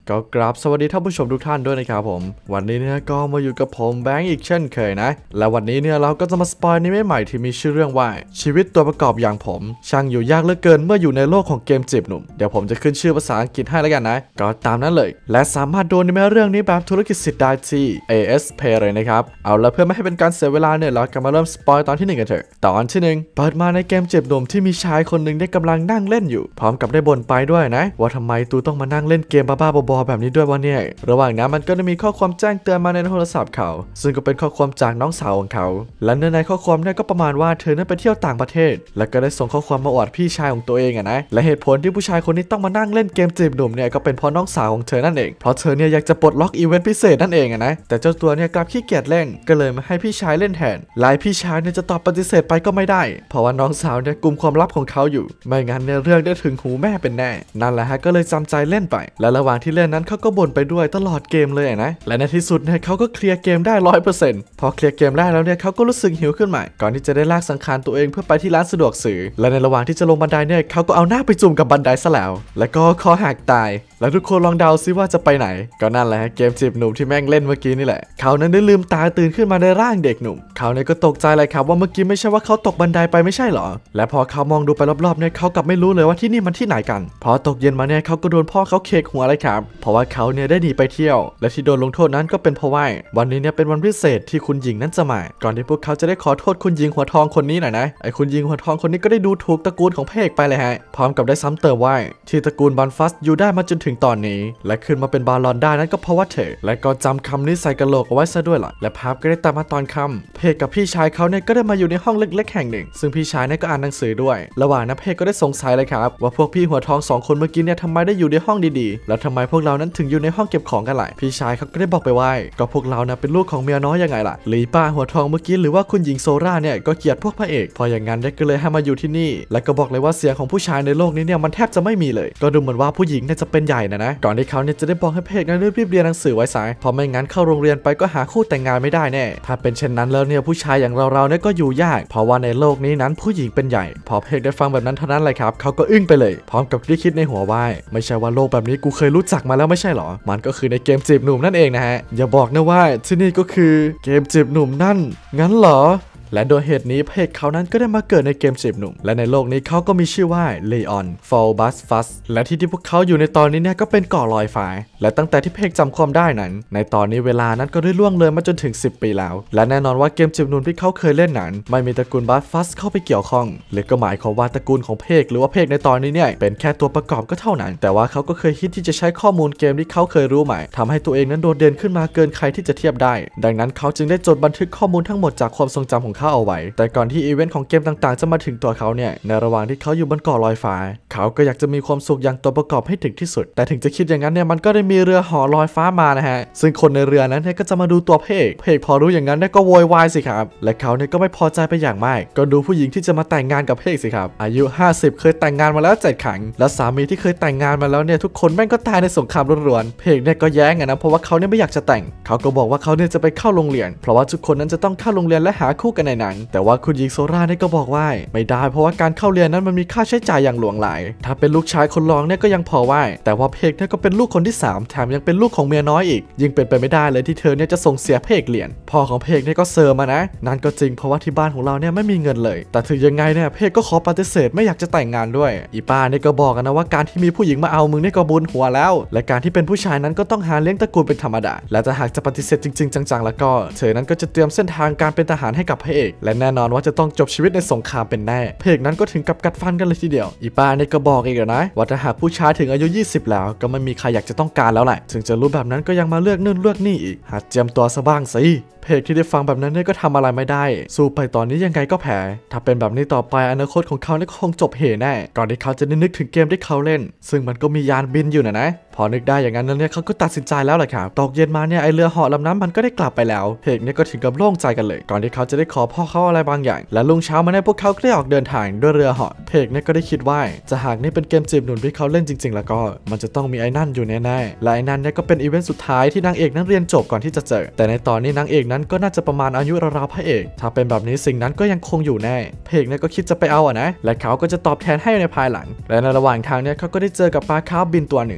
ก็กราบสวัสดีท่านผู้ชมทุกท่านด้วยนะครับผมวันนี้เนี่ยก็มาอยู่กับผมแบงค์อีกเช่นเคยนะและวันนี้เนี่ยเราก็จะมาสปอยนิเมะใหม่ที่มีชื่อเรื่องว่าชีวิตตัวประกอบอย่างผมช่างอยู่ยากเหลือเกินเมื่ออยู่ในโลกของเกมจีบหนุ่มเดี๋ยวผมจะขึ้นชื่อภาษาอังกฤษให้แล้วกันนะก็ตามนั้นเลยและสามารถดูนิเมะเรื่องนี้แบบธุรกิจสิทธิ์ได้ที่ AS Play เลยนะครับเอาละเพื่อไม่ให้เป็นการเสียเวลาเนี่ยเราก็มาเริ่มสปอยตอนที่1กันเถอะตอนที่1เปิดมาในเกมจีบหนุ่มที่มีชายคนหนึ่งได้กำลังนั่งเล่นอยู่พร้อมกับได้บ่นไปด้วยนะว่าทำไมตูต้องมานั่งเล่นเกมบ้าๆบอๆแบบนี้ด้วยวะเนี่ยระหว่างนั้นมันก็ได้มีข้อความแจ้งเตือนมาในโทรศัพท์เขาซึ่งก็เป็นข้อความจากน้องสาวของเขาและในข้อความนั้นก็ประมาณว่าเธอนั้นไปเที่ยวต่างประเทศและก็ได้ส่งข้อความมาอวดพี่ชายของตัวเองนะและเหตุผลที่ผู้ชายคนนี้ต้องมานั่งเล่นเกมจีบหนุ่มเนี่ยก็เป็นเพราะน้องสาวของเธอนั่นเองเพราะเธอเนี่ยอยากจะปลดล็อกอีเวนต์พิเศษนั่นเองนะแต่เจ้าตัวเนี่ยกลับขี้เกียจเล่นก็เลยมาให้พี่ชายเล่นแทนและพี่ชายเนี่ยจะตอบปฏิเสธไปก็ไม่ได้เพราะว่าน้องสาวเนี่ยกุมความลับของเขาอยู่ไม่งั้นเนี่ยเรื่องได้ถึงหูแม่เป็นแน่นั่นแหละฮะก็เลยจำใจเล่นไปและระหว่างที่เล่นนั้นเขาก็บ่นไปด้วยตลอดเกมเลยนะและในที่สุดเนี่ยเขาก็เคลียร์เกมได้ 100% พอเคลียร์เกมได้แล้วเนี่ยเขาก็รู้สึกหิวขึ้นมาก่อนที่จะได้ลากสังขารตัวเองเพื่อไปที่ร้านสะดวกซื้อและในระหว่างที่จะลงบันไดเนี่ยเขาก็เอาหน้าไปจุ่มกับบันไดซะแล้วก็คอหักตายแล้วทุกคนลองเดาซิว่าจะไปไหนก็นั่นแหละเกมจีบหนุ่มที่แม่งเล่นเมื่อกี้นี่แหละเขานั้นได้ลืมตาตื่นขึ้นมาในร่างเด็กหนุ่มเขาเนี่ยก็ตกใจเลยครับว่าเมื่อกี้ไม่ใช่ว่าเขาตกบันไดไปไม่ใช่หรอและพอเขามองดูไปรอบๆเนี่ยเขากลับไม่รู้เลยว่าที่นี่มันที่ไหนกันพอตกเย็นมาเนี่ยเขาก็โดนพ่อเขาเคกหัวเลยครับเพราะว่าเขาเนี่ยได้หนีไปเที่ยวและที่โดนลงโทษนั้นก็เป็นเพราะว่าวันนี้เนี่ยเป็นวันพิเศษที่คุณหญิงนั้นจะมาก่อนที่พวกเขาจะได้ขอโทษคุณหญิงหัวทองคนนี้หน่อยนะไอ้คุณหญิงหัวทองคนนี้ก็ได้ดูถูกตระกูลของพระเอกไปเลยฮะพร้อมกับได้ซ้ำเติมว่าที่ตระกูลบันฟัสอยู่ได้มาจนถึงตอนนี้และขึ้นมาเป็นบาลอนได้นั้นก็เพราะว่าเธอและก็จำคำนี้ใส่กระโหลกเอาไว้ซะด้วยล่ะและภาพก็ได้ตามมาตอนค่ำเพกกับพี่ชายเขาเนี่ยก็ได้มาอยู่ในห้องเล็กๆแห่งหนึ่งซึ่งพี่ชายเนี่ยก็อ่านหนังสือด้วยระหว่างนั้นเพกก็ได้สงสัยเลยครับว่าพวกพี่หัวทอง2คนเมื่อกี้เนี่ยทำไมได้อยู่ในห้องดีๆแล้วทำไมพวกเรานั้นถึงอยู่ในห้องเก็บของกันล่ะพี่ชายเขาก็ได้บอกไปว่าก็พวกเรานะเป็นลูกของเมียน้อยยังไงล่ะหลีป้าหัวทองเมื่อกี้หรือว่าคุณหญิงโซราเนี่ยก็เกลียดพวกพระเอกพออย่างนั้นได้ก็เลยให้มาอยู่ที่นี่และก็บอกเลยว่าเสียงของผู้ชายในโลกนี้เนี่ยมันแทบจะไม่มีเลยก็ดูเหมือนว่าผู้หญิงเนี่ยจะเป็นใหญ่นะก่อนที่เขาเนี่ยจะได้บอกให้พระเอกนั้นรีบเรียนหนังสือไว้ซะเพราะไม่งั้นเข้าโรงเรียนไปก็หาคู่แต่งงานไม่ได้แน่ถ้าเป็นเช่นนั้นแล้วเนี่ยผู้ชายอย่างเราเนี่ยก็อยู่ยากเพราะว่าในโลกนี้นั้นผู้หญิงเป็นใหญ่พอพระเอกได้ฟังแบบนั้นเท่านั้นเลยครับเขาก็อึ้งไปเลยพร้อมกับที่คิดในหัวว่าไม่ใช่ว่าโลกแบบนี้กูเคยรู้จักมาแล้วไม่ใช่หรอมันก็คือในเกมจีบหนุ่มนั่นเองนะฮะอย่าบอกนะว่าที่นี่ก็คือเกมจีบหนุ่มนั่นงั้นเหรอและโดยเหตุนี้พระเอกเขานั้นก็ได้มาเกิดในเกมจีบหนุ่มและในโลกนี้เขาก็มีชื่อว่าเลออนฟอลบัสฟัสและที่พวกเขาอยู่ในตอนนี้เนี่ยก็เป็นเกาะลอยฟ้าและตั้งแต่ที่พระเอกจำความได้นั้นในตอนนี้เวลานั้นก็ได้ล่วงเลยมาจนถึง10 ปีแล้วและแน่นอนว่าเกมจีบหนุ่มที่เขาเคยเล่นนั้นไม่มีตระกูลบัสฟัสเข้าไปเกี่ยวข้องหรือก็หมายความว่าตระกูลของพระเอกหรือว่าพระเอกในตอนนี้เนี่ยเป็นแค่ตัวประกอบก็เท่านั้นแต่ว่าเขาก็เคยคิดที่จะใช้ข้อมูลเกมที่เขาเคยรู้ใหม่ทำให้ตัวเองนั้นโดดเด่นขึ้นมาเกินใครที่จะเทียบได้ดังนั้นเขาจึงได้จดบันทึกข้อมูลทั้งหมดจากความทรงจำของเขาเอาไว้แต่ก่อนที่อีเวนต์ของเกมต่างๆจะมาถึงตัวเขาเนี่ยในระหว่างที่เขาอยู่บนเกาะลอยฟ้าเขาก็อยากจะมีความสุขอย่างตัวประกอบให้ถึงที่สุดแต่ถึงจะคิดอย่างนั้นเนี่ยมันก็ได้มีเรือห่อลอยฟ้ามานะฮะซึ่งคนในเรือนั้นเนี่ยก็จะมาดูตัวพระเอกพอรู้อย่างนั้นเนี่ยก็โวยวายสิครับและเขาเนี่ยก็ไม่พอใจไปอย่างมากก็ดูผู้หญิงที่จะมาแต่งงานกับพระเอกสิครับอายุ50เคยแต่งงานมาแล้ว7 ครั้งและสามีที่เคยแต่งงานมาแล้วเนี่ยทุกคนแม่งก็ตายในสงครามรวนๆพระเอกเนี่ยก็แย้งนะเพราะว่าเขาเนี่ยไม่อยากจะแต่งเขาก็บอกว่าเขาเนี่ยจะไปเข้าโรงเรียนเพราะว่าทุกคนนั้นจะต้องเข้าโรงเรียนและหาคู่กันในนั้นแต่ว่าคุณหญิงโซราเนี่ยก็บอกว่าไม่ได้เพราะว่าการเข้าเรียนนั้นมันมีค่าใช้จ่ายอย่างหลวงหลายถ้าเป็นลูกชายคนรองเนี่ยก็ยังพอว่าแต่ว่าเพกเนี่ยก็เป็นลูกคนที่3แถมยังเป็นลูกของเมียน้อยอีกยิ่งเป็นไปไม่ได้เลยที่เธอเนี่ยจะส่งเสียเพกเรียนพ่อของเพกเนี่ยก็เซอร์มานะนั่นก็จริงเพราะว่าที่บ้านของเราเนี่ยไม่มีเงินเลยแต่ถึงยังไงเนี่ยเพกก็ขอปฏิเสธไม่อยากจะแต่งงานด้วยอีป้าเนี่ยก็บอกกันนะว่าการที่มีผู้หญิงมาเอามึงเนี่ยก็บุญหัวแล้วและการที่เป็นผู้ชายนั้นก็ต้องหาเลี้ยงตระกูลเป็นธรรมดาและจะหากจะปฏิเสธจริงๆจังๆแล้วก็เธอนั้นก็จะเตรียมเส้นทางการเป็นทหารให้กับพระเอกและแน่นอนว่าจะต้องจบชีวิตในสงครามเป็นแน่เพกนั้นก็ถึงกับกัดฟันกันเลยทีเดียวอีป้าเนี่ยก็บอกอีกนะว่าถ้าหากผู้ชายถึงอายุ20แล้วก็ไม่มีใครอยากจะต้องการแล้วแหละถึงจะรู้แบบนั้นก็ยังมาเลือกนู่นเลือกนี่อีกหัดเจียมตัวซะบ้างสิเพกที่ได้ฟังแบบนั้นเนี่ยก็ทำอะไรไม่ได้สู้ไปตอนนี้ยังไงก็แพ้ถ้าเป็นแบบนี้ต่อไปอนาคตของเขาเนี่ยคงจบเหแน่ก่อนที่เขาจะนึกถึงเกมที่เขาเล่นซึ่งมันก็มียานบินอยู่นะพอนึกได้อย่างนั้นเนี่ยเขาก็ตัดสินใจแล้วแหละครับตกเย็นมาเนี่ยไอเรือเหาะลำนั้นมันก็ได้กลับไปแล้วเพกเนี่ยก็ถึงกับโล่งใจกันเลยก่อนที่เขาจะได้ขอพ่อเขาอะไรบางอย่างและรุ่งเช้ามาเนี่ยพวกเขาได้ออกเดินทางด้วยเรือเหาะเพกเนี่ยก็ได้คิดว่าจะหากนี่เป็นเกมจีบหนุ่มที่เขาเล่นจริงๆแล้วก็มันจะต้องมีไอ้นั่นอยู่แน่ๆและไอ้นั่นเนี่ยก็เป็นอีเวนต์สุดท้ายที่นางเอกนั้นเรียนจบก่อนที่จะเจอแต่ในตอนนี้นางเอกนั้นก็น่าจะประมาณอายุราวๆพระเอกถ้าเป็นแบบนี้สิ่งนั้นก็ยังคงอยู่แน่เพกเนี่ยก็คิดจะไปเอานะและเขาก็จะตอบแทนให้ในภายหลังและในระหว่างทางเนี่ยเขาก็ได้เจอกับปลาคาร์ฟบินตัวหนึ่งซึ่งเพ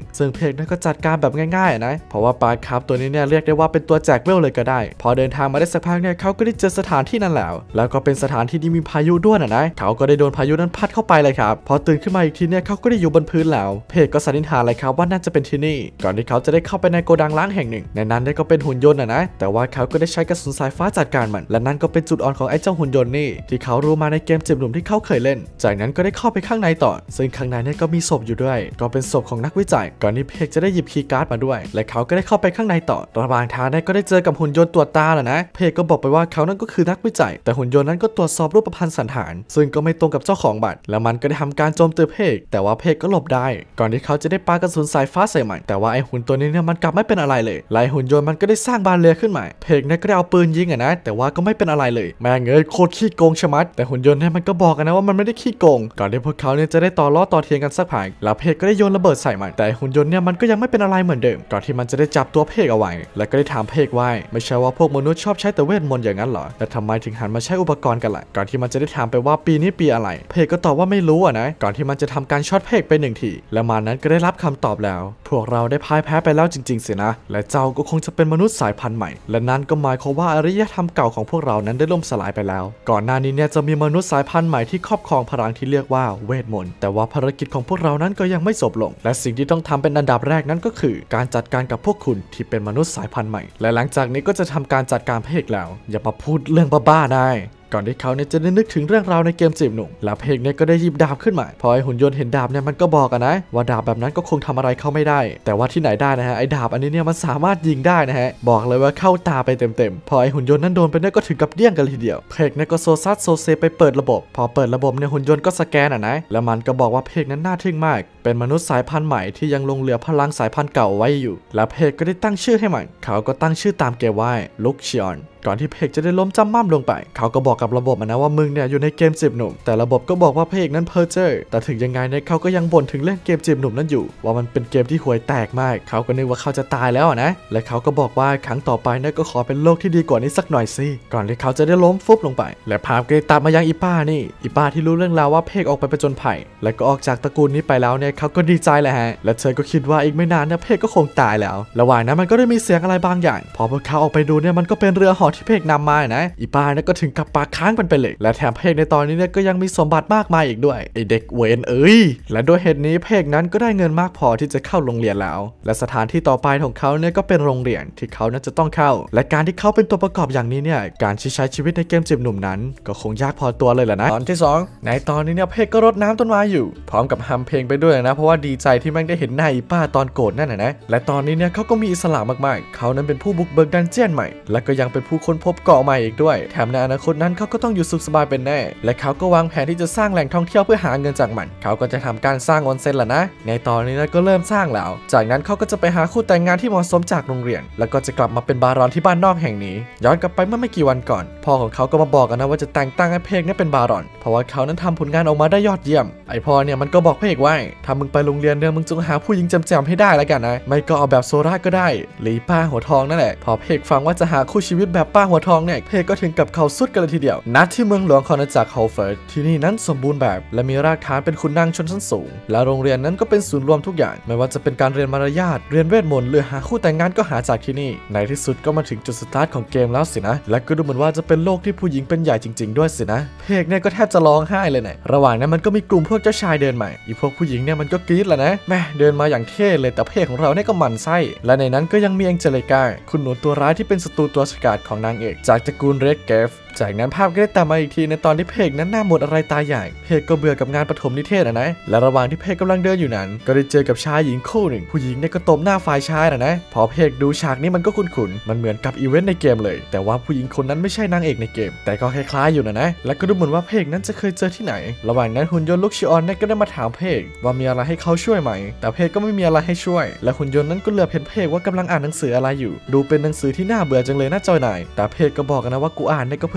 กนั่นก็จัดการแบบง่ายๆนะเพราะว่าปลาคาร์ฟตัวนี้เนี่ยเรียกได้ว่าเป็นตัวแจกเวลเลยก็ได้พอเดินทางมาได้สักพักเนี่ยเขาก็ได้เจอสถานที่นั้นแล้วก็เป็นสถานที่ที่มีพายุด้วยนะเขาก็ได้โดนพายุนั้นพัดเข้าไปเลยครับพอตื่นขึ้นมาอีกทีเนี่ยเขาก็ได้อยู่บนพื้นแล้วเพกก็สันนิษฐานเลยครับว่าน่าจะเป็นที่นี่ก่อนที่เขาจะได้เข้าไปในโกดังล้างแห่งหนึ่งในนั้นก็เป็นหุ่นยนต์นะแต่ว่าเขาก็ได้ใช้กระสุนสายฟ้าจัดการมันและนั่นก็เป็นจุดอ่อนของไอ้เจ้าหุ่นยนต์นี่ที่เขารู้มาในเกมจีบหนุ่มที่เขาเคยเล่นจากนั้นก็ได้เข้าไปข้างในต่อซึ่งข้างในก็มีศพอยู่ด้วยก็เป็นศพของนักวิจัยก่อนที่เพกจะได้หยิบคีย์การ์ดมาด้วยและเขาก็ได้เข้าไปข้างในต่อระหว่างทางก็ได้เจอกับหุ่นยนต์ตรวจตานะเพกก็บอกไปว่าเขานั้นก็คือนักวิจัยแต่หุ่นยนต์นั้นก็ตรวจสอบรูปพรรณสันฐานซึ่งก็ไม่ตรงกับเจ้าของบัตรแล้วมันก็ได้ทำการโจมตีเพกแต่ว่าเพกก็หลบได้ก่อนที่เขาจะได้ปากระสุนสายฟ้าใส่มันแต่ว่าไอ้หุ่นตัวนี้มันกลับไม่เป็นอะไรเลยไล่หุ่นยนต์มันก็ได้สร้างบานเรือขึ้นมาเพกก็ได้เอาปืนยิงนะแต่ว่าก็ไม่เป็นอะไรเลยแม่งเอ้ยโคตรขี้โกงชะมัดแต่หุ่นยนต์มันก็บอกกันนะว่ามันไม่ได้ขี้โกงก่อนที่พวกเขาจะได้ต่อล้อต่อเถียงกันสักพักแล้วเพกก็ได้โยนระเบิดใส่มันแต่หุ่นยนต์มันก็ยังไม่เป็นอะไรเหมือนเดิมก่อนที่มันจะได้จับตัวเพกเอาไว้แล้วก็ได้ถามเพกว่าไม่ใช่ว่าพวกมนุษย์ชอบใช้แต่เวทมนต์อย่างนั้นเหรอแต่ทำไมถึงหันมาใช้อุปกรณ์กันล่ะก่อนที่มันจะได้ถามไปว่าปีนี้ปีอะไรเพกก็ตอบว่าไม่รู้นะก่อนที่มันจะทำการช็อตเพกไป1ทีแล้วมันนั้นก็ได้รับคำตอบแล้วพวกเราได้พ่ายแพ้ไปแล้วจริงๆสินะและเจ้าก็คงจะเป็นมนุษย์สายพันธุ์ใหม่และนั่นก็หมายความว่าอารยธรรมเก่าของพวกเรานั้นได้ล่มสลายไปแล้วก่อนหน้านี้จะมีมนุษย์สายพันธุ์ใหม่ที่ครอบครองพลังที่เรียกว่าเวทมนต์แต่ว่าภารกิจของพวกเรานั้นก็ยังไม่จบลงและสิ่งที่ต้องทำเป็นอันดับแรกนั้นก็คือการจัดการกับพวกคุณที่เป็นมนุษย์สายพันธุ์ใหม่และหลังจากนี้ก็จะทำการจัดการเพกแล้วอย่ามาพูดเรื่องบ้าๆได้ก่อนที่เขาจะได้นึกถึงเรื่องราวในเกมจีบหนุ่มแล้วเพกก็ได้หยิบดาบขึ้นมาพอไอ้หุ่นยนต์เห็นดาบมันก็บอกนะว่าดาบแบบนั้นก็คงทำอะไรเขาไม่ได้แต่ว่าที่ไหนได้นะฮะไอ้ดาบอันนี้มันสามารถยิงได้นะฮะบอกเลยว่าเข้าตาไปเต็มๆพอไอ้หุ่นยนต์นั้นโดนไปก็ถึงกับเดี้ยงกันทีเดียวเพกก็โซซัดโซเซไปเปิดระบบพอเปิดระบบหุ่นยนต์ก็สแกนนะแล้วมันก็บอกว่าเพกนั้นน่าทึ่งมากเป็นมนุษย์สายพันธุ์ใหม่ที่ยังลงเหลือพลังสายพันธุ์เก่าไว้อยู่แล้วเพกก็ได้ตั้งชื่อให้มันเขาก็ตั้งชื่อตามเกมว่าลุคชิออนก่อนที่เพกจะได้ล้มจำม่ำลงไปเขาก็บอกกับระบบนะว่ามึงอยู่ในเกมจีบหนุ่มแต่ระบบก็บอกว่าเพกนั้นเพ้อเจ้อแต่ถึงยังไงเขาก็ยังบ่นถึงเรื่องเกมจีบหนุ่มนั้นอยู่ว่ามันเป็นเกมที่ห่วยแตกมากเขาก็นึกว่าเขาจะตายแล้วนะและเขาก็บอกว่าครั้งต่อไปก็ขอเป็นโลกที่ดีกว่านี้สักหน่อยสิก่อนที่เขาจะได้ล้มฟุบลงไปและภาพก็ตัดมายังอีป้าที่รู้เรื่องราวว่าเพกออกไปผจญภัยและก็ออกจากตระกูลนี้ไปแล้วเขาก็ดีใจแหละฮะและเธอก็คิดว่าอีกไม่นานเพกก็คงตายแล้วระหว่างนั้นมันก็ได้มีเสียงอะไรบางอย่างพอพวกเขาออกไปดูมันก็เป็นเรือห่อที่เพกนำมาอีป้าก็ถึงกับปากค้างมันไปเลยและแถมเพกในตอนนี้ก็ยังมีสมบัติมากมายอีกด้วยไอเด็กเวนและด้วยเหตุนี้เพกนั้นก็ได้เงินมากพอที่จะเข้าโรงเรียนแล้วและสถานที่ต่อไปของเขาก็เป็นโรงเรียนที่เขานั้นจะต้องเข้าและการที่เขาเป็นตัวประกอบอย่างนี้การใช้ชีวิตในเกมจีบหนุ่มนั้นก็คงยากพอตัวเลยแหละนะตอนที่2ในตอนนี้เพกก็รดน้ำต้นไม้อยู่พร้อมกับฮัมเพลงไปด้วยนะเพราะว่าดีใจที่แม่งได้เห็นหน้าอีป้าตอนโกรธนั่นนะและตอนนี้เขาก็มีอิสระมากๆเขานั้นเป็นผู้บุกเบิกดันเจียนใหม่และก็ยังเป็นผู้ค้นพบเกาะใหม่อีกด้วยแถมในอนาคตนั้นเขาก็ต้องอยู่สุขสบายเป็นแน่และเขาก็วางแผนที่จะสร้างแหล่งท่องเที่ยวเพื่อหาเงินจากมันเขาก็จะทำการสร้างออนเซ็นละนะในตอนนี้ก็เริ่มสร้างแล้วจากนั้นเขาก็จะไปหาคู่แต่งงานที่เหมาะสมจากโรงเรียนแล้วก็จะกลับมาเป็นบารอนที่บ้านนอกแห่งนี้ย้อนกลับไปเมื่อไม่กี่วันก่อนพ่อของเขาก็มาบอกกันนะว่าจะแต่งตั้งให้เพกเป็นบารอนเพราะว่าเขานั้นทำผลงานออกมาได้ยอดเยี่ยมไอพ่อมันก็บอกเพกว่าถ้ามึงไปโรงเรียนมึงจงหาผู้หญิงแจ่มๆให้ได้แล้วกันนะไม่ก็เอาแบบโซราก็ได้หรือป้าหัวทองนั่นแหละพอเพกฟังว่าจะหาคู่ชีวิตแบบป้าหัวทองเพกก็ถึงกับเขาสุดกันเลยทีเดียวณที่เมืองหลวงของอาณาจักรฮอลเฟิร์ดที่นี่นั้นสมบูรณ์แบบและมีรากฐานเป็นขุนนางชนชั้นสูงและโรงเรียนนั้นก็เป็นศูนย์รวมทุกอย่างไม่ว่าจะเป็นการเรียนมารยาทเรียนเวทมนต์หรือหาคู่แต่งงานก็หาจากที่นี่ในที่สุดก็มาถึงจุดสตาร์ทของเกมแล้วสินะและก็ดูเหมือนว่าจะเป็นโลกที่ผู้หญิงเป็นใหญ่จริงๆด้วยสินะเพกก็แทบจะร้องไห้เลยระหว่างนั้นมันก็มีกลุ่มพวกเจ้าชายเดินมาอีพวกผู้หญิงมันก็กรี๊ดแหละนะแม่เดินมาอย่างเท่เลยแต่เพกของเราก็หมั่นไส้และในนั้นก็ยังมีแองเจลิก้าคุณหนูตัวร้ายที่เป็นศัตรูตัวฉกาจของนางเอกจากตระกูลเรดเกฟจากนั้นภาพก็ได้ตามมาอีกทีในตอนที่เพกนั้นหน้าหมดอะไรตายอยากเพกก็เบื่อกับงานประถมนิเทศนะและระหว่างที่เพกกำลังเดินอยู่นั้นก็ได้เจอกับชายหญิงคู่หนึ่งผู้หญิงก็ตบหน้าฝ่ายชายนะพอเพกดูฉากนี้มันก็คุ้นๆมันเหมือนกับอีเวนต์ในเกมเลยแต่ว่าผู้หญิงคนนั้นไม่ใช่นางเอกในเกมแต่ก็คล้ายๆอยู่นะและก็ดูเหมือนว่าเพกนั้นจะเคยเจอที่ไหนระหว่างนั้นหุ่นยนต์ลูกชิออนก็ได้มาถามเพกว่ามีอะไรให้เขาช่วยไหมแต่เพกก็ไม่มีอะไรให้ช่วยและหุ่นยนต์นั้นก็เหลือบเห็นเพกว่ากำลังอ่านหนังสืออะไรอยู่ดูเป็นหนังสือที่น่าเบื่อจังเลยนะจอยนายแต่เพกก็บอกนะว่ากูอ่านก็เพื่อ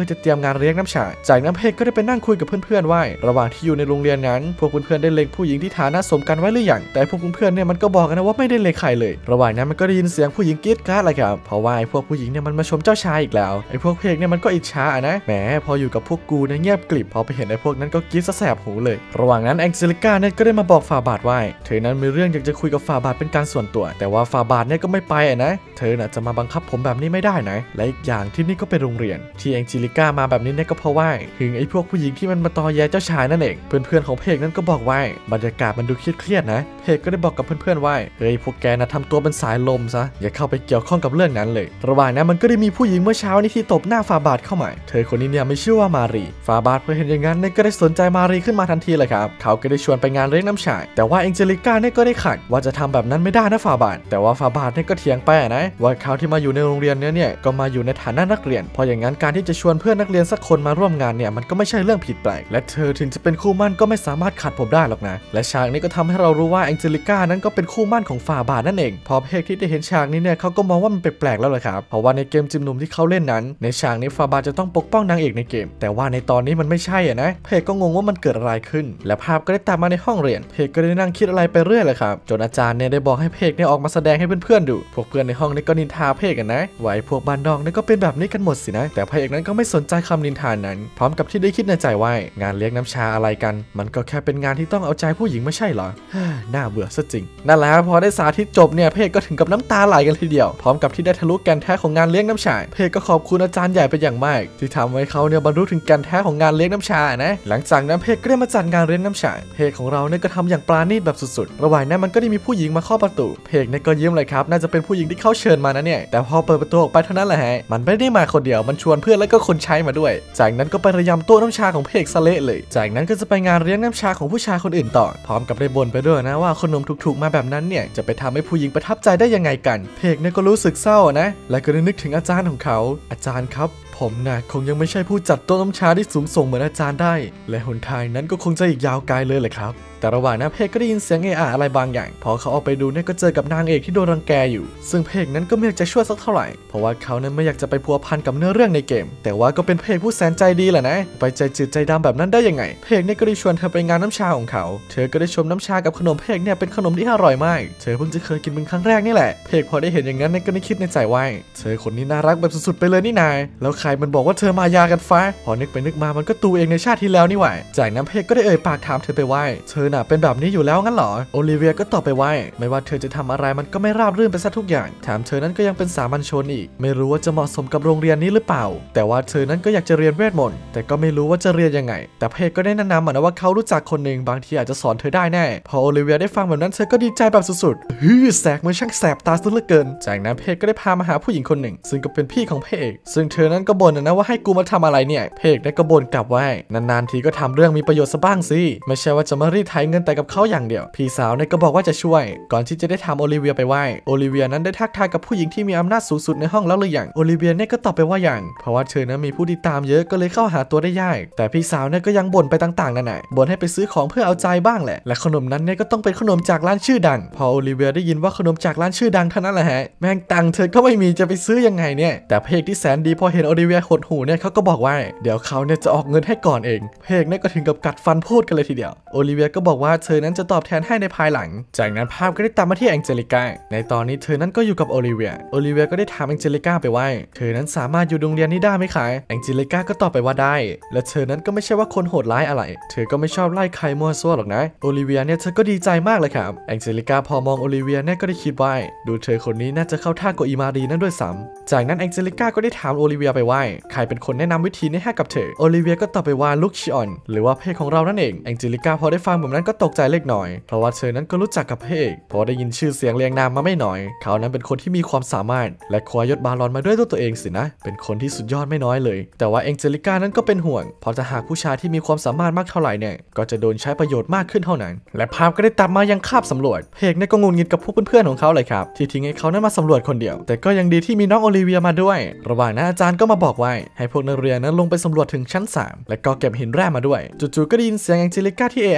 จะเตรียมงานเลี้ยงน้ำชาจากนั้นเพกก็ได้ไปนั่งคุยกับเพื่อนๆไว้ระหว่างที่อยู่ในโรงเรียนนั้นพวกเพื่อนๆได้เล็งผู้หญิงที่ฐานะสมกันไว้หรือยังแต่พวกเพื่อนๆเนี่ยมันก็บอกกันนะว่าไม่ได้เล็งใครเลยระหว่างนั้นมันก็ได้ยินเสียงผู้หญิงกรี๊ดกราดเลยครับเพราะว่าไอ้พวกผู้หญิงเนี่ยมันมาชมเจ้าชายอีกแล้วไอ้พวกเพกเนี่ยมันก็อิจฉานะแหมพออยู่กับพวกกูเนี่ยเงียบกริบพอไปเห็นไอ้พวกนั้นก็กรี๊ดแสบหูเลยระหว่างนั้นแองเจลิก้าเนี่ยก็ได้มาบอกฟาบาทว่าเธอนั้นมีเรื่องอยากจะคุยกับฟาบาทเป็นการส่วนตัวแต่ว่าฟาบาทเนี่ยก็ไม่ไปนะเธอน่ะจะมาบังคับผมแบบนี้ไม่ได้นะและอีกอย่างที่นี่ก็เป็นโรงเรียนที่แองเจลิก้ามาแบบนี้เนี่ยก็เพราะว่าถึงไอ้พวกผู้หญิงที่มันมาตอแยเจ้าชายนั่นเองเพื่อนๆของเพกนั้นก็บอกว่าบรรยากาศมันดูเครียดๆนะเพกก็ได้บอกกับเพื่อนๆว่าเฮ้ยพวกแกนะทำตัวเป็นสายลมซะอย่าเข้าไปเกี่ยวข้องกับเรื่องนั้นเลยระหว่างนั้นมันก็ได้มีผู้หญิงเมื่อเช้านี้ที่ตบหน้าฟาบาทเข้ามาเธอคนนี้เนี่ยไม่ชื่อว่ามารีฟาบาทพอเห็นอย่างนั้นเนี่ยก็ได้สนใจมารีขึ้นมาทันทีเลยครับเขาก็ได้ชวนไปงานเลี้ยงน้ำชาแต่ว่าแองเจลิก้าเนี่ยก็ได้ขัดว่าจะทำแบบนั้นไม่ได้นะฟาบาทแต่ว่าฟาบาทเนี่ยก็เถียงไปนะว่าเขาที่มาอยู่ในโรงเรียนเนี่ยก็มาอยู่ในฐานะนักเรียนเพราะอย่างนั้นการที่จะชวนเพื่อนนักเรียนสักคนมาร่วมงานเนี่ยมันก็ไม่ใช่เรื่องผิดแปลกและเธอถึงจะเป็นคู่มั่นก็ไม่สามารถขัดผมได้หรอกนะและฉากนี้ก็ทำให้เรารู้ว่าแองเจลิก้านั้นก็เป็นคู่มั่นของฟาบาทนั่นเองพอเพกที่ได้เห็นฉากนี้เนี่ยเขาก็มองว่ามันแปลกๆแล้วเลยครับเพราะว่าในเกมจิมหนุ่มที่เขาเล่นนั้นในฉากนี้ฟาบาทจะต้องปกป้องนางเอกในเกมแต่ว่าในตอนนี้มันไม่ใช่นะเพกก็งงว่ามันเกิดอะไรขึ้นและภาพก็ได้ตามมาในห้องเรียนเพกก็ได้นั่งคิดอะไรไปเรื่อยเลยครับจนอาจารย์เนี่ยได้บอกให้เพกเนี่ยออกมาแสดงให้เพื่อนๆดูพวกเพื่อนในห้องนี่ก็นินทาเพกกันนะไว้พวกบ้านนอกนี่ก็เป็นแบบนี้กันหมดสินะแต่พระเอกนั้นก็ไม่สนใจคำนินทานั้นพร้อมกับที่ได้คิดในใจว่างานเลี้ยงน้ำชาอะไรกันมันก็แค่เป็นงานที่ต้องเอาใจผู้หญิงไม่ใช่เหรอ น่าเบื่อซะจริงนั่นแหละพอได้สาธิตจบเนี่ยเพกก็ถึงกับน้ำตาไหลกันทีเดียวพร้อมกับที่ได้ทะลุแกนแท้ของงานเลี้ยงน้ำชาเพกก็ขอบคุณอาจารย์ใหญ่เป็นอย่างมากที่ทำให้เขาเนี่ยบรรลุถึงแกนแท้ของงานเลี้ยงน้ำชานะหลังจากนั้นเพกก็ได้มาจัดงานเลี้ยงน้ำชาเพกของเราเนี่ยก็ทำอย่างปราณีตแบบสุดๆระหว่างนั้นมันก็ได้มีผู้หญิงมาเคาะประตูเพกเนี่ยก็ยิ้มเลยครับน่าจะเป็นผู้หญิงที่เขาเชิญมานะเนี่ยแต่พอเปิดประตูออกไปเท่านั้นแหละฮะมันไม่ได้มาคนเดียวมันชวนเพื่อนแล้วก็คนใช้มาด้วยจากนั้นก็ไประยำโต๊ะน้ำชาของเพกซะเละเลยจากนั้นก็จะไปงานเลี้ยงน้ำชาของผู้ชายคนอื่นต่อพร้อมกับได้บ่นไปด้วยนะว่าขนมถูกๆมาแบบนั้นเนี่ยจะไปทำให้ผู้หญิงประทับใจได้ยังไงกันเพกเนี่ยก็รู้สึกเศร้านะและก็ได้นึกถึงอาจารย์ของเขาอาจารย์ครับผมนะคงยังไม่ใช่ผู้จัดโต๊ะน้ำชาที่สูงส่งเหมือนอาจารย์ได้และหนทางนั้นก็คงจะอีกยาวไกลเลยแหละครับแต่ระหว่างนั้นเพกก็ได้ยินเสียงอะไรบางอย่างพอเขาออกไปดูเนี่ยก็เจอกับนางเอกที่โดนรังแกอยู่ซึ่งเพกนั้นก็ไม่อยากจะช่วยสักเท่าไหร่เพราะว่าเขานั้นไม่อยากจะไปพัวพันกับเนื้อเรื่องในเกมแต่ว่าก็เป็นเพกผู้แสนใจดีแหละนะไปใจจืดใจดำแบบนั้นได้ยังไงเพกเนี่ยก็ได้ชวนเธอไปงานน้ำชาของเขาเธอก็ได้ชมน้ำชากับขนมเพกเนี่ยเป็นขนมที่อร่อยมากเธอเพิ่งจะเคยกินเป็นครั้งแรกนี่แหละเพกพอได้เห็นอย่างนั้นเนี่ยก็ได้คิดในใจว่าเธอคนนี้น่ารักแบบสุดๆไปเลยนี่นายแล้วใครมันบอกว่าเธอมายากันฟ้าพอนึกไปนึกมามันก็ตูเองในชาติที่แล้วนี่หว่าจากนั้นเพกก็ได้เอ่ยปากถามเธอไปว่าเธอน่ะเป็นแบบนี้อยู่แล้วงั้นเหรอโอลิเวียก็ตอบไปว่าไม่ว่าเธอจะทำอะไรมันก็ไม่ราบรื่นไปซะทุกอย่างแถมเธอนั้นก็ยังเป็นสามัญชนอีกไม่รู้ว่าจะเหมาะสมกับโรงเรียนนี้หรือเปล่าแต่ว่าเธอนั้นก็อยากจะเรียนเวทมนต์แต่ก็ไม่รู้ว่าจะเรียนยังไงแต่เพกก็ได้แนะนำนะว่าเขารู้จักคนหนึ่งบางทีอาจจะสอนเธอได้แน่พอโอลิเวียได้ฟังแบบนั้นเธอก็ดีใจแบบสุดๆแสกมือช่างแสบตาสุดเหลือเกินจากนั้นเพกก็ได้พามาหาผู้หญิงคนหนึ่งซึ่งก็เป็นพี่ของเพกซึ่งเธอนั้นก็บ่นนะว่าให้กูมาทำอะไรเนี่ยเพกได้ก็บ่นกลับว่านานๆทีก็ทำเรื่องมีประโยชน์ซะบ้างสิไม่ใช่ว่าจะมารีดไถเงินแต่กับเขาอย่างเดียวพี่สาวเนี่ยก็บอกว่าจะช่วยก่อนที่จะได้ถามโอลิเวียไปว่าโอลิเวียนั้นได้ทักทายกับผู้หญิงที่มีอำนาจสูงสุดในห้องแล้วหรือยังโอลิเวียเนี่ยก็ตอบไปว่าอย่างเพราะว่าเธอนั้นมีผู้ติดตามเยอะก็เลยเข้าหาตัวได้ยากแต่พี่สาวเนี่ยก็ยังบ่นไปต่างๆนั่นแหละบ่นให้ไปซื้อของเพื่อเอาใจบ้างแหละและขนมนั้นเนี่ยก็ต้องเป็นขนมจากร้านชื่อดังพอโอลิเวียได้ยินว่าขนมจากร้านชื่อดังเท่านั้นแหละฮะแม่งตังเธอก็ไม่มีจะไปซื้อยังไงเนี่ยแต่เพกที่แสนดีพอเห็นโอลิเวียหดหูเนี่ยเขาก็บอกว่าเดี๋ยวเขาเนี่ยจะออกเงินให้ก่อนเองเพกเนี่ยก็ถึงกับกัดฟันพูดกันเลยทีเดียวโอลิเวียก็บอกว่าเธอนั้นจะตอบแทนให้ในภายหลังจากนั้นภาพก็ได้ตามมาที่แองเจลิก้าในตอนนี้เธอนั้นก็อยู่กับโอลิเวียก็ได้ถามแองเจลิก้าไปว่าเธอนั้นสามารถอยู่โรงเรียนนี้ได้ไหมคะแองเจลิก้าก็ตอบไปว่าได้และเธอนั้นก็ไม่ใช่ว่าคนโหดร้ายอะไรเธอก็ไม่ชอบไล่ใครมั่วซั่วหรอกนะโอลิเวียเนี่ยเธอก็ดีใจมากเลยครับแองเจลิก้าพอมองโอลิเวียเนี่ยก็ได้คิดว่าดูเธอคนนี้น่าจะเข้าท่ากว่าอีมารีนั่นด้วยซ้ำจากนั้นแองเจลิก้าก็ได้ถามโอลิเวียไปว่าใครเป็นคนแนะนำวิธีนี้ให้กับเธอโอลิเวียก็ตอบไปว่าลูกชิออนหรือว่าเพกของเรานั่นเองแองเจลิก้าพอได้ฟังแบบนั้นก็ตกใจเล็กน้อยเพราะว่าเธอนั้นก็รู้จักกับเพกพอได้ยินชื่อเสียงเรียงนามมาไม่น้อยเขานั้นเป็นคนที่มีความสามารถและคว้ายศบาลอนมาด้วยตัวเองสินะเป็นคนที่สุดยอดไม่น้อยเลยแต่ว่าแองเจลิก้านั้นก็เป็นห่วงเพราะถ้าหากผู้ชายที่มีความสามารถมากเท่าไหร่เนี่ยก็จะโดนใช้ประโยชน์มากขึ้นเท่านั้นและภาพก็ได้ตัดมายังคาบสำรวจเพกเนี่ยก็งุนงิดกับพวกเพื่อนๆของเขาเลยครับที่ทิ้งให้เขานั้นมาสำรวจคนเดียวแต่ก็ยังดีที่มีน้องโอลิเวียมาด้วยระหว่างนั้นอาจารย์ก็มาบอกว่าให้พวกนักเรียนนั้นลงไปสำรวจถึงชั้น3และก็เก็บหินแร่มาด้วยจู่ๆก็ได้ยินเสียงแองเจลิก้าที่ขึ้นมา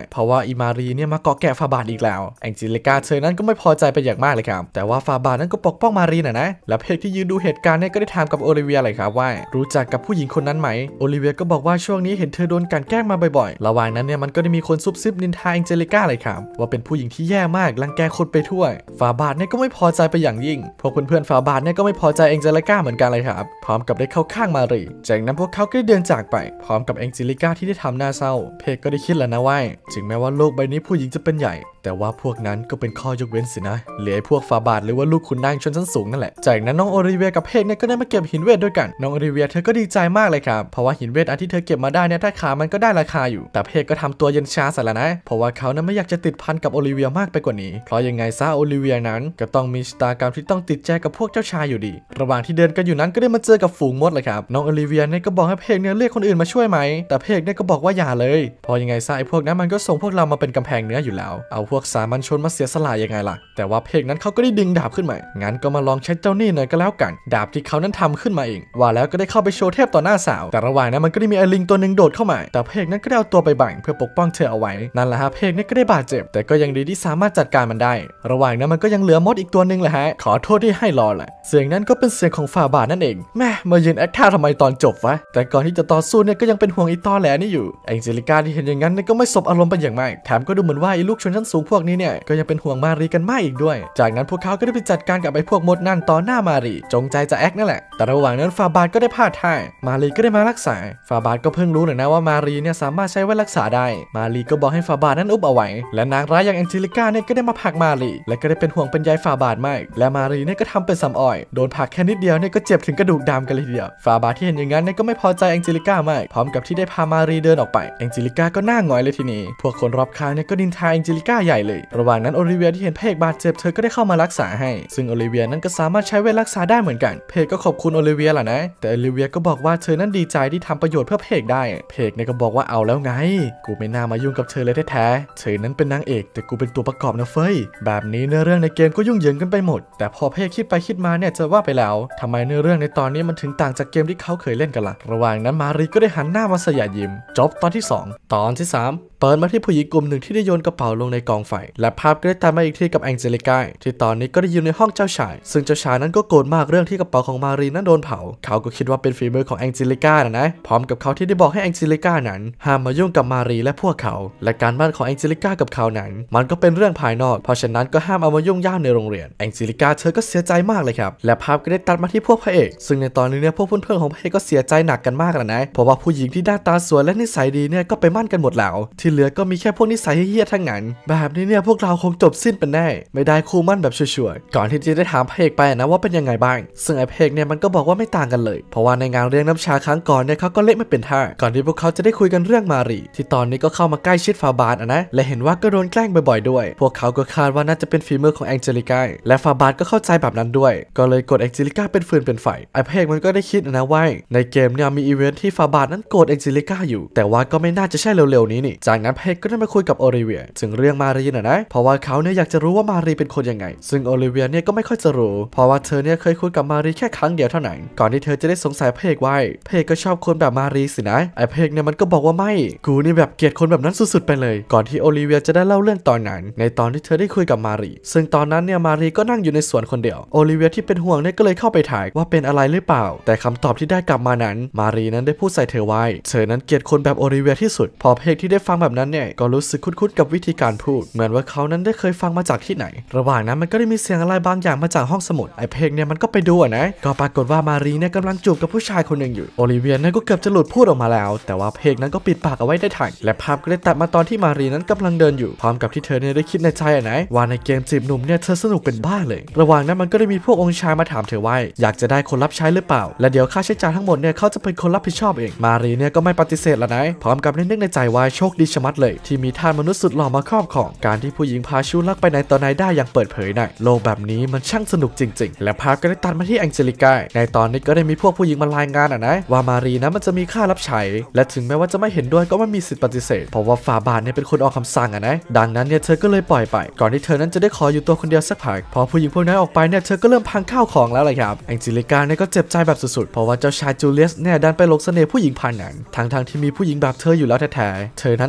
เพราะว่าอิมารีเนี่ยมาเกาะแกะฟาบาทอีกแล้วแองเจลิกาเธอนั้นก็ไม่พอใจเป็นอย่างมากเลยครับแต่ว่าฟาบาทนั้นก็ปกป้องมารีนะและเพกที่ยืนดูเหตุการณ์เนี่ยก็ได้ถามกับโอลิเวียเลยครับว่ารู้จักกับผู้หญิงคนนั้นไหมโอลิเวียก็บอกว่าช่วงนี้เห็นเธอโดนการแกล้งมาบ่อยๆระหว่างนั้นเนี่ยมันก็ได้มีคนซุบซิบนินทาแองเจลิกาเลยครับว่าเป็นผู้หญิงที่แย่มากรังแกคนไปทั่วฟาบาทเนี่ยก็ไม่พอใจไปอย่างยิ่งพวกเพื่อนๆฟาบาทเนี่ยก็ไม่พอใจแองเจลิกาเหมือนกันเลยครับพร้อมกับได้เข้าข้างมารีจากนั้นพวกเขาก็ได้เดินจากไปพร้อมกับแองเจลิกาที่ได้ทำหน้าเศร้าเพกก็ได้คิดแล้วนะว่าถึงแม้ว่าโลกใบนี้ผู้หญิงจะเป็นใหญ่แต่ว่าพวกนั้นก็เป็นข้อยกเว้นสินะเหลือพวกฟาบาทหรือว่าลูกขุนนางชนชั้นสูงนั่นแหละจากนั้นน้องโอลิเวียกับเพกเนี่ยก็ได้มาเก็บหินเวทด้วยกันน้องโอลิเวียเธอก็ดีใจมากเลยครับเพราะว่าหินเวทอันที่เธอเก็บมาได้เนี่ยถ้าขามันก็ได้ราคาอยู่แต่เพกก็ทำตัวเย็นชาซะแล้วนะเพราะว่าเขานั้นไม่อยากจะติดพันกับโอลิเวียมากไปกว่านี้เพราะยังไงซะโอลิเวียนั้นก็ต้องมีชะตากรรมที่ต้องติดใจกับพวกเจ้าชายอยู่ดีระหว่างที่เดินกันอยู่นั้นก็ได้มาเจอกับฝูงมดเลยครับน้องโอลิเวียเนี่ยก็บอกให้เพกเนี่ยเรียกคนอื่นมาช่วยไหมแต่เพกเนี่ยก็บอกว่าอย่าเลยพอยังไงซะไอ้พวกนั้นมันก็ส่งพวกเรามาเป็นกำแพงเนื้ออยู่แล้วเอาพวกสามัญชนมาเสียสละยังไงล่ะแต่ว่าเพกนั้นเขาก็ได้ดึงดาบขึ้นมางั้นก็มาลองใช้เจ้านี่หน่อยก็แล้วกันดาบที่เขานั้นทำขึ้นมาเองว่าแล้วก็ได้เข้าไปโชว์เทพต่อหน้าสาวแต่ระหว่างนั้นมันก็ได้มีไอ้ลิงตัวหนึ่งโดดเข้ามาแต่เพกนั้นก็ได้เอาตัวไปบังเพื่อปกป้องเธอเอาไว้นั่นแหละฮะเพกนี่ก็ได้บาดเจ็บแต่ก็ยังดีที่สามารถจัดการมันได้ระหว่างนั้นมันก็ยังเหลือมดอีกตัวหนึ่งแหละฮะขอโทษที่ให้รอแหละเสียงนั้นก็เป็นเสียงของฟาบาทนั่นเองแม่มายืนแอคท่าทำไมตอนจบวะแต่ก่อนที่จะต่อสู้เนี่ยก็ยังเป็นห่วงอีตอแหลนี่อยู่แองเจลิกาที่เห็นอย่างนั้นก็ไม่สบอารมณ์เป็นอย่างมากแถมก็ดูเหมือนว่าไอ้ลูกชนชั้นสูงพวกนี้เนี่ยก็ยังเป็นห่วงมารีกันมากอีกด้วยจากนั้นพวกเขาก็ได้ไปจัดการกับไอ้พวกมดนั่นต่อหน้ามารีจงใจจะแอคนั่นแหละแต่ระหว่างนั้นฟาบาทก็ได้พลาดท่ามารีก็ได้มารักษาฟาบาทก็เพิ่งรู้นะว่ามารีเนี่ยสามารถใช้ไว้รักษาได้มารีก็บอกให้ฟาบาทนั้นอุบเอาไว้และนางร้ายอย่างแองเจลิกาเนี่ยก็ได้มาผลักมารีและก็ได้เป็นห่วงเป็นใยฟาบาทมากและมารีเนี่ยก็ทำเป็นซ้ำอ้อยโดนผลักแค่นิดเดียวเนี่ยก็เจ็บถึงกระดูกดำกันเลยทีเดียวฟาบาทที่เห็นอย่างนั้นเนี่ยก็ไม่พอใจแองเจลิกามากพร้อมกับที่ได้พามารีเดินออกไปแองเจลิกาก็หน้าหงอยเลยทีนี้พวกคนรอบข้างเนี่ยก็ดินทาแองเจลิกาใหญ่เลยระหว่างนั้นโอลิเวียที่เห็นเพกบาดเจ็บเธอก็ได้เข้ามารักษาให้ซึ่งโอลิเวียนั้นก็สามารถใช้เวทรักษาได้เหมือนกันเพกก็ขอบคุณโอลิเวียแหละนะแต่โอลิเวียก็บอกว่าเธอนั้นดีใจที่ทำประโยชน์เพื่อเพกได้เพกเนี่ยก็บอกว่าเอาแล้วไงกูไม่น่ามายุ่งกับเธอเลยแท้ๆเธอนั้นเป็นนางเอกแต่กูเป็นตัวประกอบนะเฟ้ยแบบนี้เนื้อเรื่องในเกมก็ยุ่งเหยิงกันไปหมดแต่พอเพกคิดไปคิดมาเนี่ยจะว่าไปแล้วทำไมเนื้อเรื่องในตอนนี้มันถึงต่างจากเกมที่เขาเคยเล่นกันล่ะระหว่างนั้นมารีก็ได้หันหน้ามาสยะยิ้มจบตอนที่2ตอนที่3เปิดมาที่ผู้หญิงกลุ่มหนึ่งที่ได้โยนกระเป๋าลงในกองไฟและภาพก็ได้ตามมาอีกทีกับแองเจลิกาที่ตอนนี้ก็ได้อยู่ในห้องเจ้าชายซึ่งเจ้าชายนั้นก็โกรธมากเรื่องที่กระเป๋าของมารีนั้นโดนเผาเขาก็คิดว่าเป็นฝีมือของแองเจลิกานะพร้อมกับเขาที่ได้บอกให้แองเจลิกานั้นห้ามมายุ่งกับมารีและพวกเขาและการบ้านของแองเจลิกากับเขานั้นมันก็เป็นเรื่องภายนอกเพราะฉะนั้นก็ห้ามเอามายุ่งย่ามในโรงเรียนแองเจลิกาเธอก็เสียใจมากเลยครับและภาพก็ได้ตัดมาที่พวกพระเอกซึ่งในตอนนี้เนี่ยพวกเพื่อนๆของพระเอกก็เสียใจหนักกันมากแล้วนะเพราะว่าผู้หญิงที่หน้าตาสวยและนิสัยดีเนี่ยก็ไปมั่นกันหมดแล้วที่เหลือก็มีแค่พวกนิสัยเหี้ยทั้งนั้นแบบนี้เนี่ยพวกเราคงจบสิ้นเป็นแน่ไม่ได้คู่มั่นแบบชัวร์ๆก่อนที่จะได้ถามพระเอกไปนะว่าเป็นยังไงบ้างซึ่งไอ้พระเอกเนี่ยมันก็บอกว่าไม่ต่างกันเลยเพราะว่าในงานเลี้ยงน้ำชาครั้งก่อนเนี่ยเขาก็เละไม่เป็นท่าก่อนที่พวกเขาจะได้คุยกันเรื่องมารีที่ตอนนี้ก็เข้ามาใกล้ชิดฟาบาทนะและเห็นว่าก็โดนแกล้งบ่อยๆด้วยพวกเขาก็คาดว่าน่าจะเป็นฝีมือของแองเจลิกาและฟาบาทก็เข้าใจแบบนั้นด้วยก็เลยกดแองเจลิกาเป็นฟืนเป็นไฟไอ้พระเอกมันก็ได้คิดนะว่าในเกมเนี่ยมีอีเวนท์ที่ฟาบาทนั้นโกรธแองเจลิกาอยู่แต่ว่าก็ไม่น่าจะใช่เร็วๆนี้นี่จากนั้นพระเอกก็ได้มาคุยกับโอลิเวียถึงเรื่องมารีนะเพราะว่าเขาเนี่ยอยากจะรู้ว่ามารีเป็นคนยังไงซึ่งโอลิเวียเนี่ยก็ไม่ค่อยจะรู้เพราะว่าเธอเนี่ยเคยคุยกับมารีแค่ครั้งเดียวเท่านั้นก่อนที่เธอจะได้สงสัยพระเอกว่าพระเอกก็ชอบคนแบบมารีสินะไอ้พระเอกเนี่ยมันก็บอกว่าไม่กูนี่แบบเกลียดคนแบบนั้นสุดๆไปเลยก่อนที่โอลิเวียจะได้เล่าเรื่องตอนนั้นในตอนที่เธอได้คุยกับมารีซึ่งตอนนั้นเนี่ยมารีก็นั่งอยู่ในสวนคนเดียวโอลิเวียที่เป็นห่วงเนี่ยก็เลยเข้าไปถามว่าเป็นอะไรหรือเปล่าแต่คำตอบที่ได้กลับมานั้นมารีนั้นได้พูดใส่เธอว่าเธอนั้นเกลียดคนแบบโอลิเวียที่สุดพอพระเอกที่ได้ฟังแบบนั้นเนี่ยก็รู้สึกคุ้นๆกับวิธีการพูดเหมือนว่าเขานั้นได้เคยฟังมาจากที่ไหนระหว่างนั้นมันก็ได้มีเสียงอะไรบางอย่างมาจากห้องสมุดไอ้เพกเนี่ยมันก็ไปดูนะก็ปรากฏว่ามารีเนี่ยกำลังจูบกับผู้ชายคนหนึ่งอยู่โอลิเวียนั้นก็เกือบจะหลุดพูดออกมาแล้วแต่ว่าเพกนั้นก็ปิดปากเอาไว้ได้ทันและภาพก็ได้ตัดมาตอนที่มารีนั้นกำลังเดินอยู่พร้อมกับที่เธอเนี่ยได้คิดในใจนะว่าในเกมจีบหนุ่มเนี่ยเธอสนุกเป็นบ้าเลยระหว่างนั้นมันก็ได้มีพวกองค์ชายมาถามเธอว่าอยากจะได้คนรับใช้หรือเปล่าและเดี๋ยวค่าใช้จ่ายทั้งหมดเนี่ยเขาจะเป็นคนรับผิดชอบเองมารีเนี่ยก็ไม่ปฏิเสธแล้วนะพร้อมกับนึกในใจว่าโชคดีชะมัดเลยที่มีทาสมนุษย์สุดหล่อมาครอบครองการที่ผู้หญิงพาชูลักไปไหนต่อไหนได้อย่างเปิดเผยนะโลกแบบนี้มันช่างสนุกจริงๆและภาพก็ได้ตัดมาที่แองเจลิกาในตอนนี้ก็ได้มีพวกผู้หญิงมารายงานนะว่ามารีนะมันจะมีค่ารับใช้และถึงแม้ว่าจะไม่เห็นด้วยก็ไม่มีสิทธิ์ปฏิเสธเพราะว่าฟาบาทเนี่ยเป็นคนออกคำสั่งนะดังนั้นเนี่ยเธอก็เลยปล่อยไปก่อนที่เธอนั้นจะได้ขออยู่ตัวคนเดียวสักพักพอผู้หญิงพวกนั้นออกไปเนี่ยเธอก็เริ่มพังข้าวของแล้วเลยครับแองเจลิกาเนี่ยก็เจ็บใจแบบสุดๆเพราะว่าเจ้าชายจูเลียสเนี่ยดันไปหลงเสน่ห์ผู้หญิงผ่านนั้นทั้งที่มีผู้หญิงแบบเธออยู่แล้วแท้ๆเธอนั้นทำทุกอย่าง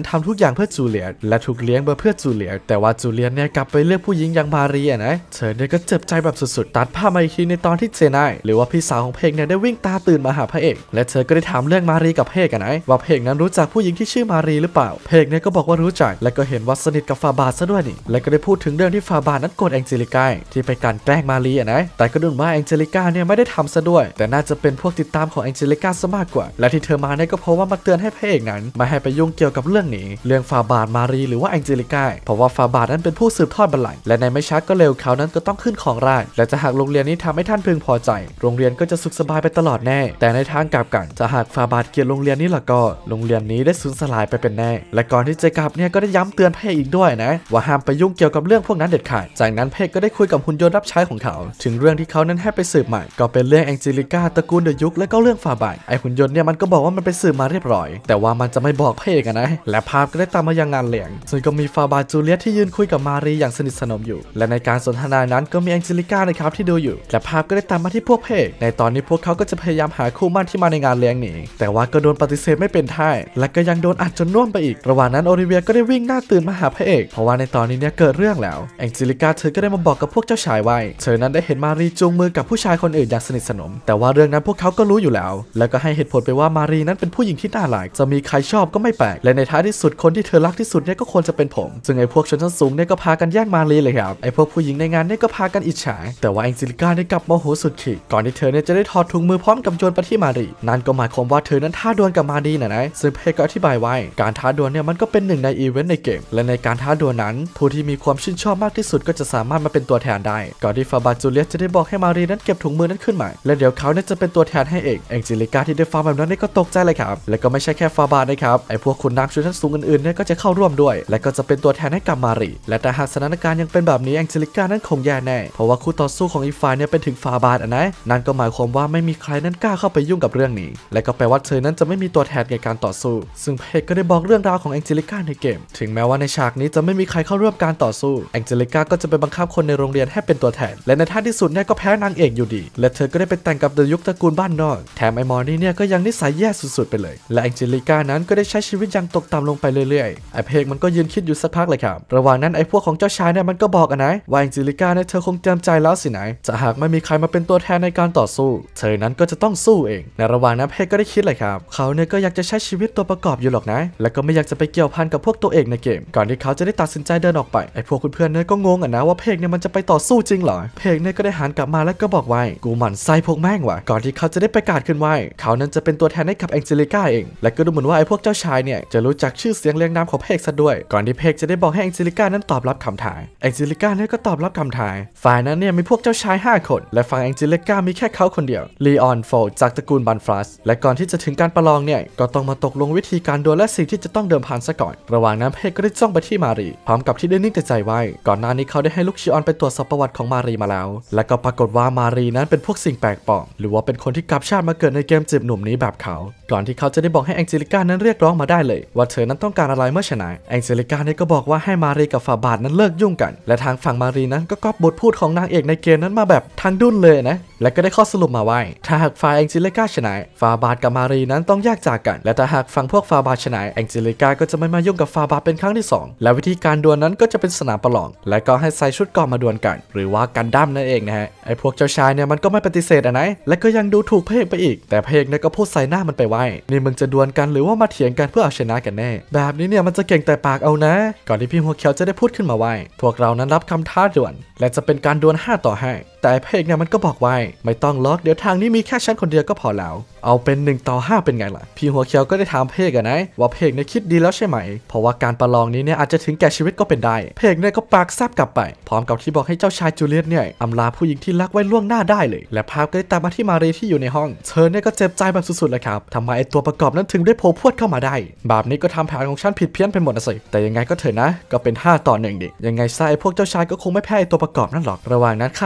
อย่างเพื่อจูเลียตและถูกเลี้ยงเพื่อจูเลียตแต่ว่าจูเลียตเนี่ยกลับไปเลือกผู้หญิงอย่างมารีนะเธอเนี่ยก็เจ็บใจแบบสุดๆตัดภาพมาอีกทีในตอนที่เจไนหรือว่าพี่สาวของเพกเนี่ยได้วิ่งตาตื่นมาหาพระเอกและเธอก็ได้ถามเรื่องมารีกับเพกนะว่าเพกนั้นรู้จักผู้หญิงที่ชื่อมารีหรือเปล่าเพกเนี่ยก็บอกว่ารู้จักและก็เห็นว่าสนิทกับฟาบาซะด้วยนี่และก็ได้พูดถึงเรื่องที่ฟาบานั้นโกรธแองเจลิก้าที่ไปการแกล้งมารีนะแต่ก็ดูว่าแองเจลิก้าเนี่ยไม่ได้ทำซะด้วยแต่น่าจะเป็นพวกติดตามของแองเจลิก้าซะมากกว่าและที่เธอมาเนี่ยก็เพราะว่ามาเตือนให้พระเอกนั้นไม่ให้ไปยุ่งเกี่ยวกับเรื่องนี้เรื่องฟาบามารีหรือว่าแองเจลิก้าเพราะว่าฟาบานั้นเป็นผู้สืบทอดบัลลังก์และในไม่ช้าก็เร็วเขานั้นก็ต้องขึ้นของราชและจะหากโรงเรียนนี้ทำให้ท่านพึงพอใจโรงเรียนก็จะสุขสบายไปตลอดแน่แต่ในทางกลับกันจะหากฟาบาเกลียดโรงเรียนนี้ล่ะก็โรงเรียนนี้ได้สูญสลายไปเป็นแน่และก่อนที่จะกลับเนี่ยก็ได้ย้ำเตือนพระเอกอีกด้วยนะว่าห้ามไปยุ่งเกี่ยวกับเรื่องพวกนั้นเด็ดขาดจากนั้นพระเอกก็ได้คุยกับหุ่นยนต์รับใช้ของเขาถึงเรื่องที่เขานั้นให้ไปสืบใหม่ก็เป็นเรื่องแองเจลิก้าตระกูลเดอะยุคและก็เรื่องฟาบาไอหุ่นยนต์เนี่ยมันก็บอกว่ามันไปสืบมาเรียบร้อยแต่ว่ามันจะไม่บอกพระเอกนะและภาพก็ได้ตามมายังงานเลี้ยงซึ่งก็มีฟาบาจูเลียตที่ยืนคุยกับมารีอย่างสนิทสนมอยู่และในการสนทนานั้นก็มีแองเจลิก้านะครับที่ดูอยู่และภาพก็ได้ตามมาที่พวกพระเอกในตอนนี้พวกเขาก็จะพยายามหาคู่มั่นที่มาในงานเลี้ยงนี้แต่ว่าก็โดนปฏิเสธไม่เป็นท่าและก็ยังโดนอัดจนน่วมไปอีกระหว่างนั้นโอลิเวียก็ได้วิ่งหน้าตื่นมาหาพระเอกเพราะว่าในตอนนี้เนี่ยเกิดเรื่องแล้วแองเจลิก้าเธอก็ได้มาบอกกับพวกเจ้าชายไว้เธอนั้นได้เห็นมารีจูงมือกับผู้ชายคนอื่นอย่างสนิทสนมแต่ว่าเรื่องนั้นพวกเขาก็รู้อยู่แล้วแล้วก็ให้เหตุผลไปว่ามารีนั้นเป็นผู้หญิงที่น่ารักจะมีใครชอบก็ไม่แปลกและในท้ายที่สุดคนที่เธอรักที่สุดเนี่ยก็ควรจะเป็นผมซึ่งไอ้พวกชนชั้นสูงเนี่ยก็พากันแย่งมารีเลยครับไอ้พวกผู้หญิงในงานเนี่ยก็พากันอิจฉาแต่ว่าแองเจลิก้าได้กลับโมโหสุดขีดก่อนที่เธอเนี่ยจะได้ถอดถุงมือพร้อมกับโยนไปที่มารีนั่นก็หมายความว่าเธอนั้นท้าดวลกับมารีนะซึ่งเพก็อธิบายไว้การท้าดวลเนี่ยมันก็เป็นหนึ่งในอีเวนต์ในเกมและในการท้าดวลนั้นผู้ที่มีความชื่นชอบมากที่สุดก็จะสามารถมาเป็นตัวแทนได้ก่อนที่ฟาบาจูเลียตจะได้บอกให้มารีนั้นเก็บถุงมือนั้นขึ้นมาและเดี๋ยวเขาเนี่ยจะเป็นตัวแทนให้เองแองเจลิก้าที่ได้ฟังแบบนั้นนี่ก็ตกใจเลยครับและก็ไม่ใช่แค่ฟาบานะครับไอพวกขุนนางชนชั้นสูงอื่นๆเนี่ยก็จะเข้าร่วมด้วยและก็จะเป็นตัวแทนให้กับมารีและแต่หากสถานการณ์ยังเป็นแบบนี้แองเจลิก้านั้นคงแย่แน่เพราะว่าคู่ต่อสู้ของอีกฝ่ายเนี่ยเป็นถึงฟาบานะนั่นก็หมายความว่าไม่มีใครนั้นกล้าเข้าไปยุ่งกับเรื่องนี้และก็แปลว่าเธอนั้นจะไม่มีตัวแทนในการต่อสู้ซึ่งเพกก็ได้บอกเรื่องราวของแองเจลิก้าในเกมถึงแม้ว่าในฉากนี้จะไม่มีใครเข้าร่วมการต่อสู้แองเจลิก้าก็จะไปบังคับคนในโรงเรียนให้เป็นตัวแทนและในท้ายที่สุดเนี่ยก็แพ้นางเอกอยู่ดีและเธอก็ได้ไปแต่งกับเดอะยุคตระกูลบ้านนอกแถมไอมอร์นี่เนี่ยก็ยังนิสัยแย่สุดๆไปเลยและแองเจลิก้านั้นก็ได้ใช้ชีวิตอย่างตกต่ำลงไปเรื่อยๆไอเพกมันก็ยืนคิดอยู่สักพักเลยครับระหว่างนั้นไอพวกของเจ้าชายเนี่ยมันก็บอกนะว่าแองเจลิก้าเนี่ยเธอคงเตรียมใจแล้วสินะจะหากไม่มีใครมาเป็นตัวแทนในการต่อสู้เธอนั้นก็จะต้องสู้เองในระหว่างนั้นเพกก็ได้คิดเลยครับเขาเนี่ยก็อยากจะใช้ชีวิตตัวประกอบอยู่หรอกนะและก็ไม่อยากจะไปเกี่ยวพันกับพวกตัวเอกในเกมก่อนที่เขาจะได้ตัดสินใจเดินออกไปไอพวกเพื่อนๆเนี่ยก็งงนะว่าเพกเนี่ยมันจะไปต่อสู้จริงเหรอเพกเนี่ยก็ได้หันกลับมาแล้วก็บอกไว้กูหมั่นไส้พวกแม่งว่ะก่อนที่เขาจะได้ประกาศขึ้นไว้เขานั้นจะเป็นตัวแทนให้กับแองเจลิก้าเองและก็ดูเหมือนว่าไอพวกเจ้าชายเนี่ยจะรู้จักชื่อเสียงเรียงนามของเพกซะด้วยก่อนที่เพกจะได้บอกให้แองเจลิก้านั้นตอบรับคำท้าแองเจลิก้าเนี่ยก็ตอบรับคำท้าฝ่ายนั้นเนี่ยมีพวกเจ้าชาย5คนและฝั่งแองเจลิก้ามีแค่เขาคนเดียวลีออนโฟลจากตระกูลบันฟลัสและก่อนที่จะถึงการประลองเนี่ยก็ต้องมาตกลงวิธีการดวลและสิ่งที่จะต้องเดิมพันซะก่อนระหว่างนั้นเพกก็ได้จ้องไปที่มารีพร้อมกับที่ได้นิ่งแต่ใจไว้ก่อนหน้านี้เขาได้ให้ลูกชิออนไปตรวจสอบประวัติของมารีมาแล้วและก็ปรากฏว่ามารีนั้นเป็นพวกสิ่งแปลกปลอมหรือว่าเป็นคนที่กลับชาติมาเกิดในเกมจีบหนุ่มนี้แบบเขาก่อนที่เขาจะได้บอกให้แองเจลิก้านั้นเรียกร้องมาได้เลยว่าเธอนั้นต้องการอะไรเมื่อชนะแองเจลิก้าเนี่ยก็บอกว่าให้มารีกับฟาบาดนั้นเลิกยุ่งกันและทางฝั่งมารีนั้นก็ก๊อปบทพูดของนางเอกในเกมนั้นมาแบบทางดุ้นเลยนะและก็ได้ข้อสรุปมาว่าถ้าหากฝ่ายแองเจลิก้าชนะฟาบาดกับมารีนั้นต้องแยกจากกันและถ้าหากฝั่งพวกฟาบาดชนะแองเจลิก้าก็จะไม่มายุ่งกับฟาบาดเป็นครั้งที่2และวิธีการดวลนั้นก็จะเป็นสนามประลองและก็ให้ใส่ชุดเกราะมาดวลกันหรือว่ากันดั้มนั่นเองนะฮะไอพวกเจ้าชายเนี่ยมันก็ไม่ปฏิเสธนะและก็ยังดูถูกพระเอกไปอีกแต่พระเอกเนี่ยก็พูดใส่หน้ามันไปไว้นี่มึงจะดวลกันหรือว่ามาเถียงกันเพื่อเอาชนะกันแน่แบบนี้เนี่ยมันจะเก่งแต่ปากเอานะก่อนที่พี่หัวเขียวจะได้พูดขึ้นมาไว้พวกเรานั้นรับคำท้าดวลและจะเป็นการดวล5 ต่อ 5แต่พระเอกเนี่ยมันก็บอกไว้ไม่ต้องล็อกเดี๋ยวทางนี้มีแค่ฉันคนเดียวก็พอแล้วเอาเป็น1 ต่อ 5เป็นไงล่ะพี่หัวเขียวก็ได้ถามเพกนะว่าเพกเนี่ยคิดดีแล้วใช่ไหมเพราะว่าการประลองนี้เนี่ยอาจจะถึงแก่ชีวิตก็เป็นได้เพกเนี่ยก็ปากแซบกลับไปพร้อมกับที่บอกให้เจ้าชายจูเลียตเนี่ยอำลาผู้หญิงที่รักไว้ล่วงหน้าได้เลยและภาพก็ได้ตามมาที่มารีที่อยู่ในห้องเธอเนี่ยก็เจ็บใจแบบสุดๆเลยครับทำไมไอตัวประกอบนั้นถึงได้โผล่พรวดเข้ามาได้แบบนี้ก็ทำแผนของฉันผิดเพี้ยนไปหมดนะสิแต่ยังไงก็เถอะนะก็เป็น5 ต่อ 1ดิยังไงซะไอพวกเจ้าชายก็คงไม่แพ้ไอตัวประกอบนั่นหรอกระหว่างนั้นข้ารับใช้ก็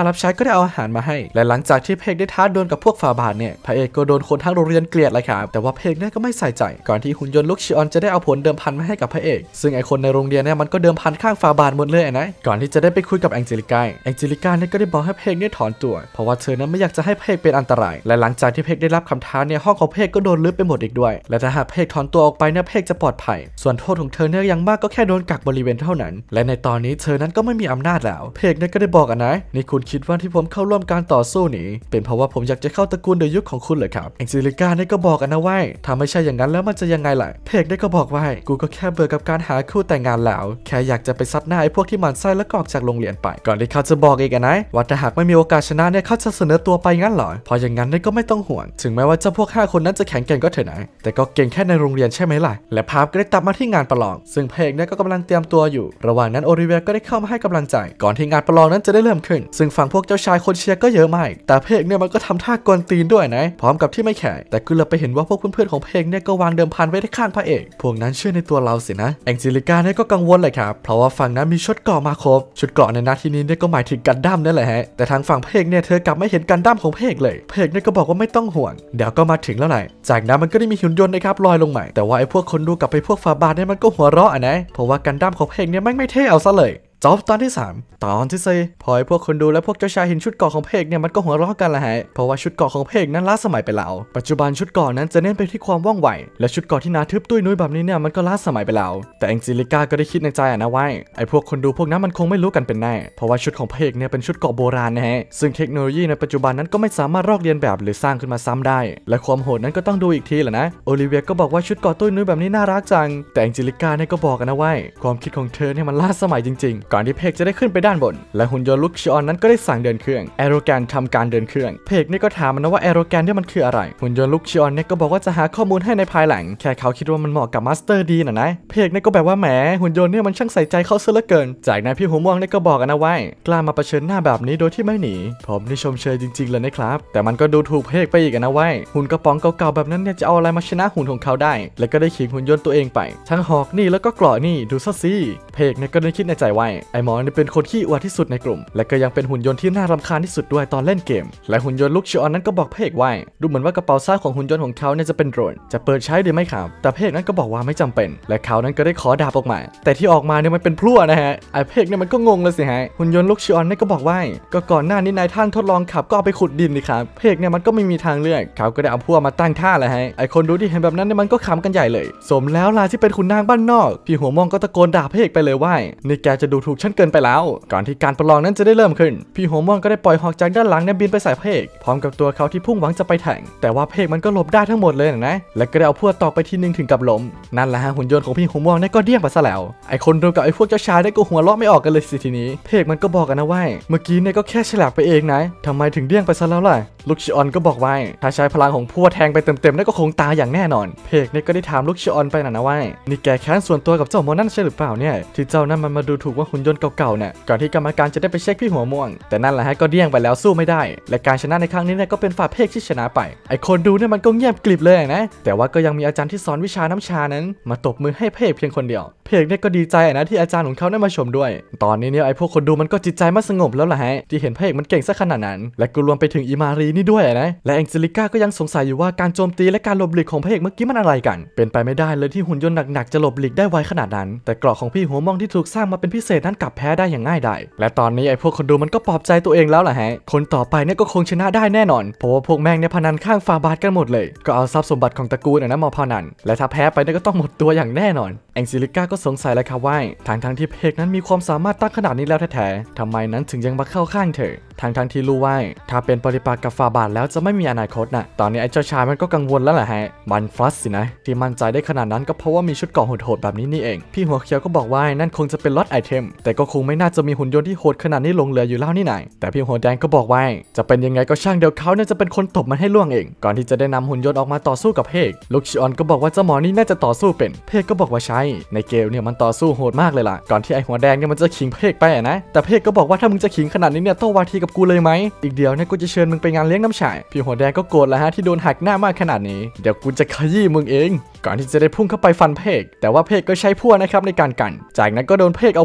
ได้เอาอาหารมาให้และหลังจากที่เพกได้ท้าดวลกับพวกฝาบาทเนี่ยพระเอกก็โดนคนทั้งโรงเรียนเกลียดเลยครับแต่ว่าเพกเนี่ยก็ไม่ใส่ใจก่อนที่หุ่นยนต์ลูกชิออนจะได้เอาผลเดิมพันมาให้กับพระเอกซึ่งไอคนในโรงเรียนเนี่ยมันก็เดิมพันข้างฝาบาทหมดเลยนะก่อนที่จะได้ไปคุยกับแองเจลิก้าเนี่ยก็ได้บอกให้เพกเนี่ยถอนตัวเพราะว่าเธอนั้นไม่อยากจะให้เพกเป็นอันตรายและหลังจากที่เพกได้รับคำท้าเนี่ยห้องของเพกก็โดนลื้อไปหมดอีกด้วยและถ้าหากเพกถอนตัวออกไปเนี่ยเพกจะปลอดภัยส่วนโทษของเธอเนี่ยยังมากก็แค่โดนกักบริเวณเท่านั้นและในตอนนี้เธอนั้นก็ไม่มีอำนาจแล้วเพกเนี่ยก็ได้บอกนะนี่คุณคิดว่าที่ผมเข้าร่วมการต่อสู้นี้เป็นเพราะว่าผมอยากจะเข้าตระกูลเดยุคของคุณเหรอครับแองเจลิก้าเนี่ยก็บอกนะว่าถ้าไม่ใช่อย่างนั้นแล้วมันจะยังไงล่ะเพกเนี่ยก็บอกว่ากูก็แค่เบื่อกับการหาคู่แต่งงานแล้วแค่อยากจะไปซัดหน้าไอ้พวกที่หมั่นไส้แล้วก็ออกจากโรงเรียนไปก่อนที่เขาจะบอกอีกนะว่าถ้าหากไม่มีโอกาสชนะเนี่ยเขาจะเสนอตัวไปงั้นเหรอพออย่างนั้นเนี่ยก็ไม่ต้องห่วงถึงแม้ว่าเจ้าพวก5คนนั้นจะแข็งแกร่งก็เถอะนะแต่ก็เก่งแค่ในโรงเรียนใช่ไหมล่ะและภาพก็ได้ตัดมาที่งานประลองซึ่งเพกเนี่ยก็กำลังเตรียมตัวอยู่ระหว่างนั้นโอลิเวียก็ได้เข้ามาให้กำลังใจก่อนที่งานประลองนั้นจะได้เริ่มขึ้นซึ่งฝั่งพวกเจ้าชายคนเชียร์ก็เยอะมากแต่เพกเนี่ยมันก็ทำท่ากวนตีนด้วยนะพร้อมกับที่ไม่แข็งแต่คือเราไปเห็นว่าพวกเพื่อนๆของเพกเนี่ยก็วางเดิมพันไว้ที่ข้างพระเอกพวกนั้นเชื่อในตัวเราสินะแองเจลิก้าเนี่ยก็กังวลเลยครับเพราะว่าฝั่งนั้นมีชุดเกราะมาครบชุดเกราะในนาทีนี้เนี่ยก็หมายถึงกันดั้มนั่นแหละฮะแต่ทางฝั่งเพกเนี่ยเธอกลับไม่เห็นกันดั้มของเพกเลยเพกเนี่ยก็บอกว่าไม่ต้องห่วงเดี๋ยวก็มาถึงแล้วแหละจากนั้นมันก็ได้มีหุ่นยนต์นะครับลอยลงใหม่แต่ว่าไอ้พวกคนดูกับไอ้พวกฝาบาทเนี่ยมันก็หัวเราะนะเพราะว่ากันดั้มของเพกเนี่ยไม่เท่เอาซะเลยจบตอนที่3ตอนที่4พอไอ้พวกคนดูและพวกเจ้าชายเห็นชุดเกราะของเพกเนี่ยมันก็หัวเราะกันละฮะเพราะว่าชุดเกราะของเพกนั้นล้าสมัยไปแล้วปัจจุบันชุดเกราะนั้นจะเน้นไปที่ความว่องไวและชุดเกราะที่หนาทึบตุ้ยนุ้ยแบบนี้เนี่ยมันก็ล้าสมัยไปแล้วแต่แองเจลิก้าก็ได้คิดในใจนะว่าไอ้พวกคนดูพวกนั้นมันคงไม่รู้กันเป็นแน่เพราะว่าชุดของเพกเนี่ยเป็นชุดเกราะโบราณนะฮะซึ่งเทคโนโลยีในปัจจุบันนั้นก็ไม่สามารถลอกเลียนแบบหรือสร้างขึ้นมาซ้ำได้และความโหดนั้นก็ต้องดูอีกทีแหละนะโอลิเวียก็บอกว่าชุดเกราะตุ้ยนุ้ยแบบนี้น่ารักจังแต่แองเจลิก้าเนี่ยก็บอกนะว่าความคิดของเธอเนี่ยมันล้าสมัยจริงๆก่อนที่เพกจะได้ขึ้นไปด้านบนและหุ่นยนต์ลูกชิออนนั้นก็ได้สั่งเดินเครื่องแอโรแกนทำการเดินเครื่องเพกนี่ก็ถามมันนะว่าแอโรแกนเนี่ยมันคืออะไรหุ่นยนต์ลูกชิออนเนี่ยก็บอกว่าจะหาข้อมูลให้ในภายหลังแค่เขาคิดว่ามันเหมาะกับมาสเตอร์ดีนะเพกนี่ก็แบบว่าแหมหุ่นยนต์เนี่ยมันช่างใส่ใจเขาซะเหลือเกินจากนั้นพี่หัวม่วงนี่ก็บอกกันนะว่ากล้ามาเผชิญหน้าแบบนี้โดยที่ไม่หนีผมนี่ชมเชยจริงๆเลยนะครับแต่มันก็ดูถูกเพกไปอีกนะว่าหุ่นกระป๋องเก่าๆแบบนั้นเนี่ยจะเอาอะไรมาชนะหุ่นของเขาได้และก็ได้ขิงหุ่นยนต์ตัวเองไปทั้งหอกนี่แล้วก็เกราะนี่ดูซะสิเพกเนี่ยก็ได้คิดในใจว่าไอ้หมอนี่เป็นคนขี้อวดที่สุดในกลุ่มและก็ยังเป็นหุ่นยนต์ที่น่ารำคาญที่สุดด้วยตอนเล่นเกมและหุ่นยนต์ลูกชิออนนั้นก็บอกเพกว่าดูเหมือนว่ากระเป๋าซ้ายของหุ่นยนต์ของเขาเนี่ยจะเป็นโดรนจะเปิดใช้ดีไหมครับแต่เพกนั้นก็บอกว่าไม่จำเป็นและเขานั้นก็ได้ขอดาบออกมาแต่ที่ออกมาเนี่ยมันเป็นพลั่วนะฮะไอ้เพกเนี่ยมันก็งงเลยสิฮะหุ่นยนต์ลูกชิออนเนี่ยก็บอกว่าก็ก่อนหน้านี้นายท่านทดลองขับก็เอาไปขุดดินนี่ครับเพกเนี่ยมันก็ไม่มีทางเลือกเขาก็ได้เอาพลั่วมาตั้งท่าเลยฮะไอ้คนดูที่เห็นแบบนั้นเนี่ยมันก็ขำกันใหญ่เลยสมแล้วล่ะที่เป็นขุนนางบ้านนอกพี่หัวม่วงก็ตะโกนด่าเพกไปเลยว่านี่แกจะดูถูกฉันเกินไปแล้วก่อนที่การประลองนั้นจะได้เริ่มขึ้นพี่หัวม่วงก็ได้ปล่อยหอกจากด้านหลังเนี่ยบินไปใส่เพกพร้อมกับตัวเขาที่พุ่งหวังจะไปแทงแต่ว่าเพกมันก็หลบได้ทั้งหมดเลยนะและก็ได้เอาพวกตอกไปทีนึงถึงกับล้มนั่นแหละฮะหุ่นยนต์ของพี่หัวม่วงเนี่ยก็เดี้ยงไปซะแล้วไอ้คนดูกับไอ้พวกเจ้าชายได้ก็หัวเราะไม่ออกกันเลยสิทีนี้เพกมันก็บอกกันนะว่าเมื่อกี้เนี่ยก็แค่ฉลาดไปเองนะทำไมถึงเดี้ยงไปซะแล้วล่ะลูกชิออนก็บอกว่าถ้าใช้พลังของพวกแทงไปเต็มๆนั่นก็คงตายอย่างแน่นอนเพกเนี่ยก็ได้ถามลูกชิออนไปนะว่านี่แกแค้นส่วนตัวกับเจ้าหมอนั่นใช่หรือเปล่าเนี่ยที่เจ้านั่นมันมาดูถูกว่าหุ่นยนต์เก่าๆเนี่ยก่อนที่กรรมการจะได้ไปเช็คพี่หัวม่วงแต่นั่นแหละฮะก็เดี้ยงไปแล้วสู้ไม่ได้และการชนะในครั้งนี้เนี่ยก็เป็นฝ่ายเพกที่ชนะไปไอคนดูเนี่ยมันก็เงียบกริบเลยนะแต่ว่าก็ยังมีอาจารย์ที่สอนวิชาน้ำชานั้นมาตบมือให้เพกเพียงคนเดียวเพกเนี่ยก็ดีใจนะที่อาจารย์ของเขาได้มาชมด้วยตอนนี้เนี่ยไอพวกคนดูมันก็จิตใจไม่สงบแล้วล่ะฮะที่เห็นเพกมันเก่งซะขนาดนั้นและก็รวมไปถึงอิมารีนี่ด้วยนะและแองเจลิก้าก็ยังสงสัยอยู่ว่าการโจมตีและการหลบหลีกของเพกเมื่อกี้มันอะไรกันเป็นไปไม่ได้เลยที่หุ่นยนต์หนักๆจะหลบหลีกได้ไวขนาดนั้นแต่เกราะของพี่หัวม่วงที่ถูกสร้างมาเป็นพิเศษนั้นกลับแพ้ได้อย่างง่ายดายและตอนนี้ไอพวกคนดูมันก็ปลอบใจตัวเองแล้วล่ะฮะคนต่อไปเนี่ยก็คงชนะได้แน่นอนเพราะว่าพวกแม่งเนี่ยพนันข้างฟาบาทกันหมดเลยก็เอาทรัพย์สมบัติของตระกูลนะมาพนันและถ้าแพ้ไปเนี่ยก็ต้องหมดตัวอย่างแน่นอนแองเจลิก้าก็สงสัยเลยครับว่าทั้งที่เพกนั้นมีความสามารถตั้งขนาดนี้แล้วแท้ๆทำไมนั้นถึงยังมาเข้าข้างเธอทั้งที่รู้ว่าถ้าเป็นปฏิปักษ์กับฟาบาทแล้วจะไม่มีอนาคตนะตอนนี้ไอ้เจ้าชายมันก็กังวลแล้วแหละฮะมันฟลัสสินะที่มั่นใจได้ขนาดนั้นก็เพราะว่ามีชุดเกราะโหดๆแบบนี้นี่เองพี่หัวเขียวก็บอกว่านั่นคงจะเป็นล็อตไอเทมแต่ก็คงไม่น่าจะมีหุ่นยนต์ที่โหดขนาดนี้หลงเหลืออยู่แล้วนี่ไหนแต่พี่หัวแดงก็บอกว่าจะเป็นยังไงก็ช่างเดี๋ยวเขาเนี่ยจะเป็นคนตบมันให้ล่วงเองก่อนที่จะได้นำหุ่นยนต์ออกมาต่อสู้กับเพกลูกชิออนก็บอกว่าเจ้าหมอนี่น่าจะต่อสู้เป็นเพกก็บอกว่าใช่ในเกมเนี่ยมันต่อสู้โหดมากเลยล่ะก่อนที่ไอหัวแดงเนี่ยมันจะขิงเพกไปนะแต่เพกก็บอกว่าถ้ามึงจะขิงขนาดนี้เนี่ยต้องวาทีกับกูเลยไหมอีกเดียวเนี่ยกูจะเชิญมึงไปงานเลี้ยงน้ำชาพี่หัวแดงก็โกรธแล้วฮะที่โดนหักหน้ามากขนาดนี้เดี๋ยวกูจะขยี้มึงเองก่อนที่จะได้พุ่งเข้าไปฟันเพกแต่ว่าเพกก็ใช้พวกนะครับในการกันจากนั้นก็โดนเพกเอาพวกตบ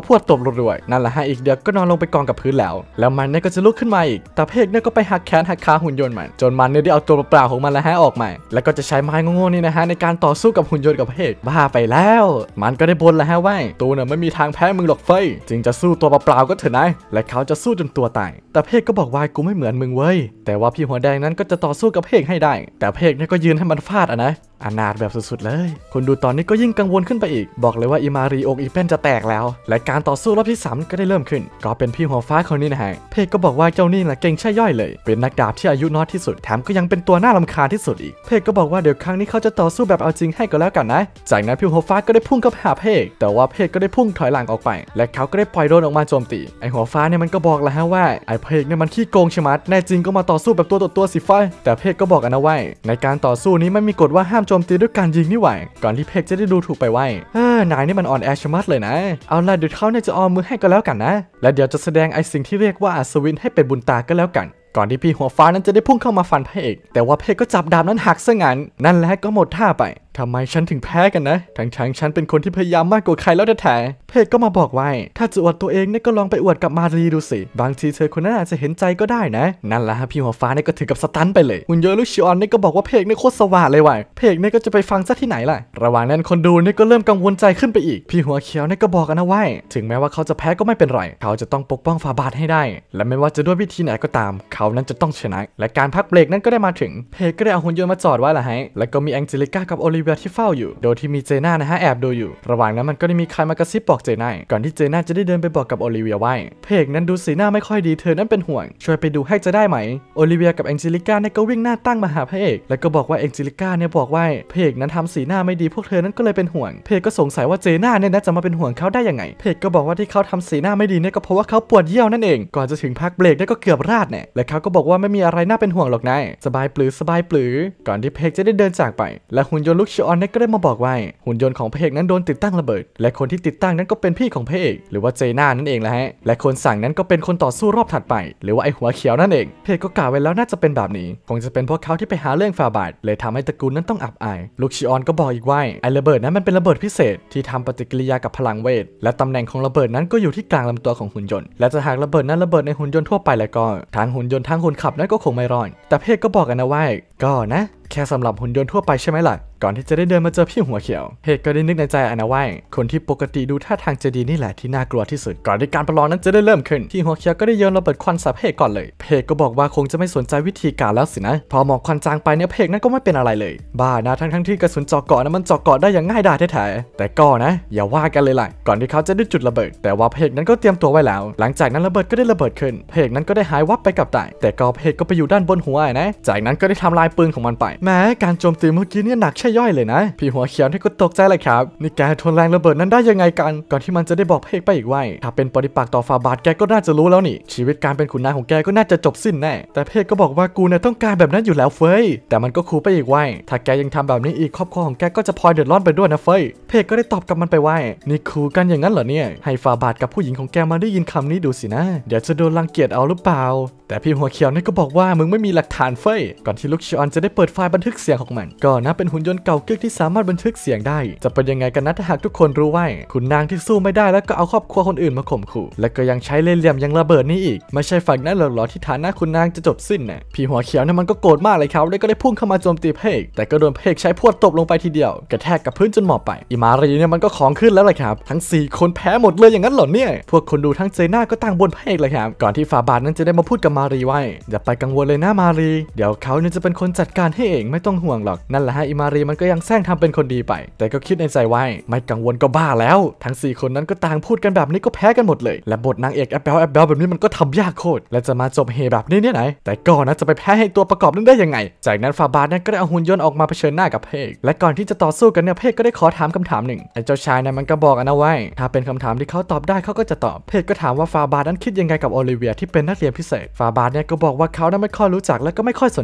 รัวๆนั่นแหละฮะอีกเดียวก็นอนลงไปกองกับพื้นแล้วมันเนี่ยก็จะลุกขึ้นมาอีกแต่เพกเนี่ยก็ไปหักแขนหักขาหุ่นยนต์มันจนมันเนี่ยได้เอาตัวเปล่าของมันแล้วฮะออกมาแล้วก็จะใช้ไม้โง่ๆนี่นะฮะในการต่อสู้กับหุ่นยนต์กับเพกบ้าไปแล้วมันก็ได้บ่นแล้วฮะว่าตัวเนี่ยไม่มีทางแพ้มึงหรอกเฟ้ยจึงจะสู้ตัวเปล่าก็เถอะนะและเขาจะสู้จนตัวตายแต่เพกก็บอกว่ากูไม่เหมือนมึงเว้ยแต่ว่าพี่หัวแดงนั้นก็จะต่อสู้กับเพกให้ได้แต่เพกเนี่ยก็ยืนให้มันฟาดนะอนาถแบบสุดๆเลยคนดูตอนนี้ก็ยิ่งกังวลขึ้นไปอีกบอกเลยว่าอิมารีอกอีเป็นจะแตกแล้วและการต่อสู้รอบที่3ก็ได้เริ่มขึ้นก็เป็นพี่หัวฟ้าคนนี้นะฮะเพกก็บอกว่าเจ้านี่แหละเก่งใช่ย่อยเลยเป็นนักดาบที่อายุน้อยที่สุดแถมก็ยังเป็นตัวน่ารำคาญที่สุดอีกเพกก็บอกว่าเดี๋ยวครั้งนี้เขาจะต่อสู้แบบเอาจริงให้ก็แล้วกันนะจากนั้นพี่หัวฟ้าก็ได้พุ่งเข้าหาเพกแต่ว่าเพกก็ได้พุ่งถอยหลังออกไปและเขาก็ได้ปล่อยโดรนออกมาโจมตีไอหัวฟ้าเนี่ยมันก็บอกแล้วฮะว่าไอเพกเนี่ยมันขี้โกงใช่ไหมแน่จริงก็มาต่อสู้แบบตัวต่อตัวสิฟ้าแต่เพกก็บอกนะว่าในการต่อสู้นี้ไม่มีกฎว่าห้ามโจมตีด้วยการยิงนี่หว่าก่อนที่เพกจะได้ดูถูกไปว่านายนี่มันอ่อนแอชะมัดเลยนะเอาล่ะเดี๋ยวเขาเนี่ยจะออมมือให้ก็แล้วกันนะและเดี๋ยวจะแสดงไอสิ่งที่เรียกว่าอัศวินให้เป็นบุญตาก็แล้วกันก่อนที่พี่หัวฟ้านั้นจะได้พุ่งเข้ามาฟันพระเอกแต่ว่าเพกก็จับดาบนั้นหักซะงั้นนั่นแหละก็หมดท่าไปทำไมฉันถึงแพ้กันนะทั้งฉันเป็นคนที่พยายามมากกว่าใครแล้วแท้ๆเพกก็มาบอกว่าถ้าจะอวดตัวเองเนี่ยก็ลองไปอวดกับมารีดูสิบางทีเธอคนนั้นอาจจะเห็นใจก็ได้นะนั่นแหละพี่หัวฟ้าเนี่ยก็ถึงกับสตันไปเลยหุ่นยนต์ลูกชิออนเนี่ยก็บอกว่าเพกเนี่ยโคตรสว่างเลยว่ะเพกเนี่ยก็จะไปฟังซะที่ไหนล่ะระหว่างนั้นคนดูเนี่ยก็เริ่มกังวลใจขึ้นไปอีกพี่หัวเขียวเนี่ยก็บอกกันนะว่าถึงแม้ว่าเขาจะแพ้ก็ไม่เป็นไรเขาจะต้องปกป้องฟาบาทให้ได้และไม่ว่าจะด้วยวิธีไหนก็ตามเขานั้นจะต้องชนะและการพักเบรกนั้นก็ได้มาถึงเพกก็ได้เอาหุ่นยนต์มาจอดไว้ละฮะแล้วก็มีแองเจลิก้ากับโอลิเวียที่เฝ้าอยู่โดยที่มีเจน่านะฮะแอบดูอยู่ระหว่างนั้นมันก็ได้มีใครมากระซิบบอกเจน่าก่อนที่เจน่าจะได้เดินไปบอกกับโอลิเวียว่าเพกนั้นดูสีหน้าไม่ค่อยดีเธอนั้นเป็นห่วงช่วยไปดูให้จะได้ไหมโอลิเวียกับแองเจลิก้าเนี่ยก็วิ่งหน้าตั้งมาหาพระเอกแล้วก็บอกว่าแองเจลิก้าเนี่ยบอกว่าเพกนั้นทำสีหน้าไม่ดีพวกเธอนั้นก็เลยเป็นห่วงเพกก็สงสัยว่าเจน่าเนี่ยนะจะมาเป็นห่วงเขาได้ยังไงเพกก็บอกว่าที่เขาทำสีหน้าไม่ดีเนี่ยก็เพราะว่าเขาปวดเยี่ยวนั่นเองก่อนจะถึงพักเบรกเนี่ยก็เกือบราดเนี่ยและเขาก็บอกว่าไม่มีอะไรน่าเป็นห่วงหรอกนายสบายปลือก่อนที่เพกจะได้เดินจากไปและหุ่นยนต์ลูกชิออนเนี่ยก็ได้มาบอกว่าหุ่นยนต์ของพระเอกนั้นโดนติดตั้งระเบิดและคนที่ติดตั้งนั้นก็เป็นพี่ของพระเอกหรือว่าเจน่านั่นเองแหละฮะและคนสั่งนั้นก็เป็นคนต่อสู้รอบถัดไปหรือว่าไอหัวเขียวนั่นเองเพจก็กล่าวไว้แล้วน่าจะเป็นแบบนี้คงจะเป็นเพราะเขาที่ไปหาเรื่องฟาบาทเลยทำให้ตระกูลนั้นต้องอับอายลูกชิออนก็บอกอีกว่าไอระเบิดนั้นมันเป็นระเบิดพิเศษที่ทำปฏิกิริยากับพลังเวทและตำแหน่งของระเบิดนั้นก็อยู่ที่กลางลำตัวของหุ่นยนต์และจะหากระเบิดนั้นระเบิดในหุ่นยนต์ทั่วไปแล้วก็ทั้งหุ่นยนต์ทั้งคนขับนั้นก็คงไม่รอดแต่เพจก็บอกกันนะว่าก็นะแค่สำหรับหุ่นยนต์ทั่วไปใช่ไหมล่ะก่อนที่จะได้เดินมาเจอพี่หัวเขียวเพจก็ได้นึกในใจนะว่าคนที่ปกติดูท่าทางจะดีนี่แหละที่น่ากลัวที่สุดก่อนที่การประลองนั้นจะได้เริ่มขึ้นพี่หัวเขียวก็ได้โยนระเบิดควันใส่เพจก่อนเลยเพจก็บอกว่าคงจะไม่สนใจวิธีการแล้วสินะพอหมอกควันจางไปเนี่ยเพจนั้นก็ไม่เป็นอะไรเลยบ้านะทั้งที่กระสุนเจาะเกาะนั้นมันเจาะเกาะได้อย่างง่ายดายแท้ๆแต่ก็นะอย่าว่ากันเลยล่ะก่อนที่เขาจะได้จุดระเบิดแต่ว่าเพจนั้นก็เตรียมตัวไว้แล้วหลังจากนั้นระเบิดก็ได้ระเบิดขึ้นเพจนั้นก็ได้หายวับไปกับตายแต่ก็เพจก็ไปอยู่ด้านบนหัวนะจากนั้นก็ได้ทำลายปืนของมันไปแม้การโจมตีเมื่อกี้เนี่ยหนักใช่ย่อยเลยนะพี่หัวเขียวที่ก็ตกใจเลยครับนี่แกทนแรงระเบิดนั้นได้ยังไงกันก่อนที่มันจะได้บอกเพกไปอีกว่าถ้าเป็นปฏิปักษ์ต่อฟาบาทแกก็น่าจะรู้แล้วนี่ชีวิตการเป็นขุนนางของแกก็น่าจะจบสิ้นแน่แต่เพกก็บอกว่ากูเนี่ยต้องการแบบนั้นอยู่แล้วเฟ้ยแต่มันก็ขู่ไปอีกว่าถ้าแกยังทำแบบนี้อีกครอบครัวของแกก็จะพลอยเดือดร้อนไปด้วยนะเฟ้ยเพกก็ได้ตอบกับมันไปว่านี่ขู่กันอย่างนั้นเหรอเนี่ยให้ฟาบาทกับผู้หญิงของแกมาได้ยินคำนี้ดูสินะเดี๋ยวจะโดนรังเกียจเอาหรือเปล่าแต่พี่หัวเขียวนี่ก็บอกว่ามึงไม่มีหลักฐานเฟ้ยก่อนที่ลูกชิออนจะได้เปิดไฟล์บันทึกเสียงของมันก็นะเป็นหุ่นยนต์เก่าเกึกที่สามารถบันทึกเสียงได้จะเป็นยังไงกันนะถ้าหากทุกคนรู้ว่าขุนนางที่สู้ไม่ได้แล้วก็เอาครอบครัวคนอื่นมาข่มขู่และก็ยังใช้เล่ห์เหลี่ยมยังระเบิดนี่อีกไม่ใช่ฝั่งนั้นหรอที่ฐานะขุนนางจะจบสิ้นน่ะพี่หัวเขียวเนี่ยมันก็โกรธมากเลยครับเลยก็ได้พุ่งเข้ามาโจมตีเพกแต่ก็โดนเพกใช้พวดตบลงไปทีเดียวกระแทกกับพื้นจนหมอบไปอิมารีเนี่ยมันก็ของขึ้นแล้วแหละครับทั้ง4คนแพ้หมดเลยอย่างนั้นเหรอเนี่ยพวกคนดูทั้งเจน่าก็ต่างบนเพกเลยครับก่อนที่ฟาบาทนั้นจะได้มาพูดกับมารีไว้อย่าไปกังวลเลยนะมารีเดี๋ยวเขาเนี่ยจะเป็นคนจัดการให้เองไม่ต้องห่วงหรอกนั่นแหละฮะอิมารีมันก็ยังแซงทำเป็นคนดีไปแต่ก็คิดในใจไว้ไม่กังวลก็บ้าแล้วทั้ง4คนนั้นก็ต่างพูดกันแบบนี้ก็แพ้กันหมดเลยและบทนางเอกแอปเปิลแบบนี้มันก็ทำยากโคตรและจะมาจบเฮแบบนี้เนี่ยไหนแต่ก็นะจะไปแพ้ให้ตัวประกอบนั้นได้ยังไงจากนั้นฟาบาทนั้นก็ได้เอาหุ่นยนต์ออกมาเผชิญหน้ากับเพกและก่อนที่จะต่อสู้กันเนี่ยเพกก็ได้ขอถามคำถามหนึ่งไอ้เจ้าชายนั้นมันก็บอกนะไว้ถ้าเป็นคำถามที่เขาตอบได้เขาก็จะตอบเพกก็ถามว่าฟาบาทนั้นคิดยังไงกับโอลิเวียที่เป็นนักเรียนพิเศษฟาบาทเนี่ยก็บอกว่าเขานั้นไม่ค่อยรู้จักและก็ไม่ค่อยสนใจ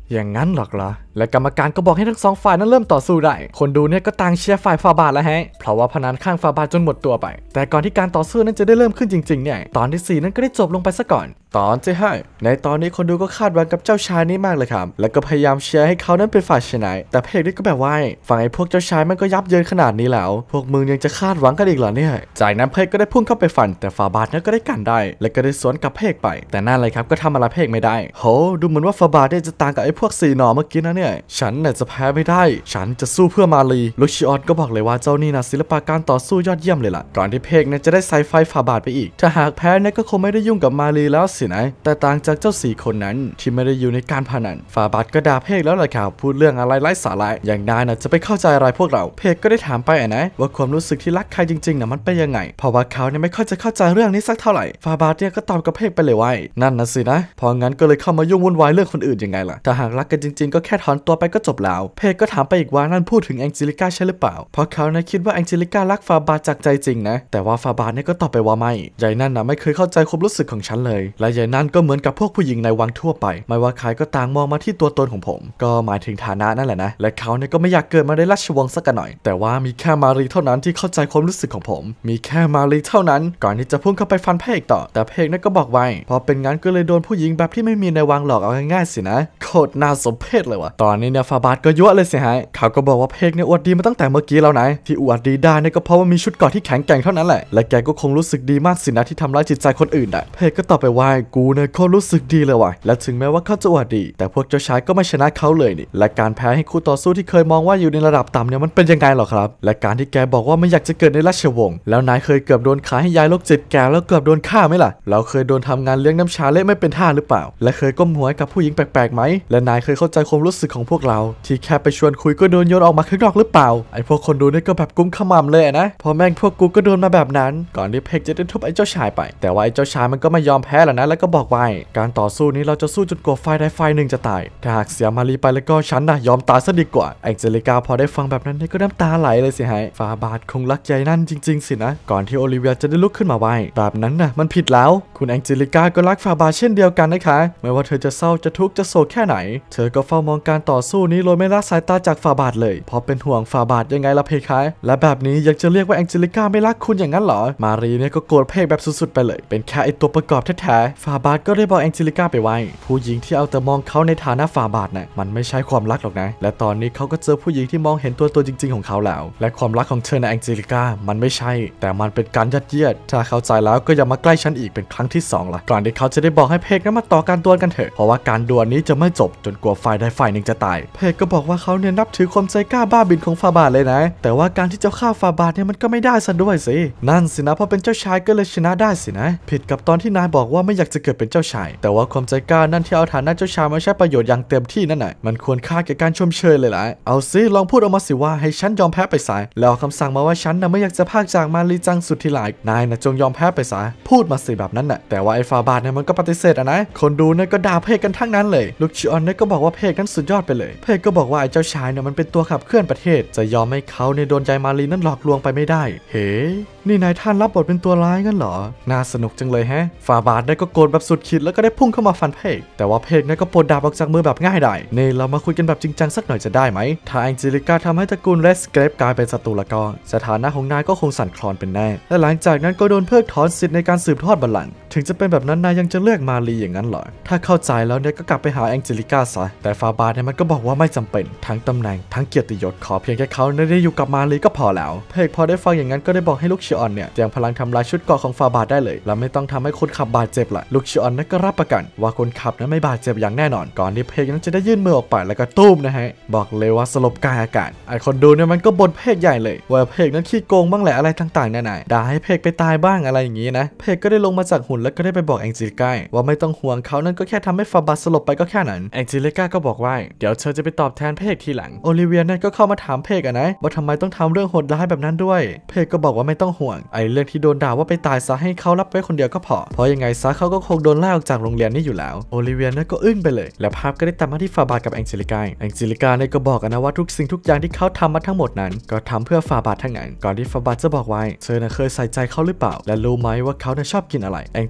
อย่างนั้นหรอกเหรอและกรรมการก็บอกให้ทั้งสองฝ่ายนั้นเริ่มต่อสู้ได้คนดูเนี่ยก็ต่างเชียร์ฝ่ายฟาบาทแล้วฮะเพราะว่าพนันข้างฟาบาทจนหมดตัวไปแต่ก่อนที่การต่อสู้นั้นจะได้เริ่มขึ้นจริงๆเนี่ยตอนที่4นั้นก็ได้จบลงไปซะก่อนตอนที่5ในตอนนี้คนดูก็คาดหวังกับเจ้าชายนี้มากเลยครับแล้วก็พยายามเชียร์ให้เขานั้นเป็นฝ่ายชนะแต่เพลงนี้ก็แบบว่าฝั่งไอ้พวกเจ้าชายมันก็ยับเยินขนาดนี้แล้วพวกมึงยังจะคาดหวังกันอีกเหรอเนี่ยจากนั้นเพลงก็ได้พุ่งเข้าไปฟันแต่ฟาบาทนั้นก็ได้กันได้และก็ได้สวนกับเพลงไปแต่นั่นเลยครับก็ทำอะไรเพลงไม่ได้โหดูเหมือนว่าฟาบาทเนี่ยจะต่างกับไอ้พวก4 หน่อเมื่อกี้นะเนี่ยฉันเนี่ยจะแพ้ไม่ได้ฉันจะสู้เพื่อมาลีลูชิออนก็บอกเลยว่าเจ้านี่นะศิลปะการต่อสู้ยอดเยี่ยมเลยล่ะก่อนที่เพลงเนี่ยจะได้ใส่ไฟฟาบาทไปอีกถ้าหากแพ้เนี่ยก็คงไม่ได้ยุ่งกับมาลีแล้วสินะแต่ต่างจากเจ้า4 คนนั้นที่ไม่ได้อยู่ในการพนันฟาบาทก็ด่าเพลงแล้วล่ะครับพูดเรื่องอะไรไร้สาระอย่างนายน่ะจะไปเข้าใจอะไรพวกเราเพลงก็ได้ถามไปนะว่าความรู้สึกที่รักใครจริงๆน่ะมันเป็นยังไงเพราะว่าเขาเนี่ยไม่ค่อยจะเข้าใจเรื่องนี้สักเท่าไหร่ฟาบาทเนี่ยก็ตอบกับเพลงไปเลยว่านั่นนะสินะพองั้นก็เลยเข้ามายุ่งวุ่นวายเรื่องคนอื่นยังไงล่ะถ้าหากรักกันจริงๆก็แค่ถอนตัวไปก็จบแล้วเพลงก็ถามไปอีกว่านั่นพูดถึงแองเจลิก้าใช่หรือเปล่าเพราะเขานะคิดว่าแองเจลิก้ารักฟาบาทจากใจจริงนะแต่ว่าฟาบาทเนี่ยก็ตอบไปว่าไม่ยายนั่นนะไม่เคยเข้าใจความรู้สึกของฉันเลยและยายนั่นก็เหมือนกับพวกผู้หญิงในวังทั่วไปไม่ว่าใครก็ต่างมองมาที่ตัวตนของผมก็หมายถึงฐานะนั่นแหละนะและเขาเนี่ยก็ไม่อยากเกิดมาในราชวงศ์สักหน่อยแต่ว่ามีแค่มารีเท่านั้นที่เข้าใจความรู้สึกของผมมีแค่มารีเท่านั้นก่อนที่จะพุ่งเข้าไปฟันเพกต่อแต่เพกนั่นก็บอกไว้พอเป็นงั้นก็เลยโดนผู้หญิงแบบที่ไม่มีในวังหลอกเอาง่ายๆสินะโคตรน่าสมเพชเลยว่ะตอนนี้เนี่ยฟาบาทก็ยั่วเลยสิฮะเขาก็บอกว่าเพกเนี่ยอวดดีมาตั้งแต่เมื่อกี้แล้วนะที่อวดดีได้เนี่ยก็เพราะว่ามีชุดเกราะที่แข็งแกร่งเท่านั้นแหละและแกก็คงรู้สึกดีมากสินะที่ทำร้ายจิตใจคนอื่นได้เพกก็ตอบไปว่ากูเนี่ยเขารู้สึกดีเลยว่ะและถึงแม้ว่าเขาจะอวดดีแต่พวกเจ้าชายก็ไม่ชนะเขาเลยนี่และการแพ้ให้คู่ต่อสู้ที่เคยมองว่าอยู่ในระดับต่ำเนี่ยมันเป็นยังไงหรอครับและการที่แกบอกว่าไม่อยากจะเกิดในราชวงศ์แล้วนายเคยเกือบโดนขายให้ยายโรคจิตแกแล้วเกือบโดนฆ่าไหมล่ะเราเคยโดนทำงานเลี้ยงน้ำชาเละไม่เป็นท่าหรือเปล่าและเคยก้มหัวกับผู้หญิงแปลกๆไหมและนายเคยเข้าใจความรู้สึกของพวกเราที่แค่ไปชวนคุยก็โดนโยนออกมาข้างนอกหรือเปล่าไอ้พวกคนดูนี่ก็แบบกุ้มขมำเลยนะพอแม่งพวกกูก็โดนมาแบบนั้นก่อนที่เพกจะได้ทุบไอ้เจ้าชายไปแต่ว่าไอ้เจ้าชายมันก็ไม่ยอมแพ้แล้วนะแล้วก็บอกว่าการต่อสู้นี้เราจะสู้จนกว่าฝ่ายใดฝ่ายหนึ่งจะตายถ้าหากเสียมารีไปแล้วก็ฉันนะยอมตายซะดีกว่าแองเจลิกาพอได้ฟังแบบนั้นก็น้ำตาไหลเลยสิฮะฟาบาทคงรักใจนั่นจริงๆสินะก่อนที่โอลิเวียจะได้ลุกขึ้นมาไหวแบบนั้นนะมันผิดแล้วคุณแองเจลิกาก็รักฟาบาทเช่นเดียวกันนะคะไม่ว่าเธอจะเศร้าจะทุกข์จะโศกแค่ไหนเธอก็เฝ้ามองการต่อสู้นี้โดยไม่ละสายตาจากฟาบาทเลยเพราะเป็นห่วงฟาบาทยังไงล่ะเพคะและแบบนี้ยังจะเรียกว่าแองเจลิกาไม่รักคุณอย่างนั้นเหรอมารีเนี่ยก็โกรธเพกแบบสุดๆไปเลยเป็นแค่ไอตัวประกอบแท้ๆฟาบาทก็ได้บอกแองเจลิกาไปไว้ผู้หญิงที่เอาแต่มองเขาในฐานะฟาบาทน่ะมันไม่ใช่ความรักหรอกนะและตอนนี้เขาก็เจอผู้หญิงที่มองเห็นตัวจริงๆของเขาแล้วและความรักของเธอในแองเจลิกามันไม่ใช่แต่มันเป็นการยัดเยียดถ้าเข้าใจแล้วก็อย่ามาใกล้ฉันอีกเป็นครั้งที่2ล่ะก่อนที่เขาจะได้บอกให้เพกนั้นมาต่อการดวลกันเถอะเพราะว่าการดวลนี้จะไม่จบจนกว่าฝ่ายใดฝ่ายหนึ่งจะตายเพกก็บอกว่าเขาเนี่ยนับถือความใจกล้าบ้าบินของฟาบาทเลยนะแต่ว่าการที่จะฆ่าฟาบาทเนี่ยมันก็ไม่ได้ซะด้วยสินั่นสินะเพราะเป็นเจ้าชายก็เลยชนะได้สินะผิดกับตอนที่นายบอกว่าไม่อยากจะเกิดเป็นเจ้าชายแต่ว่าความใจกล้านั่นที่เอาฐานะเจ้าชายมาใช้ประโยชน์อย่างเต็มที่นั่นน่ะมันควรค่าแก่การชมเชยเลยล่ะเอาสิลองพูดออกมาสิว่าให้ฉันยอมแพ้ไปซะแล้วคำสั่งมาว่าฉันน่ะไม่อยากจะพากจากมารีจังสุดที่หลายนายน่ะจงยอมแพ้ไปซะพูดมาสิแบบนั้นน่ะแต่ว่าไอ้ฟาบาทเนี่ยมันก็ปฏิเสธนะคนดูเนี่ยก็ด่าเพกกันทั้งนั้นเลยลูกชิออนเนี่ยก็บอกว่าเพกนั้นสุดยอดไปเลยเพกก็บอกว่าไอ้เจ้าชายเนี่ยมันเป็นตัวขับเคลื่อนประเทศจะยอมให้เขาในโดนใจมารีนั้นหลอกลวงไปไม่ได้เฮ้นี่นายท่านรับบทเป็นตัวร้ายงั้นเหรอน่าสนุกจังเลยแฮะฟาบาทเนี่ยก็โกรธแบบสุดขีดแล้วก็ได้พุ่งเข้ามาฟันเพกแต่ว่าเพกเนี่ยก็ปลดดาบออกจากมือแบบง่ายได้นี่เรามาคุยกันแบบจริงจังสักหน่อยจะได้ไหมถ้าแองเจลิกาทำให้ตระกูลเรสเกรฟกลายเป็นศัตรูละก็สถานะของนายก็คงสั่นคลอนเป็นแน่และหลังจากนั้นก็โดนเพิกถอนสิทธิ์ในการสืบทอดบัลลังก์ถึงจะเป็นแบบนั้นนายยังจะเลือกมารีอย่างนั้นเหรอถ้าเข้าใจแล้วเนี่ยก็กลับไปหาแองเจลิกาซะแต่ฟาบาทเนี่ยมันก็บอกว่าไม่จำเป็นทั้งตำแหน่งทั้งเกียรติยศขอเพียงแค่เขาได้อยู่กับมารีก็พอแล้วเพกพอได้ฟังอย่างนั้นก็ได้บอกให้ลูกชิออนเนี่ยเตรียมพลังทำลายชุดเกราะของฟาบาทได้เลยและไม่ต้องทำให้คนขับบาดเจ็บละลูกชิออนนั้นก็รับประกันว่าคนขับนั้นไม่บาดเจ็บอย่างแน่นอนก่อนที่เพกนั้นจะได้ยื่นมือออกไปแล้วก็ตุ้มนะฮะบอกเลยว่าสลบกลางอากาศไอคนดูเนี่ยมันก็บ่นเพกใหญ่เลยว่าเพกนั้นขี้โกงบ้างแหละอะไรต่างๆนานาด่าให้เพกไปตายบ้างอะไรอย่างงี้นะเพกก็ได้ลงมาจากหุ่นแล้วก็ได้ไปบอกแองเจลิกาว่าไม่ต้องห่วงเขานั้นก็แค่ทำให้ฟาบาทสลบไปก็แค่นั้นแองเจลิกาก็บอกว่าเดี๋ยวเธอจะไปตอบแทนเพกทีหลังโอลิเวียนั่นก็เข้ามาถามเพกนะว่าทำไมต้องทำเรื่องโหดร้ายแบบนั้นด้วยเพกก็บอกว่าไม่ต้องห่วงไอเรื่องที่โดนด่าว่าไปตายซะให้เขารับไว้คนเดียวก็พอเพราะยังไงซะเขาก็คงโดนไล่ออกจากโรงเรียนนี้อยู่แล้วโอลิเวียนั่นก็อึ้งไปเลยและภาพก็ได้ตัดมาที่ฟาบาทกับแองเจลิกาเนี่ยก็บอกนะว่าทุกสิ่งทุกอย่างที่เขาทำมาทั้งหมดนั้นก็ทำเพื่อฟาบาททั้งนั้นก่อนที่ฟาบาทจะบอกไว้เธอน่ะเคยใส่ใจเขาหรือเปล่าและรู้ไหมว่าเขาน่ะชอบกินอะไรแองเจ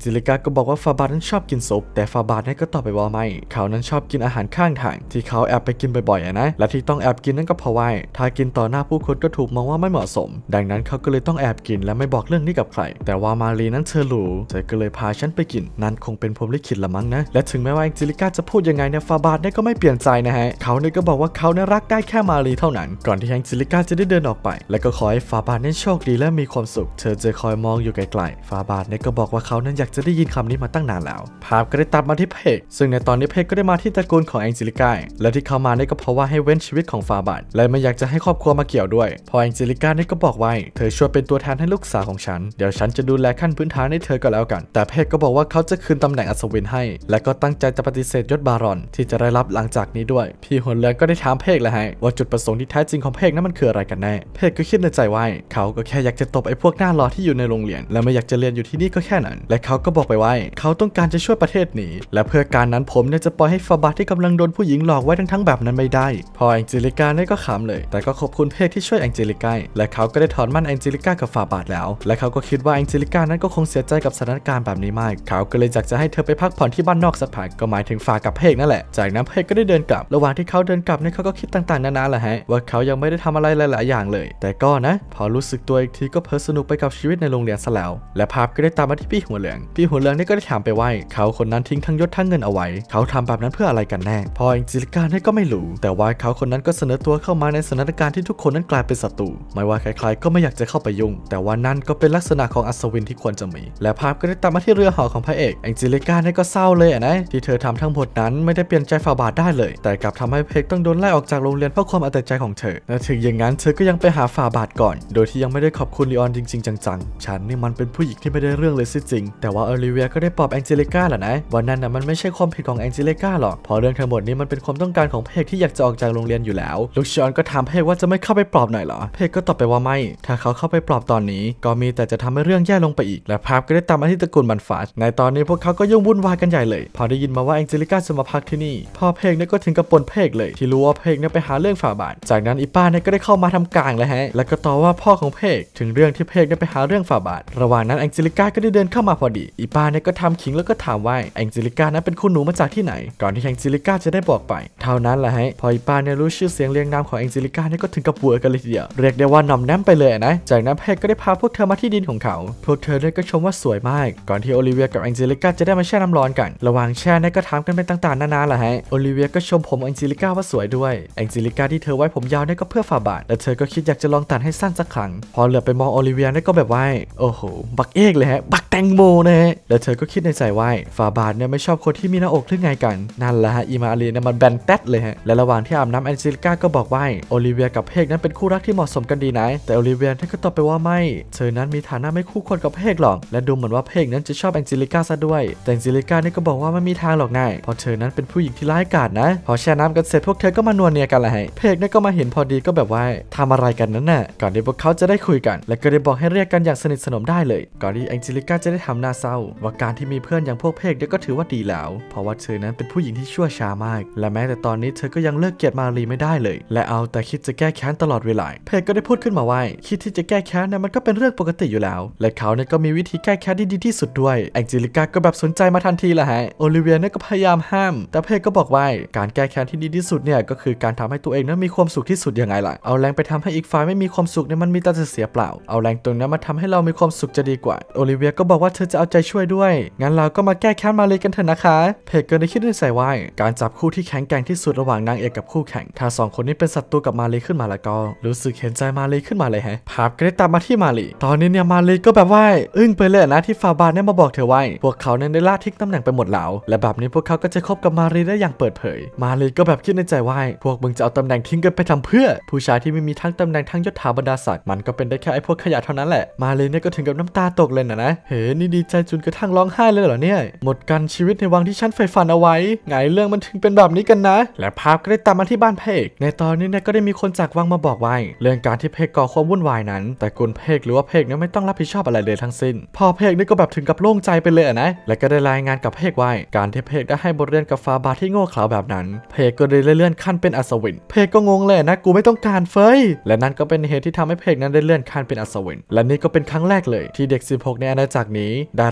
จิลิก้าก็บอกว่าฟาบานั้นชอบกินซุปแต่ฟาบานั้นก็ตอบไปว่าไม่เขานั้นชอบกินอาหารข้างทางที่เขาแอบไปกินบ่อยๆนะและที่ต้องแอบกินนั่นก็เพราะว่าถ้ากินต่อหน้าผู้คนก็ถูกมองว่าไม่เหมาะสมดังนั้นเขาก็เลยต้องแอบกินและไม่บอกเรื่องนี้กับใครแต่ว่ามารีนั้นเธอรู้เธอก็เลยพาฉันไปกินนั่นคงเป็นพรหมลิขิตละมั้งนะและถึงแม้ว่าแองเจลิก้าจะพูดยังไงเนี่ยฟาบาเนี่ยก็ไม่เปลี่ยนใจนะฮะเขาเนี่ยก็บอกว่าเขาเนี่ยรักได้แค่มารีเท่านั้นก่อนที่แองเจลิก้าจะได้เดินออกไปและก็ขอให้ฟาบาเนี่ยโชคดีและมีความสุขเธอจะคอยมองอยู่ไกลๆฟาบาเนี่ยก็บอกว่าเขานั้นอยากจะได้ยินคำนี้มาตั้งนานแล้วภาพก็ได้ตัดมาที่เพกซึ่งในตอนนี้เพกก็ได้มาที่ตระกูลของแองเจลิก้าและที่เขามาเนี่ยก็เพราะว่าให้เว้นชีวิตของฟาบาและไม่อยากจะให้ครอบครัวมาเกี่ยวด้วยพอแองเจลิก้าเนี่ยก็บอกไว้เธอช่วยเป็นตัวแทนให้ลูกสาวของฉันเดี๋ยวฉันจะดูแลขั้นพื้นฐานให้เธอก็แล้วกันแต่เพกก็บอกว่าเขาจะคืนตำแหน่งอัศวินให้และก็ตั้งใจจะปฏิเสธยศบารอนที่จะได้รับหลังจากนี้ด้วยพี่หัวเรือก็ได้ถามเพกแล้วให้ว่าจุดประสงค์ที่แท้จริงของเพกนั้นมันคืออะไรกันแน่เพกก็คิดในใจว่าเขาก็แค่อยากจะตบไอ้พวกหน้ารอที่อยู่ในโรงเรียนและไม่อยากจะเรียนอยู่ที่นี่ก็แค่นั้นและเขาก็บอกไปว่าเขาต้องการจะช่วยประเทศนี้และเพื่อการนั้นผมเนี่ยจะปล่อยให้ฟาบาที่กำลังโดนผู้หญิงหลอกไว้ทั้งแบบนั้นไม่ได้พอแองเจลิก้าเนี่ยก็ขำเลยแต่ก็ขอบคุณเพกที่ช่วยแองเจลิก้าและเขาก็ได้ถอนมั่นแองเจลิก้ากับฟาบาแล้วและเขาก็คิดว่าแองเจลิก้านั้นก็คงเสียใจกับสถานการณ์แบบนี้มากเขาก็เลยอยากจะให้เธอไปพักผ่อนที่บ้านนอกสักพักก็หมายถึงฟากับเพกนั่นแหละจากนั้นเพกก็ได้เดินกลับระหว่างที่เขาเดินกลับเนี่ยเขาก็คิดต่างๆนานาแหละฮะว่าเขายังไม่ได้ทำอะไรหลายๆอย่างเลยแต่ก็นะพอรู้สึกตัวอีกทีก็เพลิดสนุกไปกับชีวิตในโรงเรียนซะแล้วและภาพก็ได้ตามมาที่พี่หัวเหลืองนี่ก็ได้ถามไปว่าเขาคนนั้นทิ้งทั้งยศทั้งเงินเอาไว้เขาทำแบบนั้นเพื่ออะไรกันแน่พอแองเจลิก้าเนี่ยก็ไม่รู้แต่ว่าเขาคนนั้นก็เสนอตัวเข้ามาในสถานการณ์ที่ทุกคนนั้นกลายเป็นศัตรูไม่ว่าใครๆก็ไม่อยากจะเข้าไปยุ่งแต่ว่านั่นก็เป็นลักษณะของอัศวินที่ควรจะมีและภาพก็ได้ตามมาที่เรือหอของพระเอกแองเจลิก้าเนี่ยก็เศร้าเลยนะที่เธอทำทั้งหมดนั้นไม่ได้เปลี่ยนใจฟาบาได้เลยแต่กลับทำให้เพกต้องโดนไล่ออกจากโรงเรียนเพราะความเอาแต่ใจของเธอและถึงอย่างนั้นเธอก็ยังไปหาฟาบาก่อนโดยที่ยังไม่ได้ขอบคุณลีออนจริงๆจังๆฉันนี่มันเป็นผู้หญิงที่ไม่ได้เรื่องเลยสิจริงแต่ว่าโอลิเวียก็ได้ปลอบแองเจลิก้าแหละนะวันนั้นมันไม่ใช่ความผิดของแองเจลิก้าหรอกเพราะเรื่องทั้งหมดนี้มันเป็นความต้องการของเพกที่อยากจะออกจากโรงเรียนอยู่แล้วลูกชอนก็ถามเพกว่าจะไม่เข้าไปปลอบหน่อยเหรอเพกก็ตอบไปว่าไม่ถ้าเขาเข้าไปปลอบตอนนี้ก็มีแต่จะทำให้เรื่องแย่ลงไปอีกและภาพก็ได้ตามมาที่ตระกูลบันฟาชในตอนนี้พวกเขาก็ยุ่งวุ่นวายกันใหญ่เลยพอได้ยินมาว่าแองเจลิก้าจะมาพักที่นี่พอเพกเนี่ยก็ถึงกับปนเพกเลยที่รู้ว่าเพกเนี่ยไปหาเรื่องฟาบาจากนั้นอีป้าเนี่ยก็ได้เข้ามาทำกลางเลยฮะแล้วก็ต่อว่าพ่อของเพกถึงเรื่องที่เพกเนี่ยไปหาเรื่องฟาบาระหว่างนั้นแองเจลิก้าก็ได้เดินเข้ามาพอดีอีป้าเนี่ยก็ทำขิงแล้วก็ถามว่าแองเจลิก้านั้นเป็นคุณหนูมาจากที่ไหนก่อนที่แองเจลิก้าจะได้บอกไปเท่านั้นแหละฮะพออีป้าเนี่ยรู้ชื่อเสียงเรียงนามของแองเจลิก้าเนี่ยก็ถึงกับเวอร์กันเลยทีเดียวเรียกได้ว่าหน่อมแนมไปเลยนะจากนั้นเพกก็ได้พาพวกเธอมาที่ดินของเขาพวกเธอเนี่ยก็ชมว่าสวยมากก่อนที่โอลิเวียกับแองเจลิก้าจะได้มาแช่น้ำร้อนกันระหว่างแช่เนี่ยก็ถามกันไปต่างๆนานาแหละฮะโอลิเวียก็ชมผมแองเจลิก้าว่าสวยด้วยแองเจลิก้าที่เธอไว้ผมยาวเนี่ยก็เพื่อฟาบาและเธอก็คิดอยากจะลองตัดให้สั้นสักครั้งพอเหลือไปมองโอลิเวียเนี่ยก็แบบว่าโอ้โหบักเอกเลยฮะบักแตงโมนะฮะแล้วเธอก็คิดในใจว่าฟาบาเนี่ยไม่ชอบคนที่มีหน้าอกหรือไงกันนั่นแหละฮะอีมาอารีเนี่ยมันแบนแต๊ดเลยฮะและระหว่างที่อาบน้ำแองเจลิก้าก็บอกว่าโอลิเวียกับเพกนั้นเป็นคู่รักที่เหมาะสมกันดีนะแต่โอลิเวียเนี่ยก็ตอบไปว่าไม่เธอนั้นมีฐานะไม่คู่ควรกับเพกหรอกและดูเหมือนว่าเพกนั้นจะชอบแองเจลิก้าซะด้วยแต่แองเจลิก้าเนี่ยก็บอกว่าไม่มีทางหรอกนายเพราะเธอนั้นเป็นผู้หญิงที่ร้ายกาจนะพอแช่น้ำกันเสร็จพวกเธอก็มานวลเนียกันแหละฮะเพกเนี่ยก็มาเห็นพอดีก็แบบว่าทำอะไรกันนั้นน่ะก่อนที่พวกเขาจะได้คุยกันและก็ได้บอกให้เรียกกันอย่างสนิทสนมได้เลยก่อนที่แองเจลิก้าจะได้ทำหน้าเศร้าว่าการที่มีเพื่อนอย่างพวกเพกเนี่ยก็ถือว่าดีแล้วเพราะว่าเธอนั้นเป็นผู้หญิงที่ชั่วช้ามากและแม้แต่ตอนนี้เธอก็ยังเลิกเกลียดมารีไม่ได้เลยและเอาแต่คิดจะแก้แค้นตลอดเวลาเพกก็ได้พูดขึ้นมาว่าคิดที่จะแก้แค้นเนี่ยมันก็เป็นเรื่องปกติอยู่แล้วและเขาเนี่ยก็มีวิธีแก้แค้นที่ดีที่สุดด้วยแองเจลิก้าก็แบบสนใจมาทันทีแหละฮะโอลิเวียเนี่ยก็พยายามห้ามแต่เพกก็บอกว่าการแก้แค้นที่ดีที่สุดเนี่ยก็คือการทำให้ตัวเองนั้นมีความสุขที่สุดยังไงล่ะเอาแรงไปทำให้อีกฝ่ายไม่มีความสุขเนี่ยมันมีแต่จะเสียเปล่าเอาแรงตรงนั้นมาทำให้เรามีความสุขจะดีกว่าโอลิเวียก็บอกว่าเธอจะเอาใจช่วยด้วยงั้นเราก็มาแก้แค้นมารีกันเถอะนะคะเพกก็ได้คิดในใจว่าการจับคู่ที่แข็งแกร่งที่สุดระหว่างนางเอกกับคู่แข่งถ้าสองคนนี้เป็นศัตรูกับมารีขึ้นมาแล้วก็รู้สึกเห็นใจมารีขึ้นมาเลยฮะภาพก็ได้ตามมาที่มารีตอนนี้เนี่ยมารีก็แบบว่าอึ้งไปเลยนะที่ฟาบาเนี่ยมาบอกเธอว่าพวกเขาเนี่ยได้ล่าทิ้งตำแหน่งไปหมดแล้วและแบบนี้พวกเขาก็จะคบกับมารีได้อย่างเปิดเผยมารีก็แบบคิดในใจว่าพวกมึงจะเอาตำแหน่งทิ้งกันไปทำเพื่อผู้ชายที่ไม่มีทั้งตำแหน่งทั้งยศถาบรรดาศักดิ์มันก็เป็นได้แค่ไอ้พวกขยะเท่านั้นแหละมารีเนี่ยก็ถึงกับน้ำตาตกเลยนะเฮ้นี่ดีใจจนกระทั่งร้องไห้เลยเหรอเนี่ยหมดกันชีวิตในวังที่ฉันใฝ่ฝันเอาไว้ไงเรื่องมันถึงเป็นแบบนี้กันนะและภาพก็ได้ตามมาที่บ้านเพกในตอนนี้เนี่ยก็ได้มีคนจากวังมาบอกว่าเรื่องการที่เพกก่อความวุ่นวายนั้นแต่กุลเพกหรือว่าเพกเนี่ยไม่ต้องรับผิดชอบอะไรเลยทั้งสิ้นพอเพกนี่ก็แบบถึงกับโล่งใจไปเลยนะและก็ได้รายงานกับเพกว่าการที่เพกได้ให้บทเรียนกับฟาบาที่โง่เขลาแบบนั้นเพกก็ได้เลื่อนขั้นเป็นอัศวินเพกก็งงเลยนะกูไม่ต้องการเฟ้ยและนั่นก็เป็นเหตุที่ทำให้เพกนั้นได้เลื่อนขั้นเป็นอัศวินและนี่ก็เป็นครั้งแรกเลยที่เด็ก16ในอาณาจักรนี้ได้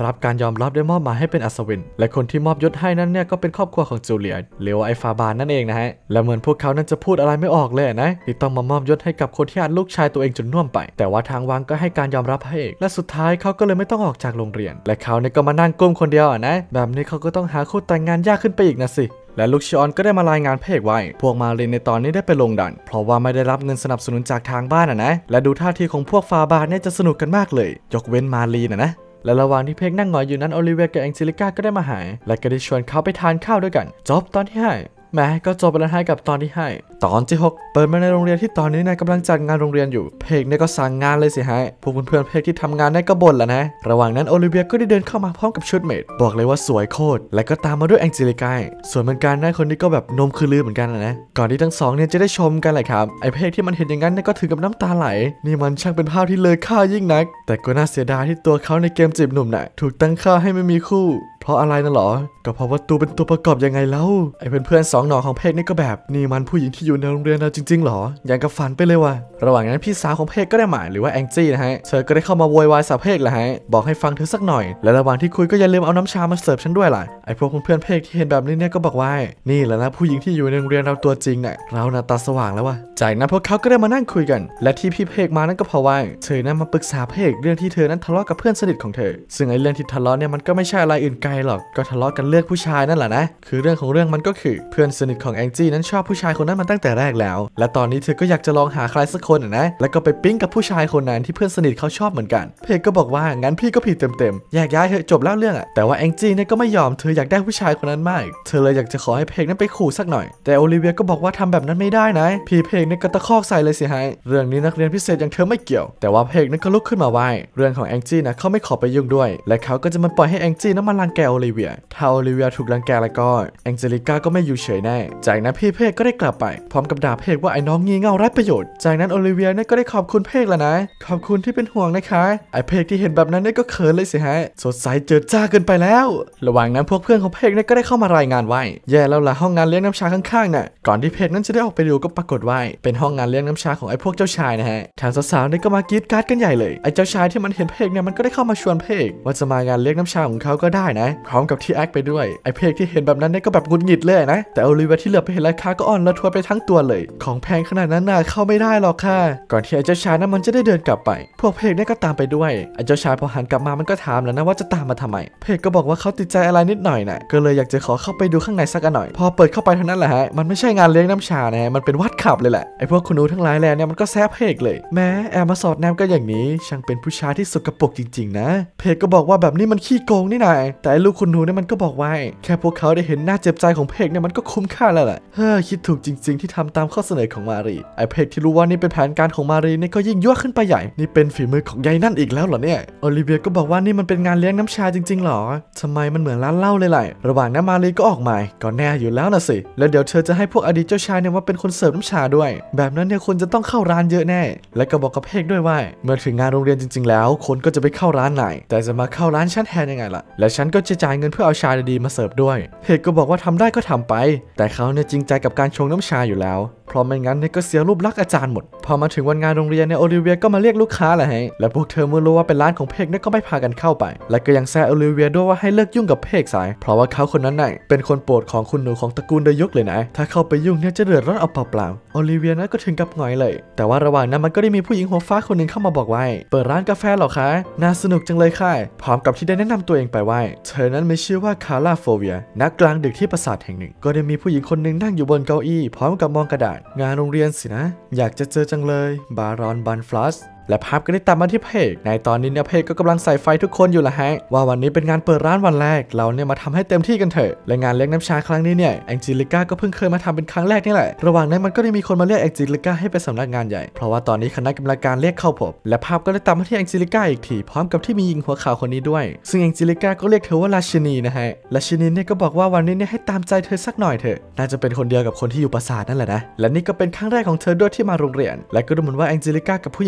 รับการยอมรับได้มอบหมายให้เป็นอัศวินและคนที่มอบยศให้นั้นเนี่ยก็เป็นครอบครัวของจูเลียหรือว่าไอ้ฟาบานนั่นเองนะฮะและเหมือนพวกเขานั้นจะพูดอะไรไม่ออกเลยนะที่ต้องมามอบยศให้กับคนที่อาจลูกชายตัวเองจนน่วมไปแต่ว่าทางวังก็ให้การยอมรับให้และสุดท้ายเขาก็เลยไม่ต้องออกจากโรงเรียนและเขาเนี่ยก็มานั่งก้มคนเดียวนะแบบนี้เขาก็ต้องหาคู่แต่งงานยากขึ้นไปอีกนะสิและลูกชิออนก็ได้มารายงานเพกไว้พวกมารินในตอนนี้ได้ไปลงดันเพราะว่าไม่ได้รับเงินสนับสนุนจากทางบ้านนะและดูท่าทีของพวกฟาบาเนี่ยจะสนุกกันมากเลยยกเว้นมารีนะและระหว่างที่เพกนั่งหงอยอยู่นั้นโอลิเวียกับแองเจลิก้าก็ได้มาหาและก็ได้ชวนเขาไปทานข้าวด้วยกันจบตอนที่5แม้ก็จบไปแล้วให้กับตอนที่5ตอนที่6เปิดมาในโรงเรียนที่ตอนนี้นายกำลังจัดงานโรงเรียนอยู่เพกเนี่ยก็สั่งงานเลยสิฮะพวกเพื่อนๆเพกที่ทำงานเนี่ยก็บ่นแล้วนะระหว่างนั้นโอลิเวียก็ได้เดินเข้ามาพร้อมกับชุดเมดบอกเลยว่าสวยโคตรและก็ตามมาด้วยแองเจลิก้าส่วนเหมือนกันนายคนนี้ก็แบบนมคือลือเหมือนกันนะก่อนที่ทั้งสองเนี่ยจะได้ชมกันแหละครับไอเพกที่มันเห็นอย่างนั้นเนี่ยก็ถึงกับน้ำตาไหลนี่มันช่างเป็นภาพที่เลอค่ายิ่งนักแต่ก็น่าเสียดายที่ตัวเขาในเกมจีบหนุ่มน่ะถูกตั้งค่าให้ไม่มีคู่เพราะอะไรนะหรอก็เพราะว่าตูเป็นตัวประกอบยังไงเล่าไอเพื่อนๆ2หนอของเพกนี่ก็แบบนี่มันผู้หญิงที่อยู่ในโรงเรียนเราจริงๆหรออย่างกับฝันไปเลยว่ะระหว่างนั้นพี่สาวของเพกก็ได้หมายหรือว่าแองจี้นะฮะเธอก็ได้เข้ามาโวยวายใส่เพกแหละฮะบอกให้ฟังเธอสักหน่อยและระหว่างที่คุยก็อย่าลืมเอาน้ำชามาเสิร์ฟฉันด้วยล่ะไอพวกเพื่อนๆเพกที่เห็นแบบนี้เนี่ยก็บอกว่านี่แหละนะผู้หญิงที่อยู่ในโรงเรียนเราตัวจริงน่ะเราหน้าตาสว่างแล้วว่ะจากนั้นพวกเขาก็ได้มานั่งคุยกันและที่พี่เพกมานั่นก็เพราะว่าเธอนั้นมาปรึกษาเพกเรื่องที่เธอนั้นทะเลาะกับเพื่อนสนิทของเธอซึ่งไอเรื่องที่ทะเลาะเนี่ยมันก็ไม่ใช่อะไรอื่นไกลหรอกก็ทะเลาะกันเรื่องผู้ชายนั่นแหละนะคือเรื่องของเรื่องมันก็คือเพื่อนสนิทของแองจี้นั้นชอบผู้ชายคนนั้นมาตั้งแต่แรกแล้วและตอนนี้เธอก็อยากจะลองหาใครสักคนนะแล้วก็ไปปิ๊งกับผู้ชายคนนั้นที่เพื่อนสนิทเขาชอบเหมือนกันเพกก็บอกว่างั้นพี่ก็ผิดเต็มแยกย้ายเถอะจบแล้วเรื่องแต่ว่าแองจี้เนี่ยก็ไม่ยอมเธออยากได้ผู้ชายคนนั้นมากเธอเลยอยากจะขอให้เพกนั้นไปขู่สักหน่อยแต่โอลิเวียก็บอกว่าทำแบบนั้นไม่ได้นะพี่เพกเนี่ยก็ตะคอกใส่เลยสิฮะเรื่องนี้นักเรียนพิเศษอย่างเธอไม่เกี่ยวแต่ว่าเพกนั้นก็ลุกขึ้นมาว่าเรื่องของแองจี้นะเขาไม่ขอไปยุ่งด้วยและเขาก็จะมาปล่อยให้แองจี้นั้นมารังแกโอลิเวียถ้าโอลิเวียถูกรังแกแล้วก็แองเจลิก้าก็ไม่อยู่เฉยแน่จากนั้นพี่เพกก็ได้กลับไปพร้อมกับด่าเพกว่าไอ้น้องงี่เง่าไร้ประโยชน์จากนั้นโอลิเวียเนี่ยก็ได้ขอบคุณเพกแล้วนะขอบคุณที่เป็นห่วงนะคะไอ้เพกที่เห็นแบบนั้นเนี่ยก็เขินเลยสิฮะสดใสเจิดจ้าเกินไปแล้วระหว่างนั้นพวกเพื่อนของเพกเนี่ยก็ได้เข้ามารายงานไว้แย่แล้วล่ะห้องงานเลี้ยงน้ำชาข้างๆน่ะก่อนที่เพกนั้นจะได้ออกไปดูก็ปรากฏว่าเป็นห้องงานเลี้ยงน้ำชาของไอ้พวกเจ้าชายนะฮะทางสาวๆเนี่ยก็มากรีดการ์ดกันใหญ่เลยไอ้เจ้าชายที่มันเห็นเพกเนี่ยมันก็ได้เข้ามาชวนเพกว่าจะมางานเลี้ยงน้ำชาของเขาก็ได้นะพร้อมกับที่แอคไปด้วยไอ้เพกที่เห็นแบบนั้นเนี่ยก็แบบหงุดหงิดเลยนะแต่โอลิเวียที่เหลือไปเห็นราคาก็อ่อนระทวยไปทั้งตัวเลยของแพงขนาดนั้นน่ะเข้าไม่ได้หรอกค่ะก่อนที่ไอ้เจ้าชายนั้นมันจะได้เดินกลับไปพวกเพกเนี่ยก็ตามไปด้วยไอ้เจ้าชายพอหันกลับมามันก็ถามแล้วนะว่าจะตามมาทำไมเพกก็บอกว่าเขาติดใจอะไรนิดหน่อยน่ะก็เลยอยากจะขอเข้าไปดูข้างในสักหน่อยพอเปิดเข้าไปเท่านั้นแหละฮะมันไม่ใช่งานเลี้ยงน้ำชานะฮะมันเป็นวัดขับเลยแหละไอ้พวกคุณหนูทั้งหลายแหละเนี่ยมันก็แซบเพกเลยแม้แอบมาสอดแนมก็อย่างนี้ช่างเป็นผู้ชายที่สกปรกจริงๆนะเพกก็บอกว่าแบบนี้มันขี้โกงนี่นายแต่ลูกคุณหนูเนี่ยมันก็บอกว่าแค่พวกเขาได้เห็นหน้าเจ็บใจของเพกเนี่ยมันก็คุ้มค่าแล้วแหละคิดถูกจริงๆที่ทำตามข้อเสนอของมารีไอเพกที่รู้ว่านี่เป็นแผนการของมารีเนี่ยก็ยิ่งยั่วขึ้นไปใหญ่นี่เป็นฝีมือของยายนั่นอีกแล้วเหรอเนี่ยโอลิเวียก็บอกว่านี่มันเป็นงานเลี้ยงน้ำชาจริงๆหรอทำไมมันเหมือนร้านเหล้าเลยแหละระหว่างนั้นมารีก็ออกมาก็แน่อยู่แล้วนะสิแล้วเดี๋ยวเธอจะให้พวกอดีตเจ้าชายเนี่ยมาเป็นคนเสิร์ฟน้ำชาด้วยแบบนั้นเนี่ยคนจะต้องเข้าร้านเยอะแน่และก็บอกกับเพกด้วยว่าเมื่อถึงงานโรงเรียนจริงๆแล้วคนก็จะไปเข้าร้านไหนแต่จะมาเข้าร้านฉันแทนยังไงล่ะและฉันก็จะจ่ายเงินเพื่อเอาชาดีๆมาเสิร์ฟด้วยเพกก็บอกว่าทำได้ก็ทำไปแต่เขาเนี่ยจริงใจกับการชงน้ำชาอยู่แล้วเพราะไม่งั้นเนี่ยก็เสียรูปลักษณ์อาจารย์หมดพอมาถึงวันงานโรงเรียนเนี่ยโอลิเวียก็มาเรียกลูกค้าแหละฮะและพวกเธอเมื่อรู้ว่าเป็นร้านของเพกเนี่ยก็ไม่พากันเข้าไปและก็ยังแซะโอลิเวียด้วยว่าให้เลิกยุ่งกับเพกสายเพราะว่าเขาคนนั้นน่ะเป็นคนโปรดของคุณหนูของตระกูลเดยุกเลยนะถ้าเข้าไปยุ่งเนี่ยจะเดือดร้อนเอาเปล่าๆโอลิเวียนั้นก็ถึงกับหงอยเลยแต่ว่าระหว่างนั้นมันก็ได้มีผู้หญิงหัวฟ้าคนหนึ่งเข้ามาบอกว่าเปิดร้านกาแฟเหรอคะน่าสนุกจังเลยค่ะพร้อมกับที่ได้แนะนำตัวเองไปว่าเธอนั้นมีชื่อว่าคาร่าโฟเวียณกลางดึกที่ปราสาทแห่งหนึ่งก็ได้มีผู้หญิงคนหนึ่งนั่งอยู่บนเก้าอี้พร้อมกับมองกระดาษงานโรงเรียนสินะอยากจะเจอจังเลยบารอนบันฟลัสและภาพก็ได้ตัดมาที่เพกในตอนนี้เนี่ยเพกก็กำลังใส่ไฟทุกคนอยู่ละฮะว่าวันนี้เป็นงานเปิดร้านวันแรกเราเนี่ยมาทำให้เต็มที่กันเถอะและงานเลี้ยงน้ำชาครั้งนี้เนี่ยแองเจลิก้าก็เพิ่งเคยมาทำเป็นครั้งแรกนี่แหละระหว่างนั้นมันก็ได้มีคนมาเรียกแองเจลิก้าให้ไปสำนักงานใหญ่เพราะว่าตอนนี้คณะกรรมการเรียกเข้าพบและภาพก็ได้ตัดมาที่แองเจลิก้าอีกทีพร้อมกับที่มีหญิงหัวขาวคนนี้ด้วยซึ่งแองเจลิก้าก็เรียกเธอว่าราชินีนะฮะราชินีเนี่ยก็บอกว่าวันนี้เนี่ยให้ตามใจเธอสักหน่อยเถอะน่าจะเป็นคนเดียวกับคนที่อยู่ปราสาทนั่นแหละนะและนี่ก็เป็นครั้งแรกของเธอด้วยที่มาโรงเรียนและก็ดูเหมือนว่าแองเจลิก้ากับผู้หญิงคนนี้เนี่ย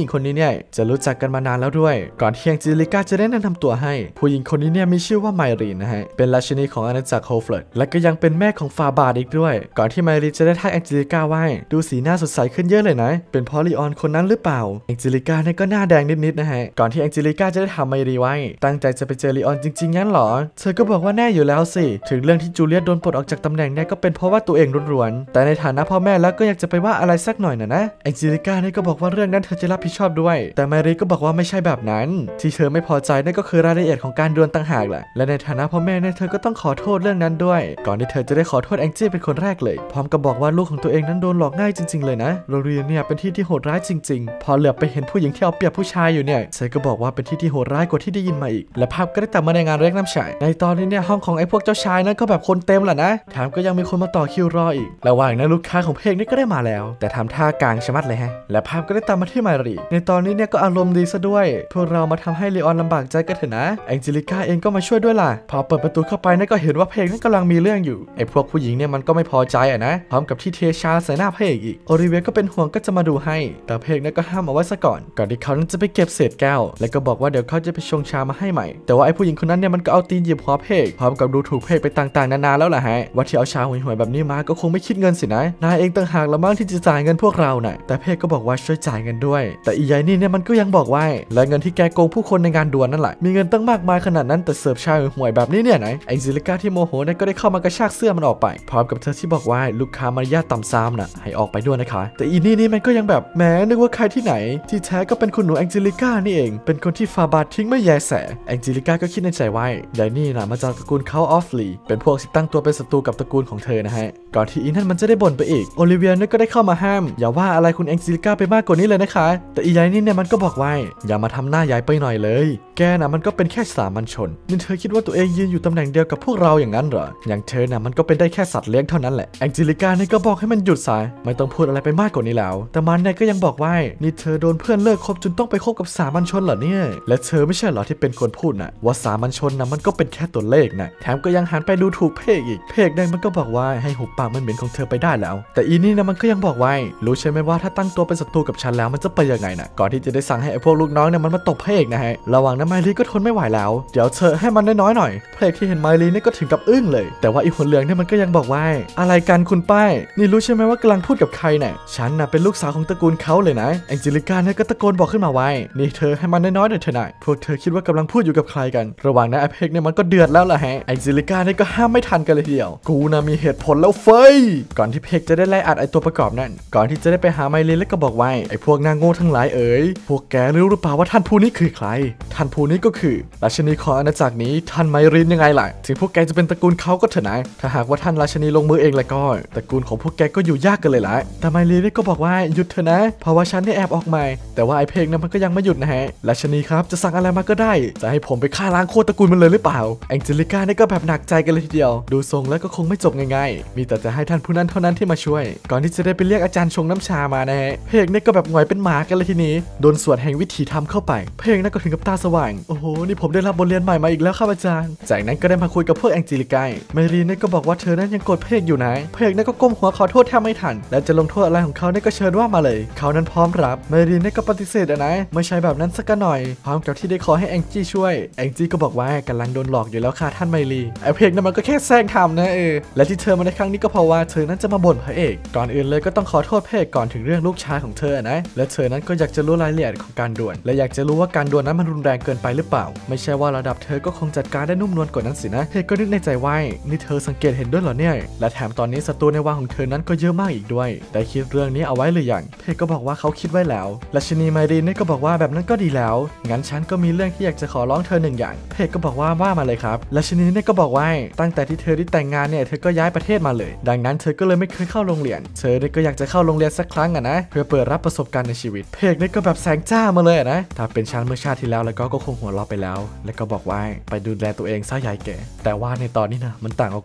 เนี่ยจะรู้จักกันมานานแล้วด้วยก่อนที่แองเจลิก้าจะได้แนะนำตัวให้ผู้หญิงคนนี้เนี่ยมีชื่อว่าไมรีนนะฮะเป็นราชินีของอาณาจักรโฮฟลดและก็ยังเป็นแม่ของฟาบาดอีกด้วยก่อนที่ไมรีนจะได้ทักแองเจลิก้าว่าดูสีหน้าสดใสขึ้นเยอะเลยนะเป็นเพราะลีออนคนนั้นหรือเปล่าแองเจลิก้าเนี่ยก็หน้าแดงนิดๆนะฮะก่อนที่แองเจลิก้าจะได้ถามไมรีไว้ตั้งใจจะไปเจอลีออนจริงๆงั้นหรอเธอก็บอกว่าแน่อยู่แล้วสิถึงเรื่องที่จูเลียตโดนปลดออกจากตำแหน่งเนี่ยก็เป็นเพราะว่าตัวเองล้วนๆแต่ในฐานะพ่อแม่แล้วก็อยากจะไปว่าอะไรสักหน่อยนะแองเจลิก้าเนี่ยก็บอกว่าเรื่องนั้นเธอจะรับผิดชอบด้วยแต่ไมรีก็บอกว่าไม่ใช่แบบนั้นที่เธอไม่พอใจนั่นก็คือรายละเอียดของการดวลต่างหากแหละและในฐานะพ่อแม่เนี่ยเธอก็ต้องขอโทษเรื่องนั้นด้วยก่อนที่เธอจะได้ขอโทษแองจี้เป็นคนแรกเลยพร้อมกับบอกว่าลูกของตัวเองนั้นโดนหลอกง่ายจริงๆเลยนะโรงเรียนเนี่ยเป็นที่ที่โหดร้ายจริงๆพอเหลือบไปเห็นผู้หญิงที่เอาเปรียบผู้ชายอยู่เนี่ยเธอก็บอกว่าเป็นที่ที่โหดร้ายกว่าที่ได้ยินมาอีกและภาพก็ได้ตัดมาในงานเรียกน้ำฉายในตอนนี้เนี่ยห้องของไอ้พวกเจ้าชายนั้นก็แบบคนเต็มแหละนะแถมก็ยังมีคนมาต่อคิวรออีกระหว่างนั้นลูกค้าของเพลงนี่ก็ได้มาแล้วแต่ทำท่ากลางชะมัดเลยฮะและภาพก็ได้ตามมาที่ไมรีในตอนนี้เนี่ยก็อารมณ์ดีซะด้วยพวกเรามาทำให้ลีออนลำบากใจกันเถอะนะแองเจลิก้าเองก็มาช่วยด้วยล่ะพอเปิดประตูเข้าไปเนี่ยก็เห็นว่าเพลงนั้นกำลังมีเรื่องอยู่ไอ้พวกผู้หญิงเนี่ยมันก็ไม่พอใจนะพร้อมกับที่เทชาใส่หน้าเพลงอีกโอลิเวียก็เป็นห่วงก็จะมาดูให้แต่เพลงนั้นก็ห้ามเอาไว้ซะก่อนที่เขานั้นจะไปเก็บเศษแก้วแล้วก็บอกว่าเดี๋ยวเขาจะไปชงชามาให้ใหม่แต่ว่าไอ้ผู้หญิงคนนั้นเนี่ยมันก็เอาตีนหยิบหัวเพลงพร้อมกับดูถูกเพลงไปต่างๆนานาแล้วล่ะฮะว่าที่เอาชาห่วยๆแบบนี้มาก็คงไม่คิดเงินสินะนายเองต่างหากละมั้งที่จะจ่ายเงินพวกเราน่ะแต่เพลงก็บอกว่าช่วยจ่ายเงินด้วยแต่อีใหญ่นี่เนี่ยมันก็ยังบอกว่าและเงินที่แกโกงผู้คนในงานดวลนั่นแหละมีเงินตั้งมากมายขนาดนั้นแต่เสิร์ฟชาห่วยๆแบบนี้เนี่ยไหนแองเจลิก้าที่โมโหเนี่ยก็ได้เข้ามากระชากเสื้อมันออกไปพร้อมกับเธอที่บอกว่าลูกค้ามารยาทต่ำซ้ำน่ะให้ออกไปด้วยนะคะแต่อีนี่มันก็ยังแบบแหมนึกว่าใครที่ไหนที่แท้ก็เป็นคุณหนูแองเจลิก้านี่เองเป็นคนที่ฟาบาดทิ้งไม่แยแสแองเจลิก้าก็คิดในใจว่าไดนี่น่ะมาจากตระกูลเขาออฟลีเป็นพวกที่ตั้งตัวเป็นศัตรูกับตระกูลของเธอนะฮะก่อนที่อีนั่นมันจะได้บ่นไปอีกโอลิเวียเนี่ยก็ได้เข้ามาห้ามอย่าว่าอะไรคุณแองเจลิก้าไปมากกว่านี้เลยนะคะแต่อีไยนี่เนี่ยมันก็บอกว่าอย่ามาทำหน้าใหญ่ไปหน่อยเลยแกน่ะมันก็เป็นแค่สามัญชนนี่เธอคิดว่าตัวเองยืนอยู่ตำแหน่งเดียวกับพวกเราอย่างนั้นเหรออย่างเธอน่ะมันก็เป็นได้แค่สัตว์เลี้ยงเท่านั้นแหละแองเจลิก้าเนี่ยก็บอกให้มันหยุดซะไม่ต้องพูดอะไรไปมากกว่านี้แล้วแต่มันเนี่ยก็ยังบอกว่านี่เธอโดนเพื่อนเลิกคบจนต้องไปคบกับสามัญชนเหรอเนี่ยและเธอไม่ใช่เหรอที่เป็นคนพูดนะว่าสามัญชนนะมันก็เป็นแค่ตัวเลขนะแถมก็ยังหันไปดูถูกเพกอีกเพกเนี่ยมันก็บอกว่าให้หุบปากมันเหม็นของเธอไปได้แล้วแต่อีนี่นะมันก็ยังบอกว่ารู้ใช่ไหมว่าถ้าตั้งตัวเป็นศัตรูกับฉันแล้วมันจะไปยังไงนะก่อนที่จะได้สั่งให้ไอ้พวกลูกน้องเนี่ยมันมาตบเพกนะฮะระหว่างนั้นไมลีก็ทนไม่ไหวแล้วเดี๋ยวเธอให้มันน้อยๆหน่อยเพกที่เห็นไมลีเนี่ยก็ถึงกับอึ้งเลยแต่ว่าอีหัวเหลืองเนี่ยมันก็ยังบอกว่าอะไรกันคุณป้ายนี่รู้ใช่ไหมว่ากำลังพูดกับใครเนี่ยฉันน่ะเป็นลูกสาวของตระกูลเขาเลยนะแองเจลิก้าเนี่ยก็ตะโกนบอกขึ้นมาว่านี่เธอให้มันน้อยๆหน่อยเถอะนะพวกเธอคิดว่ากำลังพูดอยู่กับใครกันระหว่างนั้นไอ้เพกเนี่ยมันก็เดือดแล้วล่ะฮะแองเจลิก้าเนี่ยก็ห้ามไม่ทันกันเลยทีเดียวกูนะมีเหตุผลแล้วเฟยก่อนที่เพกจะได้ไล่อัดไอ้ตัวประกอบนั่นก่อนที่จะได้ไปหาไมลีแล้วก็บอกว่าไอ้พวกนางโง่ทั้งหลายเอ๋ยพวกแกรู้หรือเปล่าว่าท่านผู้นี้คือใครท่านผู้นี้ก็คือราชินีของอาณาจักรนี้ท่านไมรีนยังไงล่ะถึงพวกแกจะเป็นตระกูลเขาก็เถอะนะถ้าหากว่าท่านราชินีลงมือเองแล้วก็ตระกูลของพวกแกก็อยู่ยากกันเลยล่ะแต่ไมลีก็บอกว่าหยุดเถอะนะเพราะว่าฉันได้แอบออกมาแต่ว่าไอ้เพกนั้นมันก็ยังไม่หยุดนะฮะราชินีครับจะสั่งอะไรมาก็ได้จะให้ผมไปฆ่าล้างโคตรตระกูลมันเลยหรือเปล่าแองเจลิก้านี่ก็แบบหนักใจกันเลยทีเดียวดูทรงแล้วก็คงไม่จบง่ายๆมีแต่จะให้ท่านผู้นั้นเท่านั้นที่มาช่วยก่อนที่จะได้ไปเรียกอาจารย์ชงน้ำชามานะฮะเพกนี่ก็แบบหงอยเป็นหมากันเลยทีนี้โดนสวดแห่งวิถีธรรมเข้าไปเพกนั่นก็ถึงกับตาสว่างโอ้โหนี่ผมได้รับบทเรียนใหม่มาอีกแล้วครับอาจารย์จากนั้นก็ได้มาคุยกับพวกแองเจลิก้าเมรีนี่ก็บอกว่าเธอนั้นยังโกรธเพกอยู่นะเพกนั่นก็ก้มหัวขอโทษแทบไม่ทันและจะลงโทษอะไรของเขาเนี่ยก็เชิญว่ามาเลยเขานั้นพร้อมรับเมรีนี่ก็ปฏิเสธนะไม่ใช่แบบนั้นสักหน่อยพร้อมกับที่ได้ขอให้แองจี้ช่วยแองจี้ก็บอกว่ากำลังโดนหลอกอยู่แล้วค่ะท่านไมลีไอเพกนั่นมันก็แค่แซงทำนะและที่เธอมาในครั้งนี้ก็เพราะว่าเธอนั้นจะมาบ่นพระเอกก่อนอื่นเลยก็ต้องขอโทษเพกก่อนถึงเรื่องลูกชายของเธอนะและเธอนั้นก็อยากจะรู้รายละเอียดของการดวลและอยากจะรู้ว่าการดวลนั้นมันรุนแรงเกินไปหรือเปล่าไม่ใช่ว่าระดับเธอก็คงจัดการได้นุ่มนวลกว่านั้นสินะเพกก็นึกในใจว่านี่เธอสังเกตเห็นด้วยเหรอเนี่ยและแถมตอนนี้ศัตรูในวังของเธอนั้นก็เยอะมากอีกด้วยได้คิดเรื่องนี้เอาไว้หรือยังเพกก็บอกว่าเขาคิดไว้แล้วราชินีไมรีนก็บอกว่าแบบนั้นก็ดีแล้วงั้นฉันก็มีเรื่องที่อยากจะขอร้องเธอหนึ่งอย่างเพกก็บอกว่ามาเลยครับราชินีก็บอกว่าตั้งแต่ที่เธอได้แต่งงานเนี่ยเธอก็ย้ายประเทศมาเลยดังนั้นเธอก็เลยไม่เคยเข้าโรงเรียนเธอก็อยากจะเข้าโรงเรียนสักครั้งนะเพื่อเปิดรับประสบการณ์ในชีวิตเพกก็แบบแสงจ้ามาเลยนะถ้าเป็นฉันเมื่อชาติที่แล้วก็คงหัวเราะไปแล้วแล้วก็บอกว่าไปดูแลตัวเองซะใหญ่แก่แต่ว่าในตอนนี้นะมันต่างออกไป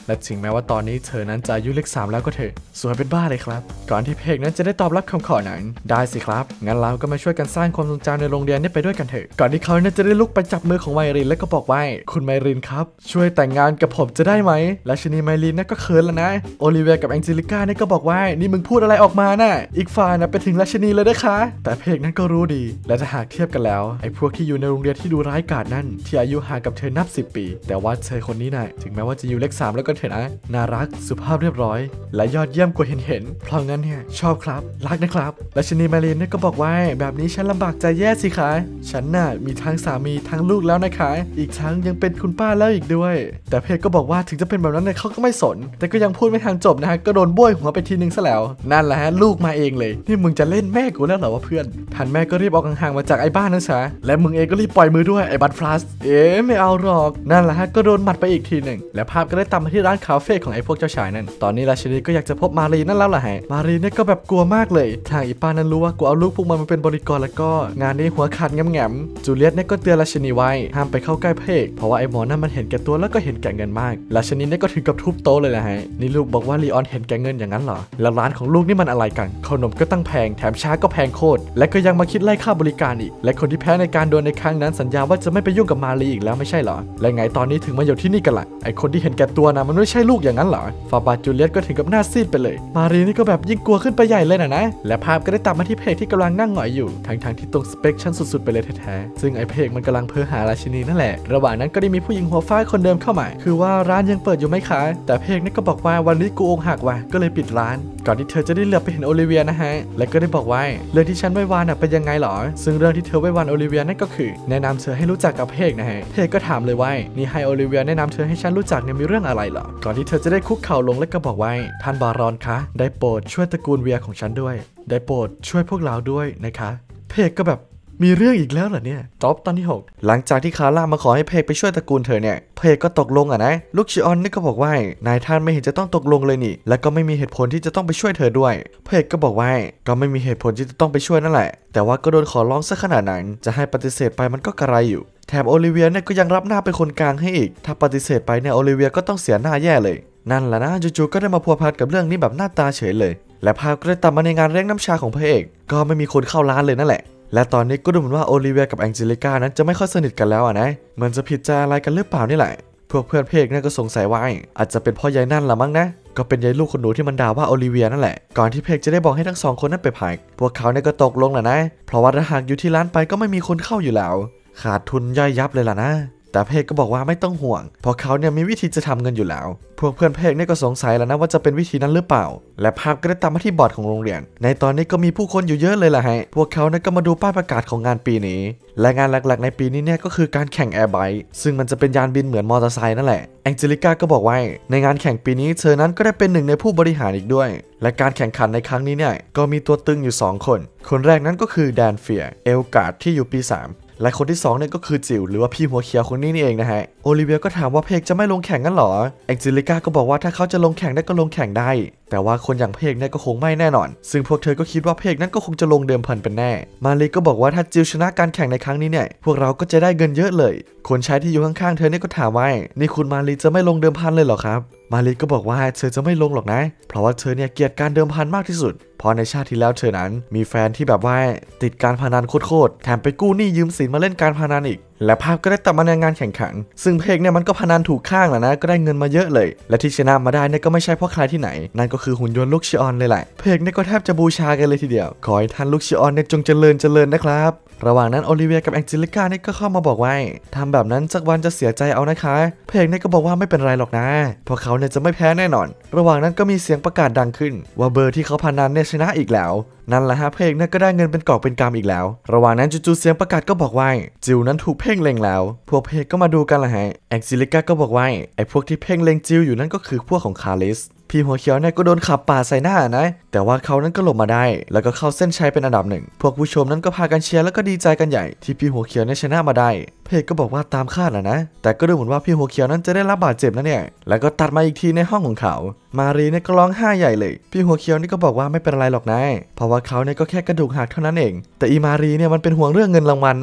และถึงแม้ว่าตอนนี้เธอนั้นจะอายุเลข3แล้วก็เถอะสวยเป็นบ้าเลยครับก่อนที่เพกนั้นจะได้ตอบรับคำขอนั้นได้สิครับงั้นเราก็มาช่วยกันสร้างความทรงจำในโรงเรียนนี้ไปด้วยกันเถอะก่อนที่เขาจะได้ลุกไปจับมือของไมรินแล้วก็บอกว่าคุณไมรินครับช่วยแต่งงานกับผมจะได้ไหมและชนีไมรินก็เขินแล้วนะโอลิเวียกับแองเจลิก้าก็บอกว่านี่มึงพูดอะไรออกมาน่ะอีกฝ่ายไปถึงราชนีเลยนะคะแต่เพกนั้นก็รู้ดีและถ้าหากเทียบกันแล้วไอ้พวกที่อยู่ในโรงเรียนที่ดูร้ายกาจนั่นที่อายุห่างกับเธอนับ10 ปีแต่ว่าเธอคนนี้น่ะถึงแม้ว่าจะอยู่เลข3แล้วก็เถอะนะน่ารักสุภาพเรียบร้อยและยอดเยี่ยมกว่าเห็นเพราะงั้นเนี่ยชอบครับรักนะครับและชนีไมรินก็บอกว่าแบบนี้ฉันลำบากใจแย่สิคะฉันน่ะมีทั้งสามีทั้งลูกแล้วนะคะอีกทั้งยังเป็นคุณป้าแล้วอีกด้วยแต่เพกก็บอกว่าถึงจะเป็นแบบนั้นเนี่ยเขาก็ไม่สนแต่ก็ยังพูดไม่ทางจบนะฮะก็โดนบ้วยหัวไปทีนึงซะแล้วนั่นแหละฮะลูกมาเองเลยนี่มึงจะเล่นแม่กูแล้วเหรอวะเพื่อนทันแม่ก็รีบออกห่างๆมาจากไอ้บ้านนั่นซะและมึงเองก็รีบปล่อยมือด้วยไอ้บัตฟลัสไม่เอาหรอกนั่นแหละฮะก็โดนหมัดไปอีกทีหนึ่งและภาพก็ได้ตามมาที่ร้านคาเฟ่ของไอ้พวกเจ้าชายนั่นตอนนี้ราชินีก็อยากจะพบมารีนั่นแล้วล่ะฮะมารีเนี่ยก็แบบกลัวมากเลยทางอีป้านั้นรู้ว่ากูเอาลูกพวกมันมาเป็นบริกรแล้วก็งานนี้หัวขาดแง่มๆจูเลียตเนี่ยก็เตือนราชินีไว้ห้ามไปเข้าใกล้เพกเพราะว่าไอ้หมอนั่นมันเห็นแก่ตัวแล้วก็เห็นแก่เงินมากราชินีเนี่ยก็ถึงกับทุบโต๊ะเลยนะฮะนี่ลูกบอกว่าลีออนเห็นแก่เงินอย่างนั้นเหรอแล้วร้านของลูกนี่มันอะไรกันขนมก็ตั้งแพงแถมชาก็แพงโคตรและก็ยังมาคิดไล่ค่าบริการอีกและคนที่แพ้ในการโดนในครั้งนั้นสัญญาว่าจะไม่ไปยุ่งกับมารีอีกแล้วไม่ใช่เหรอและไงตอนนี้ถึงมาอยู่ที่นี่กันล่ะไอคนที่เห็นแก่ตัวนะมันไม่ใช่ลูกอย่างนั้นเหรอฟาบาจูเลียตก็ถึงกับหน้าซีดไปเลยมารีนี่ก็แบบยิ่งกลัวขึ้นไปใหญ่เลยนะและภาพก็ได้ตัดมาที่เพกที่กำลังนั่งหงอยอยู่ทั้งที่ตรงสเปคชั้นสุดๆไปเลยแท้ๆซึ่งไอเพกมันกำลังเพ้อหาราชินีนั่นแหละระหว่างนั้นก็ได้มีผู้หญิงหัวฟ้าคนเดิมเข้ามาคือว่าร้านยังเปิดอยู่ไหมคะแต่เพกนี่ก็บอกว่าวันนี้กูอกหักว่ะก็เลยปิดร้านก่อนที่เธอจะได้เหลือบไปเห็นโอลิเวียนะฮะและก็ได้บอกว่าเรื่องที่ฉันไหว้วานเป็นยังไงหรอซึ่งเรื่องที่เธอไหว้วานโอลิเวียนั่นก็คือแนะนำเธอให้รู้จักกับเพกนะฮะเพกก็ถามเลยว่านี่ให้โอลิเวียแนะนำเธอให้ฉันรู้จักเนี่ยมีเรื่องอะไรเหรอก่อนที่เธอจะได้คุกเข่าลงและก็บอกว่าท่านบารอนคะได้โปรดช่วยตระกูลเวียของฉันด้วยได้โปรดช่วยพวกเราด้วยนะคะเพกก็แบบมีเรื่องอีกแล้วเหรอเนี่ยจบตอนที่6หลังจากที่คาร่ามาขอให้เพกไปช่วยตระกูลเธอเนี่ยเพกก็ตกลงนะลูกชิออนนี่ก็บอกว่านายท่านไม่เห็นจะต้องตกลงเลยนี่และก็ไม่มีเหตุผลที่จะต้องไปช่วยเธอด้วยเพกก็บอกว่าก็ไม่มีเหตุผลที่จะต้องไปช่วยนั่นแหละแต่ว่าก็โดนขอร้องซะขนาดนั้นจะให้ปฏิเสธไปมันก็กระไรอยู่แถมโอลิเวียเนี่ยก็ยังรับหน้าเป็นคนกลางให้อีกถ้าปฏิเสธไปเนี่ยโอลิเวียก็ต้องเสียหน้าแย่เลยนั่นแหละนะจู่ๆก็ได้มาพัวพันกับเรื่องนี้แบบหน้าตาเฉยเลยและภาพก็ได้ตัดมาในงานเลี้ยงน้ำชาของพระเอกก็ไม่มีคนเข้าร้านเลยนั่นแหละและตอนนี้ก็ดูเหมือนว่าโอลิเวียกับแองเจลิก้านั้นจะไม่ค่อยสนิทกันแล้วนะมันจะผิดใจอะไรกันหรือเปล่านี่แหละพวกเพื่อนเพกเนี่ยก็สงสัยว่าอาจจะเป็นพ่อยายนั่นละมั้งนะก็เป็นยายลูกคนหนูที่มันด่าว่าโอลิเวียนั่นแหละก่อนที่เพกจะได้บอกให้ทั้ง2คนนั้นไปพักพวกเขาเนี่ยก็ตกลงแหละนะเพราะว่าถ้าหากอยู่ที่ร้านไปก็ไม่มีคนเข้าอยู่แล้วขาดทุนย่อยยับเลยล่ะนะแต่เพกก็บอกว่าไม่ต้องห่วงเพราะเขาเนี่ยมีวิธีจะทำเงินอยู่แล้วพวกเพื่อนเพกเนี่ยก็สงสัยแล้วนะว่าจะเป็นวิธีนั้นหรือเปล่าและภาพก็ได้ตามมาที่บอร์ดของโรงเรียนในตอนนี้ก็มีผู้คนอยู่เยอะเลยล่ะฮะพวกเขาเนี่ยก็มาดูป้ายประกาศของงานปีนี้และงานหลักๆในปีนี้เนี่ยก็คือการแข่งแอร์ไบค์ซึ่งมันจะเป็นยานบินเหมือนมอเตอร์ไซค์นั่นแหละแองเจลิก้าก็บอกว่าในงานแข่งปีนี้เธอนั้นก็ได้เป็นหนึ่งในผู้บริหารอีกด้วยและการแข่งขันในครั้งนี้เนี่ยก็มีตัวตึงอยู่2คนคนแรกนั้นก็คือแดนเฟียร์เอลการ์ดที่อยู่ปี3และคนที่2เนี่ยก็คือจิวหรือว่าพี่หัวเขียวคนนี้นี่เองนะฮะโอลิเวียก็ถามว่าเพกจะไม่ลงแข่งกันหรอแองเจลิก้าก็บอกว่าถ้าเขาจะลงแข่งได้ก็ลงแข่งได้แต่ว่าคนอย่างเพกเนี่ยก็คงไม่แน่นอนซึ่งพวกเธอก็คิดว่าเพกนั้นก็คงจะลงเดิมพันเป็นแน่มาลีก็บอกว่าถ้าจิวชนะการแข่งในครั้งนี้เนี่ยพวกเราก็จะได้เงินเยอะเลยคนใช้ที่อยู่ข้างๆเธอเนี่ยก็ถามว่านี่คุณมาลีจะไม่ลงเดิมพันเลยเหรอครับมาลีก็บอกว่าเธอจะไม่ลงหรอกนะเพราะว่าเธอเนี่ยเกลียดการเดิมพันมากที่สุดเพราะในชาติที่แล้วเธอนั้นมีแฟนที่แบบว่าติดการพนันโคตรแถมไปกู้หนี้ยืมสินมาเล่นการพนันอีกและภาพก็ได้ตัดมาในงานแข่งขันซึ่งเพกเนี่ยมันก็พนันถูกข้างแหละนะก็ได้เงินมาเยอะเลยและที่ชนะมาได้เนี่ยก็ไม่ใช่เพราะใครที่ไหนนั่นก็คือหุ่นยนต์ลูกชิออนเลยแหละเพกเนี่ยก็แทบจะบูชากันเลยทีเดียวขอให้ท่านลูกชิออนเนี่ยจงเจริญนะครับระหว่างนั้นโอลิเวียกับแองเจลิก้าเนี่ยก็เข้ามาบอกว่าทำแบบนั้นสักวันจะเสียใจเอานะคะเพกเนี่ยก็บอกว่าไม่เป็นไรหรอกนะเพราะเขาเนี่ยจะไม่แพ้แน่นอนระหว่างนั้นก็มีเสียงประกาศดังขึ้นว่าเบอร์ที่เขาพนันเนี่ยชนะอีกแล้วนั่นแหละฮะเพกเนี่ยก็ได้เงินเป็นกอบเป็นกำอีกแล้วระหว่างนั้นจู่ๆเสียงประกาศก็บอกว่าจิวนั้นถูกเพ่งเล็งแล้วพวกเพกก็มาดูกันละฮะแองเจลิก้าก็บอกว่าไอ้พวกที่เพ่งเล็งจิวอยู่นั่นก็คือพวกของคาริสพี่หัวเขียวเนี่ยก็โดนขับป่าใส่หน้านะแต่ว่าเขานั้นก็หลบมาได้แล้วก็เข้าเส้นชัยเป็นอันดับหนึ่งพวกผู้ชมนั้นก็พากันเชียร์แล้วก็ดีใจกันใหญ่ที่พี่หัวเขียวเนี่ยชนะมาได้เพจก็บอกว่าตามคาดนะแต่ก็ดูเหมือนว่าพี่หัวเขียวนั้นจะได้รับบาดเจ็บนะเนี่ยแล้วก็ตัดมาอีกทีในห้องของเขามารีเนี่ยก็ร้องไห้ใหญ่เลยพี่หัวเขียวนี่ก็บอกว่าไม่เป็นไรหรอกนะเพราะว่าเขาเนี่ยก็แค่กระดูกหักเท่านั้นเองแต่อีมารีเนี่ยมันเป็นห่วงเรื่องเงินรางวัลนะฮะ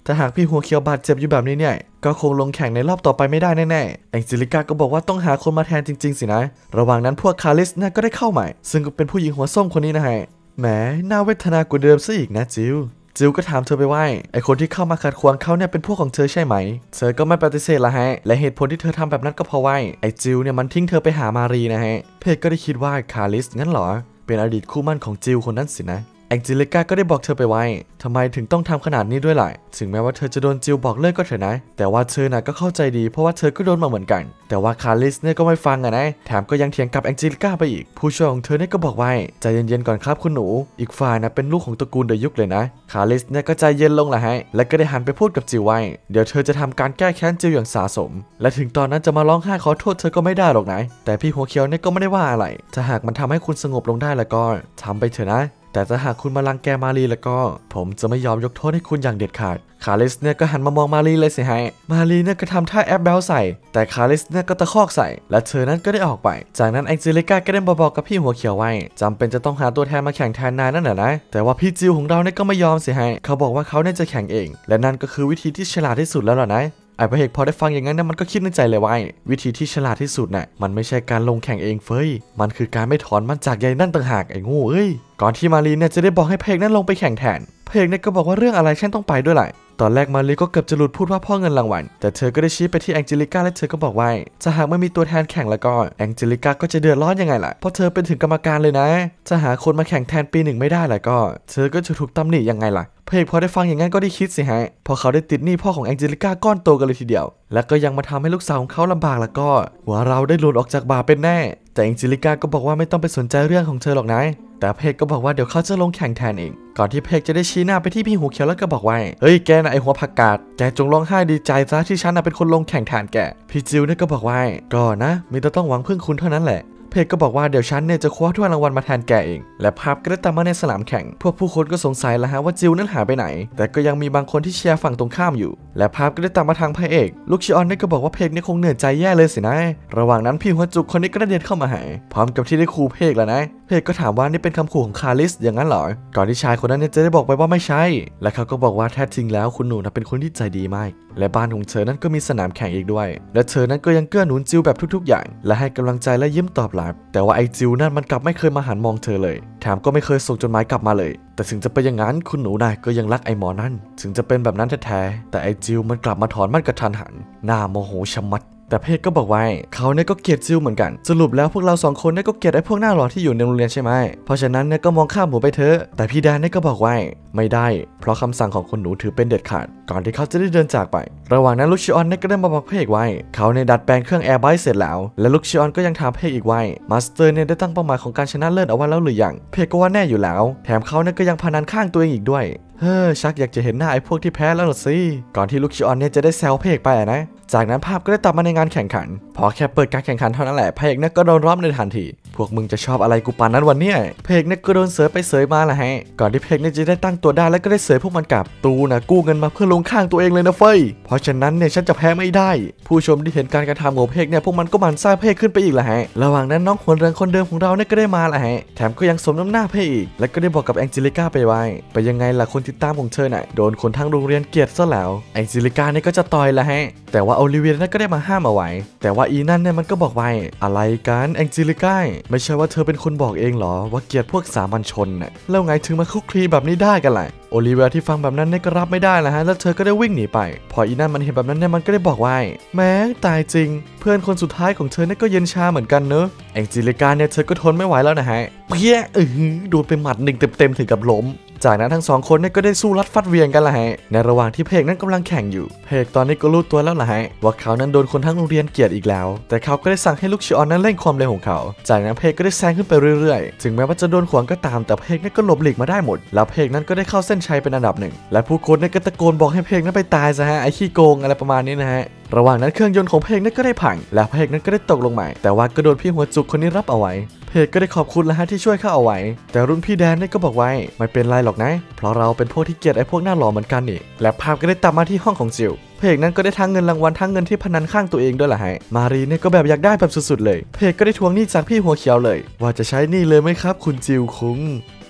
ถ้าหากพี่หัวเขียวบาดเจ็บอยู่แบบนี้เนี่ยก็คงลงแข่งในรอบต่อไปไม่ได้แน่ๆแองเจลิก้าก็บอกว่าต้องหาคนมาแทนจริงๆสินะระหว่างนั้นพวกคาริสเนี่ยก็ได้เข้าใหม่ซึ่งก็เป็นผู้หญิงหัวส้มคนนี้นะฮะแหมน่าเวทนากว่าเดิมซะอีกนะจิวก็ถามเธอไปว่าไอคนที่เข้ามาขัดขวางเขาเนี่ยเป็นพวกของเธอใช่ไหมเธอก็ไม่ปฏิเสธละฮะและเหตุผลที่เธอทำแบบนั้นก็เพราะว่าไอจิวเนี่ยมันทิ้งเธอไปหามารีนะฮะเพจก็ได้คิดว่าคาริสงั้นเหรอเป็นอดีตคู่มั่นของจิวคนนั้นสินะแองเจลิก้าก็ได้บอกเธอไปว่าทำไมถึงต้องทำขนาดนี้ด้วยล่ะถึงแม้ว่าเธอจะโดนจิวบอกเลิกก็เถอะนะแต่ว่าเธอน่ะก็เข้าใจดีเพราะว่าเธอก็โดนมาเหมือนกันแต่ว่าคาริสเนี่ยก็ไม่ฟังอะนะแถมก็ยังเถียงกับแองเจลิก้าไปอีกผู้ช่วยของเธอเนี่ยก็บอกว่าใจเย็นๆก่อนครับคุณหนูอีกฝ่ายนะเป็นลูกของตระกูลเดยุกเลยนะคาริสเนี่ยก็ใจเย็นลงละฮะและก็ได้หันไปพูดกับจิวว่าเดี๋ยวเธอจะทำการแก้แค้นจิวอย่างสาสมและถึงตอนนั้นจะมาร้องไห้ขอโทษเธอก็ไม่ได้หรอกนะแต่พี่หัวเขียวเนี่ยก็ไม่ได้ว่าอะไรถ้าหากมันทำให้คุณสงบลงได้แล้วก็ทำไปเถอะนะแต่ถ้าหากคุณมารังแกมารีแล้วก็ผมจะไม่ยอมยกโทษให้คุณอย่างเด็ดขาดคาริสเนี่ยก็หันมามองมารีเลยสิฮะมารีเนี่ยก็ทำท่าแอปแบลใส่แต่คาริสเนี่ยก็ตะคอกใส่และเธอนั้นก็ได้ออกไปจากนั้นแองเจลิก้าก็ได้บอกกับพี่หัวเขียวไว้จำเป็นจะต้องหาตัวแทนมาแข่งแทนนายนั่นแหละนะแต่ว่าพี่จิวของเราเนี่ยก็ไม่ยอมสิฮะเขาบอกว่าเขาเนี่ยจะแข่งเองและนั่นก็คือวิธีที่ฉลาดที่สุดแล้วล่ะนะไอ้พระเอกพอได้ฟังอย่างนั้นเนี่ยมันก็คิดในใจเลยว่าวิธีที่ฉลาดที่สุดน่ะมันไม่ใช่การลงแข่งเองเฟ้ยมันคือการไม่ถอนมันจากใยนั่นต่างหากไอ้โง่เอ้ยก่อนที่มารีเนี่ยจะได้บอกให้พระเอกนั้นลงไปแข่งแทนพระเอกเนี่ยก็บอกว่าเรื่องอะไรฉันต้องไปด้วยแหละตอนแรกมารีก็เกือบจะหลุดพูดว่าพ่อเงินรางวัลแต่เธอก็ได้ชี้ไปที่แองเจลิก้าและเธอก็บอกว่าถ้าหากไม่มีตัวแทนแข่งแล้วก็แองเจลิก้าก็จะเดือดร้อนยังไงล่ะเพราะเธอเป็นถึงกรรมการเลยนะจะหาคนมาแข่งแทนปีหนึ่งไม่ได้แล้วก็เธอก็จะถูกตำหนิยังไงล่ะพระเอกพอได้ฟังอย่างนั้นก็ได้คิดสิฮะพอเขาได้ติดหนี้พ่อของแองเจลิก้าก้อนโตกันเลยทีเดียวและก็ยังมาทำให้ลูกสาวของเขาลำบากแล้วก็หัวเราได้หลุดออกจากบาเป็นแน่แต่แองเจลิก้าก็บอกว่าไม่ต้องไปสนใจเรื่องของเธอหรอกนะแต่เพกก็บอกว่าเดี๋ยวเขาจะลงแข่งแทนเองก่อนที่เพกจะได้ชี้หน้าไปที่พี่หูเขียวแล้วก็บอกว่าเฮ้ยแกน่ะไอหัวผักกาดแกจงร้องไห้ดีใจซะที่ฉันน่ะเป็นคนลงแข่งแทนแกพี่จิวเนี่ยก็บอกว่าก็นะมีแต่ต้องหวังพึ่งคุณเท่านั้นแหละเพกก็บอกว่าเดี๋ยวฉันเนี่ยจะคว้าถ้วยรางวัลมาแทนแกเองและภาพก็ได้ตามมาในสนามแข่งพวกผู้คนก็สงสัยแล้วฮะว่าจิวนั้นหายไปไหนแต่ก็ยังมีบางคนที่เชียร์ฝั่งตรงข้ามอยู่และภาพก็ได้ตามมาทางพระเอกลูกชิออนเนี่ยก็บอกว่าเพกเนี่ยคงเหนื่อยใจแย่เลยสินะระหว่างนั้นพี่หัวจุกคนนี้ก็ได้เดินเข้ามาหาพร้อมกับที่ได้ขู่เพกแล้วนะเพกก็ถามว่านี่เป็นคำขู่ของคาริสอย่างนั้นเหรอก่อนที่ชายคนนั้นเนี่ยจะได้บอกไปว่าไม่ใช่และเขาก็บอกว่าแท้จริงแล้วคุณหนูเป็นคนที่ใจดีมากและบ้านของเธอนั้นก็มีสนามแข่งอีกด้วยและเธอนั้นก็ยังเกื้อหนุนจิวแบบทุกๆอย่างและให้กำลังใจและยิ้มตอบรับแต่ว่าไอจิวนั่นมันกลับไม่เคยมาหันมองเธอเลยแถมก็ไม่เคยส่งจดหมายกลับมาเลยแต่ถึงจะเป็นอย่างนั้นคุณหนูก็ยังรักไอหมอนั่นถึงจะเป็นแบบนั้นแท้ๆแต่ไอจิวมันกลับมาถอนมั่นกระทันหันหน้าโมโหชะมัดแต่เพกก็บอกว่าเขาเนี่ยก็เกลียดจิวเหมือนกันสรุปแล้วพวกเรา2คนเนี่ยก็เกลียดไอ้พวกหน้าหล่อที่อยู่ในโรงเรียนใช่ไหมเพราะฉะนั้นเนี่ยก็มองข้ามหมูไปเถอะแต่พี่แดนเนี่ยก็บอกว่าไม่ได้เพราะคำสั่งของคุณหนูถือเป็นเด็ดขาดก่อนที่เขาจะได้เดินจากไประหว่างนั้นลูกชิออนเนี่ยก็ได้มาบอกเพกว่าเขาเนี่ยดัดแปลงเครื่องแอร์ไบเสร็จแล้วและลูกชิออนก็ยังถามเพกอีกว่ามาสเตอร์เนี่ยได้ตั้งเป้าหมายของการชนะเลิศเอาไว้แล้วหรือยังเพกก็ว่าแน่อยู่แล้วแถมเขาเนี่ยก็ยังพนันข้างตัวเองอีกด้วยชักอยากจะเห็นหน้าไอ้พวกที่แพ้แล้วหรอสิก่อนที่ลูกชิออนเนี่ยจะได้แซวเพกไปนะจากนั้นภาพก็ได้ตัดมาในงานแข่งขันพอแค่เปิดการแข่งขันเท่านั้นแหละพระเอกเนี่ยก็โดนรอบในทันทีพวกมึงจะชอบอะไรกูปานนั้นวันเนี้ยพระเอกเนี่ยก็โดนเสยไปเสยมาละฮะก่อนที่พระเอกเนี่ยจะได้ตั้งตัวได้แล้วก็ได้เสยพวกมันกลับตูนะกู้เงินมาเพื่อลงข้างตัวเองเลยนะเฟ้ยเพราะฉะนั้นเนี่ยฉันจะแพ้ไม่ได้ผู้ชมที่เห็นการกระทำของพระเอกเนี่ยพวกมันก็หมั่นไส้พระเอกขึ้นไปอีกละฮะระหว่างนั้นน้องหัวเรืองคนเดิมของเราเนี่ยก็ได้มาละฮะแถมก็ยังสมน้ำหน้าพระเอกและก็ได้บอกกับแองเจลิก้าไปว่าไปยังไงล่ะคนติดตามของเธอน่ะโดนคนทั้งโรงเรียนเกลียดซะแล้วแองเจลิก้าเนี่ยก็จะต่อยละฮะแต่ว่าโอลิเวียเนี่ยก็ได้มาห้ามเอาไว้แต่ว่าอีนั่นเนี่ยมันก็บอกว่าอะไรกันแองเจลิก้าไม่ใช่ว่าเธอเป็นคนบอกเองเหรอว่าเกลียดพวกสามัญชนน่ะแล้วไงถึงมาคุกคีแบบนี้ได้กันล่ะโอลิเวียที่ฟังแบบนั้นเนี่ยก็รับไม่ได้แล้วฮะแล้วเธอก็ได้วิ่งหนีไปพออีนั่นมันเห็นแบบนั้นเนี่ยมันก็ได้บอกว่าแม้ตายจริงเพื่อนคนสุดท้ายของเธอเนี่ยก็เย็นชาเหมือนกันเนอะแองเจลิก้าเนี่ยเธอก็ทนไม่ไหวแล้วนะฮะเพี้ยโดนไปหมัดหนึ่งเต็มถึงกับล้มจากนั้นทั้ง2คนเนี่ยก็ได้สู้รัดฟัดเวียงกันละฮะในระหว่างที่เพกนั้นกำลังแข่งอยู่เพกตอนนี้ก็รู้ตัวแล้วล่ะฮะว่าเขานั้นโดนคนทั้งโรงเรียนเกลียดอีกแล้วแต่เขาก็ได้สั่งให้ลูกชิออนนั้นเร่งความเร็วของเขาจากนั้นเพกก็ได้แซงขึ้นไปเรื่อยๆถึงแม้ว่าจะโดนขวางก็ตามแต่เพกนั้นก็หลบหลีกมาได้หมดแล้วเพกนั้นก็ได้เข้าเส้นชัยเป็นอันดับ1และผู้คนเนี่ยก็ตะโกนบอกให้เพกนั้นไปตายซะฮะไอ้ขี้โกงอะไรประมาณนี้นะฮะระหว่างนั้นเครื่องยนต์ของเพกนั้นก็ได้พังและเพกนั้นก็ได้ตกลงมาแต่ว่าก็โดนพี่หัวจุกคนนี้รับเอาไว้เพกก็ได้ขอบคุณแล้วฮะที่ช่วยเขาเอาไว้แต่รุ่นพี่แดนเนี่ยก็บอกไว้ไม่เป็นไรหรอกนะเพราะเราเป็นพวกที่เกลียดไอ้พวกหน้าหล่อเหมือนกันนี่และภาพก็ได้ตัดมาที่ห้องของจิวเพกนั้นก็ได้ทั้งเงินรางวัลทั้งเงินที่พนันข้างตัวเองด้วยล่ะฮะมารีเนี่ยก็แบบอยากได้แบบสุดๆเลยเพกก็ได้ทวงหนี้จากพี่หัวเขียวเลยว่าจะใช้หนี้เลยไหมครับคุณจิวคุง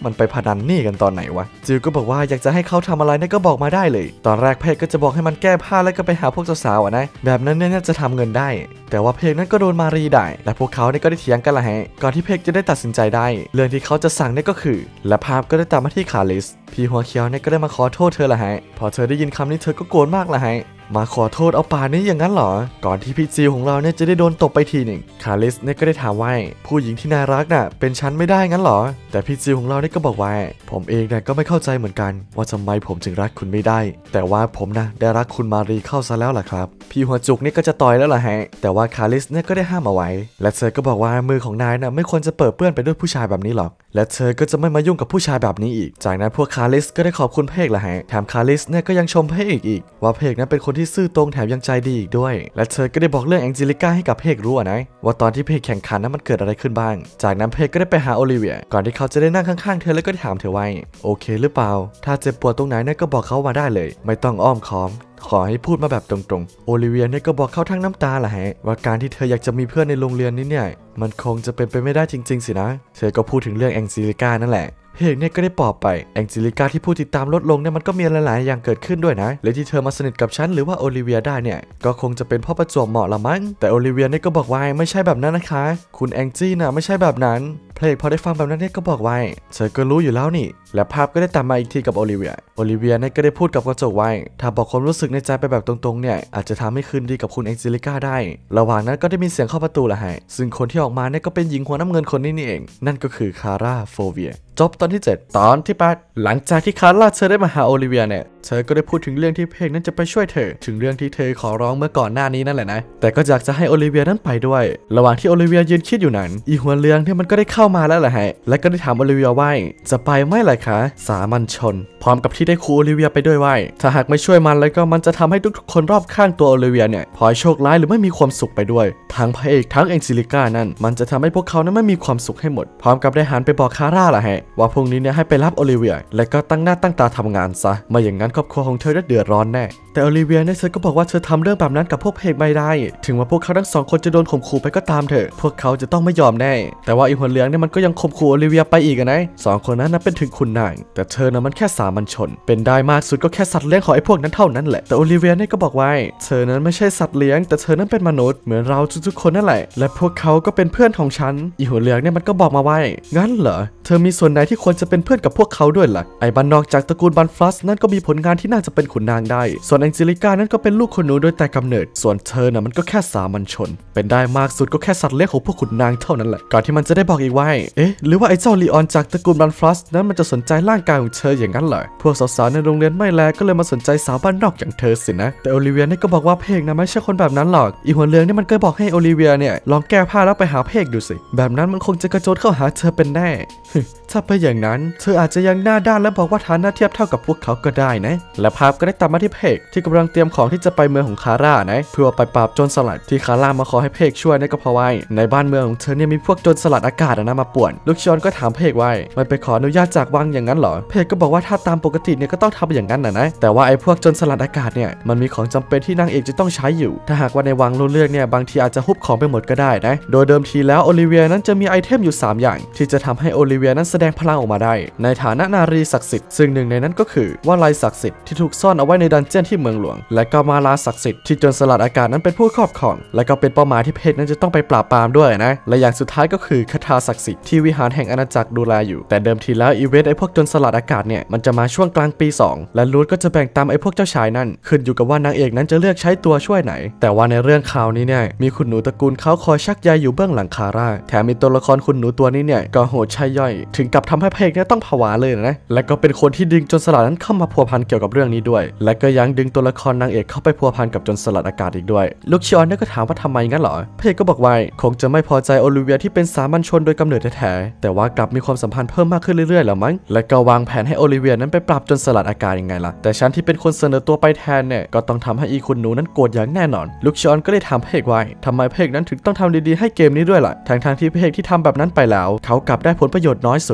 มันไปพนันนี่กันตอนไหนวะจิวก็บอกว่าอยากจะให้เขาทำอะไรเนี่ยก็บอกมาได้เลยตอนแรกเพกก็จะบอกให้มันแก้ผ้าแล้วก็ไปหาพวกสาวๆนะแบบนั้นเนี่ยน่าจะทำเงินได้แต่ว่าเพกนั้นก็โดนมารีด่าและพวกเขาเนี่ยก็ได้เถียงกันละฮะก่อนที่เพกจะได้ตัดสินใจได้เรื่องที่เขาจะสั่งเนี่ยก็คือและภาพก็ได้ตามมาที่คาริสพี่หัวเขียวเนี่ยก็ได้มาขอโทษเธอละฮะพอเธอได้ยินคำนี้เธอก็โกรธมากละฮะมาขอโทษเอาป่านนี้อย่างนั้นเหรอก่อนที่พี่จิวของเราเนี่ยจะได้โดนตบไปทีหนึ่งคาริสเนี่ยก็ได้ถามว่าผู้หญิงที่น่ารักน่ะเป็นฉันไม่ได้งั้นเหรอแต่พี่จิวของเราเนี่ยก็บอกว่าผมเองเนี่ยก็ไม่เข้าใจเหมือนกันว่าทำไมผมจึงรักคุณไม่ได้แต่ว่าผมนะได้รักคุณมารีเข้าซะแล้วล่ะครับพี่หัวจุกนี่ก็จะต่อยแล้วล่ะฮะแต่ว่าคาริสเนี่ยก็ได้ห้ามเอาไว้และเธอก็บอกว่ามือของนายน่ะไม่ควรจะเปิดเปื้อนไปด้วยผู้ชายแบบนี้หรอกและเธอก็จะไม่มายุ่งกับผู้ชายแบบนี้อีกจากนั้นพวกคาริสก็ได้ขอบคุณเพกละฮะแถมคาริสเนี่ยก็ยังชมเพกอีกว่าเพกนั้นเป็นคนที่ซื่อตรงแถมยังใจดีอีกด้วยและเธอก็ได้บอกเรื่องแองเจลิก้าให้กับเพกรู้นะว่าตอนที่เพกแข่งขันนั้นมันเกิดอะไรขึ้นบ้างจากนั้นเพกก็ได้ไปหาโอลิเวียก่อนที่เขาจะได้นั่งข้างๆเธอแล้วก็ถามเธอว่าโอเคหรือเปล่าถ้าเจ็บปวดตรงไหนเนี่ยก็บอกเขามาได้เลยไม่ต้องอ้อมค้อมขอให้พูดมาแบบตรงๆโอลิเวียเนี่ยก็บอกเขาทั้งน้ำตาแหละฮะว่าการที่เธออยากจะมีเพื่อนในโรงเรียนนี้เนี่ยมันคงจะเป็นไปไม่ได้จริงๆสินะเธอก็พูดถึงเรื่องแองเจลิก้านั่นแหละเพกเนี่ยก็ได้ปลอบไปแองเจลิก้าที่ผู้ติดตามลดลงเนี่ยมันก็มีหลายๆอย่างเกิดขึ้นด้วยนะและที่เธอมาสนิทกับฉันหรือว่าโอลิเวียได้เนี่ยก็คงจะเป็นเพราะประจวบเหมาะละมั้งแต่โอลิเวียเนี่ยก็บอกว่าไม่ใช่แบบนั้นนะคะคุณแองจี้น่ะไม่ใช่แบบนั้นเพลกพอได้ฟังแบบนั้นเนี่ยก็บอกว่าเธอก็รู้อยู่แล้วนี่และภาพก็ได้ตามมาอีกทีกับโอลิเวียเนี่ยก็ได้พูดกับกระจกไว้ถ้าบอกความรู้สึกในใจไปแบบตรงๆเนี่ยอาจจะทำให้คืนดีกับคุณแองเจลิก้าได้ระหว่างนั้นก็ได้มีเสียงเข้าประตูละฮะซึ่งคนที่ออกมาเนี่ยก็เป็นหญิงหัวน้ำเงินคนนี้นี่เองนั่นก็คือคาร่าโฟเวียจบตอนที่7ตอนที่8หลังจากที่คาร่าเธอได้มาหาโอลิเวียเนี่ยเธอก็ได้พูดถึงเรื่องที่เพกนั้นจะไปช่วยเธอถึงเรื่องที่เธอขอร้องเมื่อก่อนหน้านี้นั่นแหละนะแต่ก็อยากจะให้โอลิเวียนั้นไปด้วยระหว่างที่โอลิเวียยืนคิดอยู่นั้นอีหัวเรืองที่มันก็ได้เข้ามาแล้วแหละฮะและก็ได้ถามโอลิเวียว่าจะไปไหมล่ะคะสามัญชนพร้อมกับที่ได้คูโอลิเวียไปด้วยว่าถ้าหากไม่ช่วยมันแล้วก็มันจะทำให้ทุกๆคนรอบข้างตัวโอลิเวียเนี่ยพลอยโชคร้ายหรือไม่มีความสุขไปด้วยทั้งพระเอกทั้งแองเจลิก้านั่นมันจะทำให้พวกเขานั้นไม่มีความสุขให้หมดพร้อมกับได้หันไปบอกคาร่าล่ะฮะว่าพรุ่งนี้เนี่ยให้ไปรับโอลิเวียและก็ตั้งหน้าตั้งตาทำงานซะไม่อย่างนั้นครอบครัวของเธอจะเดือดร้อนแน่แต่โอลิเวียเนี่ยเธอก็บอกว่าเธอทำเรื่องแบบนั้นกับพวกเพกไม่ได้ถึงว่าพวกเขาทั้งสองคนจะโดนข่มขู่ไปก็ตามเถอะพวกเขาจะต้องไม่ยอมแน่แต่ว่าอีหัวเหลืองเนี่ยมันก็ยังข่มขู่โอลิเวียไปอีกนะสองคนนั้นนับเป็นถึงคุณนางแต่เธอน่ะมันแค่สามัญชนเป็นได้มากสุดก็แค่สัตว์เลี้ยงของไอ้พวกนั้นเท่านั้นแหละแต่โอลิเวียเนี่ยก็บอกว่าเธอนั้นไม่ใช่สัตว์เลี้ยงแต่เธอนั้นเป็นมนุษย์เหมือนเราทุกๆคนนั่นแหละและพวกเขาก็เป็นเพื่อนของฉันอีหัวเหลืองเนี่ยมันก็บอกมาว่างั้นเหรอเธอมีส่วนไหนที่ควรจะเป็นเพื่อนกับพวกเขาด้วยล่ะไอ้บ้านนอกจากตระกูลบันฟลัสนั่นก็มีผลงานที่น่าจะเป็นขุนนางได้ส่วนแองเจลิก้านั้นก็เป็นลูกคนหนูโดยแต่กำเนิดส่วนเธอน่ะมันก็แค่สามัญชนเป็นได้มากสุดก็แค่สัตว์เลี้ยงของพวกขุนนางเท่านั้นแหละก่อนที่มันจะได้บอกอีกว่าหรือว่าไอ้เจ้าลีออนจากตระกูลบันฟลัสนั้นมันจะสนใจร่างกายของเธออย่างนั้นเหรอพวกสาวๆในโรงเรียนไม่แลก็เลยมาสนใจสาวบ้านนอกอย่างเธอสินะแต่โอลิเวียเนี่ยก็บอกว่าเพกนะไม่ใช่คนแบบนั้นหรอกอีหัวเรืองนี่มันก็บอกให้โอลิเวียเนี่ยลองแก้ผ้าแล้วไปหาเพกดูสิแบบนั้นมันคงจะกระโจนเข้าหาเธอเป็นแน่ ถ้าเป็นอย่างนั้นเธออาจจะยังหน้าด้านและบอกว่าฐานะเทียบเท่ากับพวกเขาก็ได้นะและภาพก็ได้ตัดมาที่เพกที่กำลังเตรียมของที่จะไปเมืองของคาร่านะเพื่อไปปราบโจรสลัดที่คาร่ามาขอให้เพกช่วยนั่นก็เพราะว่าในบ้านเมืองของเธอเนี่ยมีพวกโจรสลัดอากาศนะมาป่วนลูกชอนก็ถามเพกว่ามันไปขออนุญาตจากวังอย่างนั้นเหรอเพกก็บอกว่าถ้าตามปกติเนี่ยก็ต้องทำอย่างนั้นนะแต่ว่าไอ้พวกโจรสลัดอากาศเนี่ยมันมีของจำเป็นที่นางเอกจะต้องใช้อยู่ถ้าหากว่าในวังรู้เรื่องเนี่ยบางทีอาจจะฮุบของไปหมดก็ได้นะโดยเดิมทีแล้วโอลิเวียนั้นจะมีไอเทมอยู่3อย่างที่จะทำให้โอลิเวียนั้นแสดงพลังออกมาได้ในฐานะนารีศักดิ์สิทธิ์ซึ่งหนึ่งในนั้นก็คือว่าลายศักดิ์สิทธิ์ที่ถูกซ่อนเอาไว้ในดันเจี้ยนที่เมืองหลวงและก็มาลาศักดิ์สิทธิ์ที่โจรสลัดอากาศนั้นเป็นผู้ครอบครองและก็เป็นเป้าหมายที่เพกนั้นจะต้องไปปราบปรามด้วยนะและอย่างสุดท้ายก็คือคาถาศักดิ์สิทธิ์ที่วิหารแห่งอาณาจักรดูแลอยู่แต่เดิมทีแล้วอีเวนต์ไอ้พวกโจรสลัดอากาศเนี่ยมันจะมาช่วงกลางปี2และรูทก็จะแบ่งตามไอ้พวกเจ้าชายนั่นขึ้นอยู่กับว่านางเอกนั้นจะเลือกใช้ตัวช่วยไหนแต่ว่าในเรื่องข่าวนี้เนี่ยมีคุณหนูตระกูลเขาคอยชักใยอยู่เบื้องหลังคาร่าแถมมีตัวละครคุณหนูตัวนี้เนี่ยก็โหดใช่ย่อยถึงกับทำให้เพกเนี่ยต้องผวาเลยนะและก็เป็นคนที่ดึงโจรสลัดนั้นเข้ามาพัวพันเกี่ยวกับเรื่องนี้ด้วยและก็ยังดึงตัวละครนางเอกเข้าไปพัวพันกับโจรสลัดอากาศอีกด้วยลูกชอนเนี่ยก็ถามว่าทำไมงั้นเหรอเพกก็บอกว่าคงจะไม่พอใจโอลิเวียที่เป็นสามัญชนโดยกำเนิดแท้ๆแต่ว่ากลับมีความสัมพันธ์เพิ่มมากขึ้นเรื่อยๆแล้วมั้งและก็วางแผนให้โอลิเวียนั้นไปปราบโจรสลัดอากาศยังไงล่ะแต่ฉันที่เป็นคนเสนอตัวไปแทนเนี่ยก็ต้องทำให้อีคุณหนูนั้นโกรธอย่างแน่นอนลูกชอนก็ได้ถามเพกว่าทำไมเพกนั้นถึงต้องทำดีๆให้เกมนี้ด้วยล่ะทั้งที่เพกที่ทำแบบนั้นไปแล้วเขากลับได้ผลประโยชน์น้อยสุด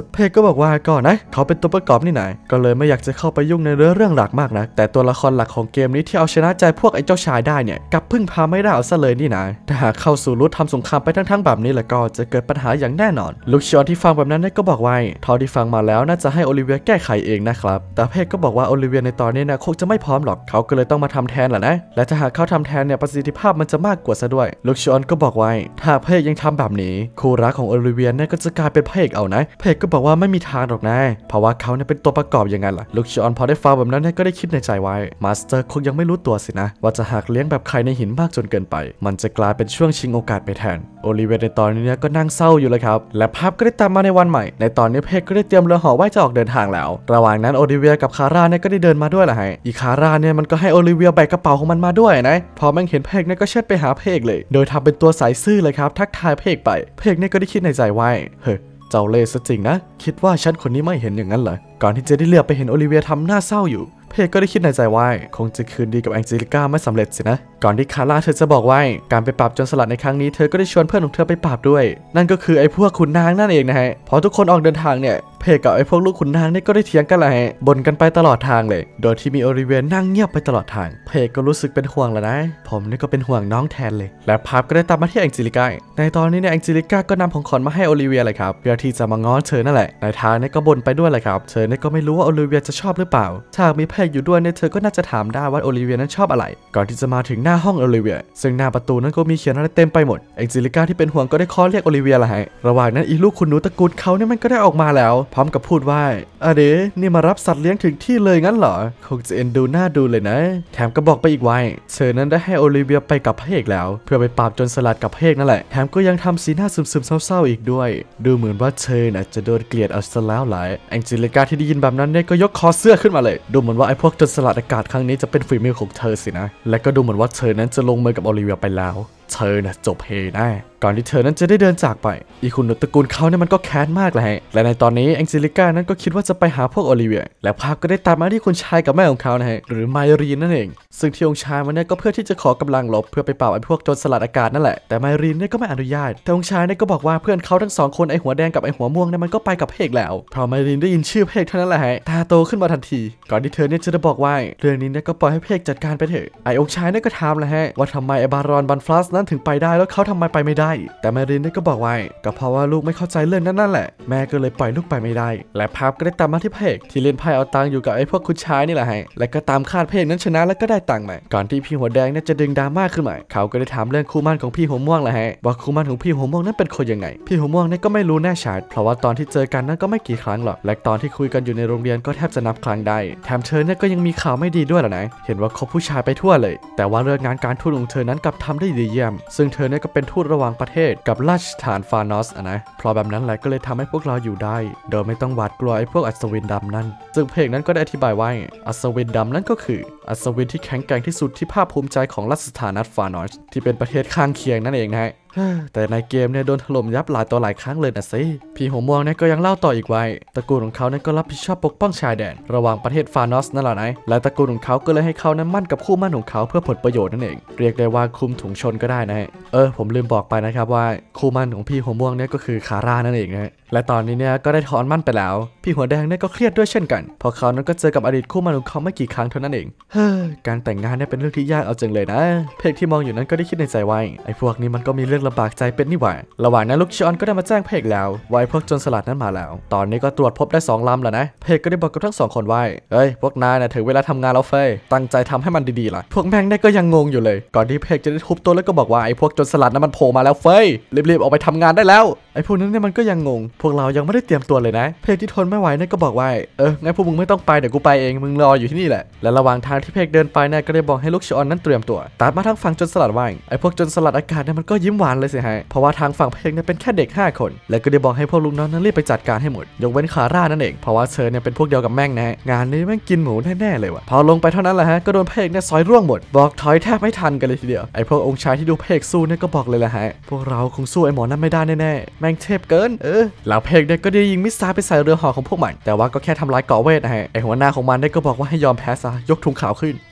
เพกก็บอกว่าก่อนนะเขาเป็นตัวประกอบนี่ไหนก็เลยไม่อยากจะเข้าไปยุ่งในเรื่องหลักมากนะแต่ตัวละครหลักของเกมนี้ที่เอาชนะใจพวกไอ้เจ้าชายได้เนี่ยกลับพึ่งพาไม่ได้เอาซะเลยนี่นะถ้าหากเข้าสู่รูททำสงครามไปทั้งแบบนี้แล้วก็จะเกิดปัญหาอย่างแน่นอนลูกชอนที่ฟังแบบนั้นก็บอกว่าเท่าที่ฟังมาแล้วน่าจะให้โอลิเวียแก้ไขเองนะครับแต่เพกก็บอกว่าโอลิเวียในตอนนี้นะคงจะไม่พร้อมหรอกเขาก็เลยต้องมาทำแทนแหละนะและถ้าหากเขาทำแทนเนี่ยประสิทธิภาพมันจะมากกว่าซะด้วยลูกชอนก็บอกว่าถ้าเพกยังทำแบบนี้คู่รักของโอลิเวียเนี่ยก็จะกลายเป็นพระเอกเอานะเพกก็บอกว่าไม่มีทางหรอกนะเพราะว่าเขาเนี่ยเป็นตัวประกอบยังไงล่ะลูกชอนพอได้ฟังแบบนั้นก็ได้คิดในใจไว้มาสเตอร์คงยังไม่รู้ตัวสินะว่าจะหักเลี้ยงแบบใครในหินมากจนเกินไปมันจะกลายเป็นช่วงชิงโอกาสไปแทนโอลิเวียในตอนนี้ก็นั่งเศร้าอยู่เลยครับและภาพก็ได้ตามมาในวันใหม่ในตอนนี้เพกก็ได้เตรียมเรือห่อไว้จะออกเดินทางแล้วระหว่างนั้นโอลิเวียกับคาร่าเนี่ยก็ได้เดินมาด้วยแหละฮะอีคาร่าเนี่ยมันก็ให้โอลิเวียแบกกระเป๋าของมันมาด้วยนะพอมันเห็นเพกเนี่ยก็เชิดไปหาเพกเลยโดยทำเป็นตัวสายซื่อเลยครับทักทายเพกไปเพกเนี่ยก็ได้คิดในใจไว้เฮ้ยเจ้าเล่ห์ซะจริงนะคิดว่าฉันคนนี้ไม่เห็นอย่างนั้นเหรอก่อนที่จะได้เลือกไปเห็นโอลิเวียทำหน้าเศร้าอยู่เพกก็ได้คิดในใจว่าคงจะคืนดีกับแองเจลิก้าไม่สำเร็จสินะก่อนที่คาร่าเธอจะบอกว่าการไปปราบโจรสลัดในครั้งนี้เธอก็ได้ชวนเพื่อนของเธอไปปราบด้วยนั่นก็คือไอ้พวกขุนนางนั่นเองนะฮะพอทุกคนออกเดินทางเนี่ยเพกกับไอ้พวกลูกขุนนางนี่ก็ได้เถียงกันแหละฮะบ่นกันไปตลอดทางเลยโดยที่มีโอลิเวียนั่งเงียบไปตลอดทางเพกก็รู้สึกเป็นห่วงแล้วนะผมนี่ก็เป็นห่วงน้องแทนเลยและภาพก็ได้ตามมาที่แองเจลิก้าในตอนนี้เนี่ยแองเจลิก้าก็นำของขวัญมาให้โอลิเวียเลยครับเพื่อที่จะมาง้อเธอนั่นแหละในทางนี่ก็บ่นไปด้วยเลยครับเธอนี่ก็ไม่รู้ว่าโอลิเวียจะชอบหรือเปล่าถ้ามีเพกอยู่ด้วยเนี่ยเธอก็น่าจะถามได้ว่าโอลิเวียนั้นชอบอะไรก่อนที่จะมาถึงหน้าห้องโอลิเวียซึ่งหน้าประตูนั้นก็มีเขียนอะไรเต็มไปหมดแองเจลิก้าที่เป็นห่วงก็ได้เคาะเรียกโอลิเวียละฮะระหว่างนั้นอีลูกคุณหนูตระกูลเขาเนี่ยมันก็ได้ออกมาแล้วพร้อมกับพูดว่าเด๋นี่มารับสัตว์เลี้ยงถึงที่เลยงั้นเหรอคงจะเอ็นดูหน้าดูเลยนะแถมก็บอกไปอีกว่าเธอนั้นได้ให้โอลิเวียไปกับพระเอกแล้วเพื่อไปปราบโจรสลัดกับพระเอกนั่นแหละแถมก็ยังทำสีหน้าซึมๆเศร้าๆอีกด้วยดูเหมือนว่าเธอน่ะจะโดนเกลียดเอาซะแล้วหลายแองเจลิก้าที่ได้ยินแบบนั้นเนี่ยก็ยกคอเสื้อขึ้นมาเลยดูเหมือนว่าไอ้พวกโจรสลัดอากาศครั้งนี้จะเป็นฝีมือของเธอสินะและก็ดูเหมือนว่าเธอนั้นจะลงมือกับโอลิเวียไปแล้วเธอน่ะจบเฮแน่ก่อนที่เธอนั้นจะได้เดินจากไปอีคุณหนูตระกูลเขาเนี่ยมันก็แค้นมากเลยและในตอนนี้แองเจลิก้านั้นก็คิดว่าจะไปหาพวกโอลิเวียและภาพก็ได้ตามมาที่คุณชายกับแม่ของเขานะฮะหรือไมรีนนั่นเองซึ่งที่องค์ชายมันเนี่ยก็เพื่อที่จะขอกำลังลบเพื่อไปปราบไอ้พวกโจรสลัดอากาศนั่นแหละแต่ไมรีนเนี่ยก็ไม่อนุญาตแต่องค์ชายเนี่ยก็บอกว่าเพื่อนเขาทั้ง2คนไอ้หัวแดงกับไอ้หัวม่วงเนี่ยมันก็ไปกับเพกแล้วพอไมรีนได้ยินชื่อเพกเท่านั้นแหละฮะตาโตขึ้นมาทันทีก่อนที่เธอเนี่ยจะได้บอกว่าเรื่องนี้เนี่ยก็ปล่อยให้เพกจัดการไปเถอะไอ้องค์ชายเนี่ยก็ถามเลยฮะว่าทำไมไอ้บารอนบันฟลัสนั้นถึงไปได้แล้วเขาทำไมไปไม่ได้แต่ไมรีนก็บอกว่าก็เพราะว่าลูกไม่เข้าใจเรื่องนั้นนั่นแหละแม่ก็เลยปล่อยลูกไปไม่ได้และภาพก็ได้ตามมาที่เพกที่เล่นไพ่เอาตังอยู่กับไอ้พวกคุณชายนี่แหละฮะและก็ตามคาดเพกนั้นชนะแล้วก็ได้ตังมาก่อนที่พี่หัวแดงเนี่ยจะดึงดราม่าขึ้นมาเขาก็ได้ถามเรื่องคู่มั่นของพี่หัวม่วงแหละฮะว่าคู่มั่นของพี่หัวม่วงนั้นเป็นคนยังไงพี่หัวม่วงเนี่ยก็ไม่รู้แน่ชัดเพราะว่าตอนที่เจอกันนั้นก็ไม่กี่ครั้งหรอกและตอนที่คุยกันอยู่ในโรงเรียนก็แทบจะนับครั้งได้แถมเธอเนี่ยก็ยังมีข่าวไม่ดีด้วยแหละนะเห็นว่าคบผู้ชายไปทั่วเลยแต่ว่าเรื่องงานการทูตของเธอนั้นกลับทำได้ดีเยี่ยมซึ่งเธอเนี่ยก็เป็นทูตระหว่างประเทศกับราชฐานฟานอสนะเพราะแบบนั้นแหละก็เลยทำให้พวกเราอยู่ได้โดยไม่ต้องหวาดกลัวไอ้พวกอัศวินดำนั่นซึ่งเพลงนั้นก็ได้อธิบายว่าอัศวินดำนั่นก็คืออัศวินที่แข็งแกร่งที่สุดที่ภาคภูมิใจของราชฐานฟานอสที่เป็นประเทศข้างเคียงนั่นเองนะฮะแต่ในเกมเนี่ยโดนถล่มยับหลายต่อหลายครั้งเลยนะสิพี่หัวม่วงเนี่ยก็ยังเล่าต่ออีกไว้ตระกูลของเขาเนี่ยก็รับผิดชอบปกป้องชายแดนระหว่างประเทศฟานอสนั่นแหละนะและตระกูลของเขาก็เลยให้เขานั้นมั่นกับคู่มั่นของเขาเพื่อผลประโยชน์นั่นเองเรียกได้ว่าคุมถุงชนก็ได้นะฮะผมลืมบอกไปนะครับว่าคู่มั่นของพี่หัวม่วงเนี่ยก็คือคาร่านั่นเองนะและตอนนี้เนี่ยก็ได้ถอนมั่นไปแล้วพี่หัวแดงเนี่ยก็เครียดด้วยเช่นกันเพราะเขานั้นก็เจอกับอดีตคู่มั่นของเขาไม่กี่ครั้งเท่านั้นเองการแต่งงานเนี่ยเป็นเรื่องที่ยากเอาจังเลยนะเพกที่มองอยู่นั้นก็ได้คิดในใจว่าไอ้พวกนี้มันก็มีเรื่องลำบากใจเป็นนี่หว่าระหว่างนั้นลูกชอนก็ได้มาแจ้งเพกแล้วว่าพวกโจรสลัดนั้นมาแล้วตอนนี้ก็ตรวจพบได้2 ลำแล้วนะเพกก็ได้บอกกับทั้ง2 คนว่าพวกนายนะถึงเวลาทำงานแล้วเฟยตั้งใจทำให้มันดีๆล่ะพวกแม่งเนี่ยก็ยังงงอยู่เลยก่อนที่เพกจะได้ทุบตัวแล้วก็บอกว่าไอ้พวกโจรสลัดนั้นมันโผล่มาแล้วเฟยรีบๆออกไปทำงานได้แล้วไอ้พวกนั้นเนี่ยมันก็ยังงงพวกเรายังไม่ได้เตรียมตัวเลยนะเพกที่ทนไม่ไหวเนี่ยก็บอกว่างั้นพวกมึงไม่ต้องไปเดี๋ยวกูไปเองมึงรออยู่ที่นี่แหละและระหว่างทางที่เพกเดินไปเนี่ยก็ได้บอกให้ลูกชอนนั้นเตรียมตัวตัดมาทางฝั่งโจรสลัดว่าไอ้พวกโจรสลัดอากาศเนี่ยมันก็ยิ้มหวานเลยสิฮะเพราะว่าทางฝั่งเพกเนี่ยเป็นแค่เด็ก5 คนและก็ได้บอกให้พวกลูกน้องนั้นรีบไปจัดการให้หมดยกเว้นคาร่านั่นเองเพราะว่าเธอเนี่ยเป็นพวกเดียวกับแม่งนะงานนี้แม่งกินหมูแน่ๆเลยว่ะพอลงไปเท่านั้นแหละฮะก็โดนเพกเนี่ยซอยร่วงหมดบอกถอยแทบไม่ทันกันเลยทีเดียวไอ้พวกองค์ชายที่ดูเพกสู้เนี่ยก็บอกเลยแหละฮะพวกเราคงสู้ไอ้หมอนั้นไม่ได้แน่ๆแม่งเทพเกินแล้วเพกเนี่ยก็ได้ยิงมิสไซล์ไปใส่เรือห่อของพวกมันแต่ว่าก็แค่ทำลายเกาะเวทนะฮะไอ้หัวหน้าของมันเนี่ยก็บอกว่าให้ยอมแพ้ซะยกธงขาวขึ้น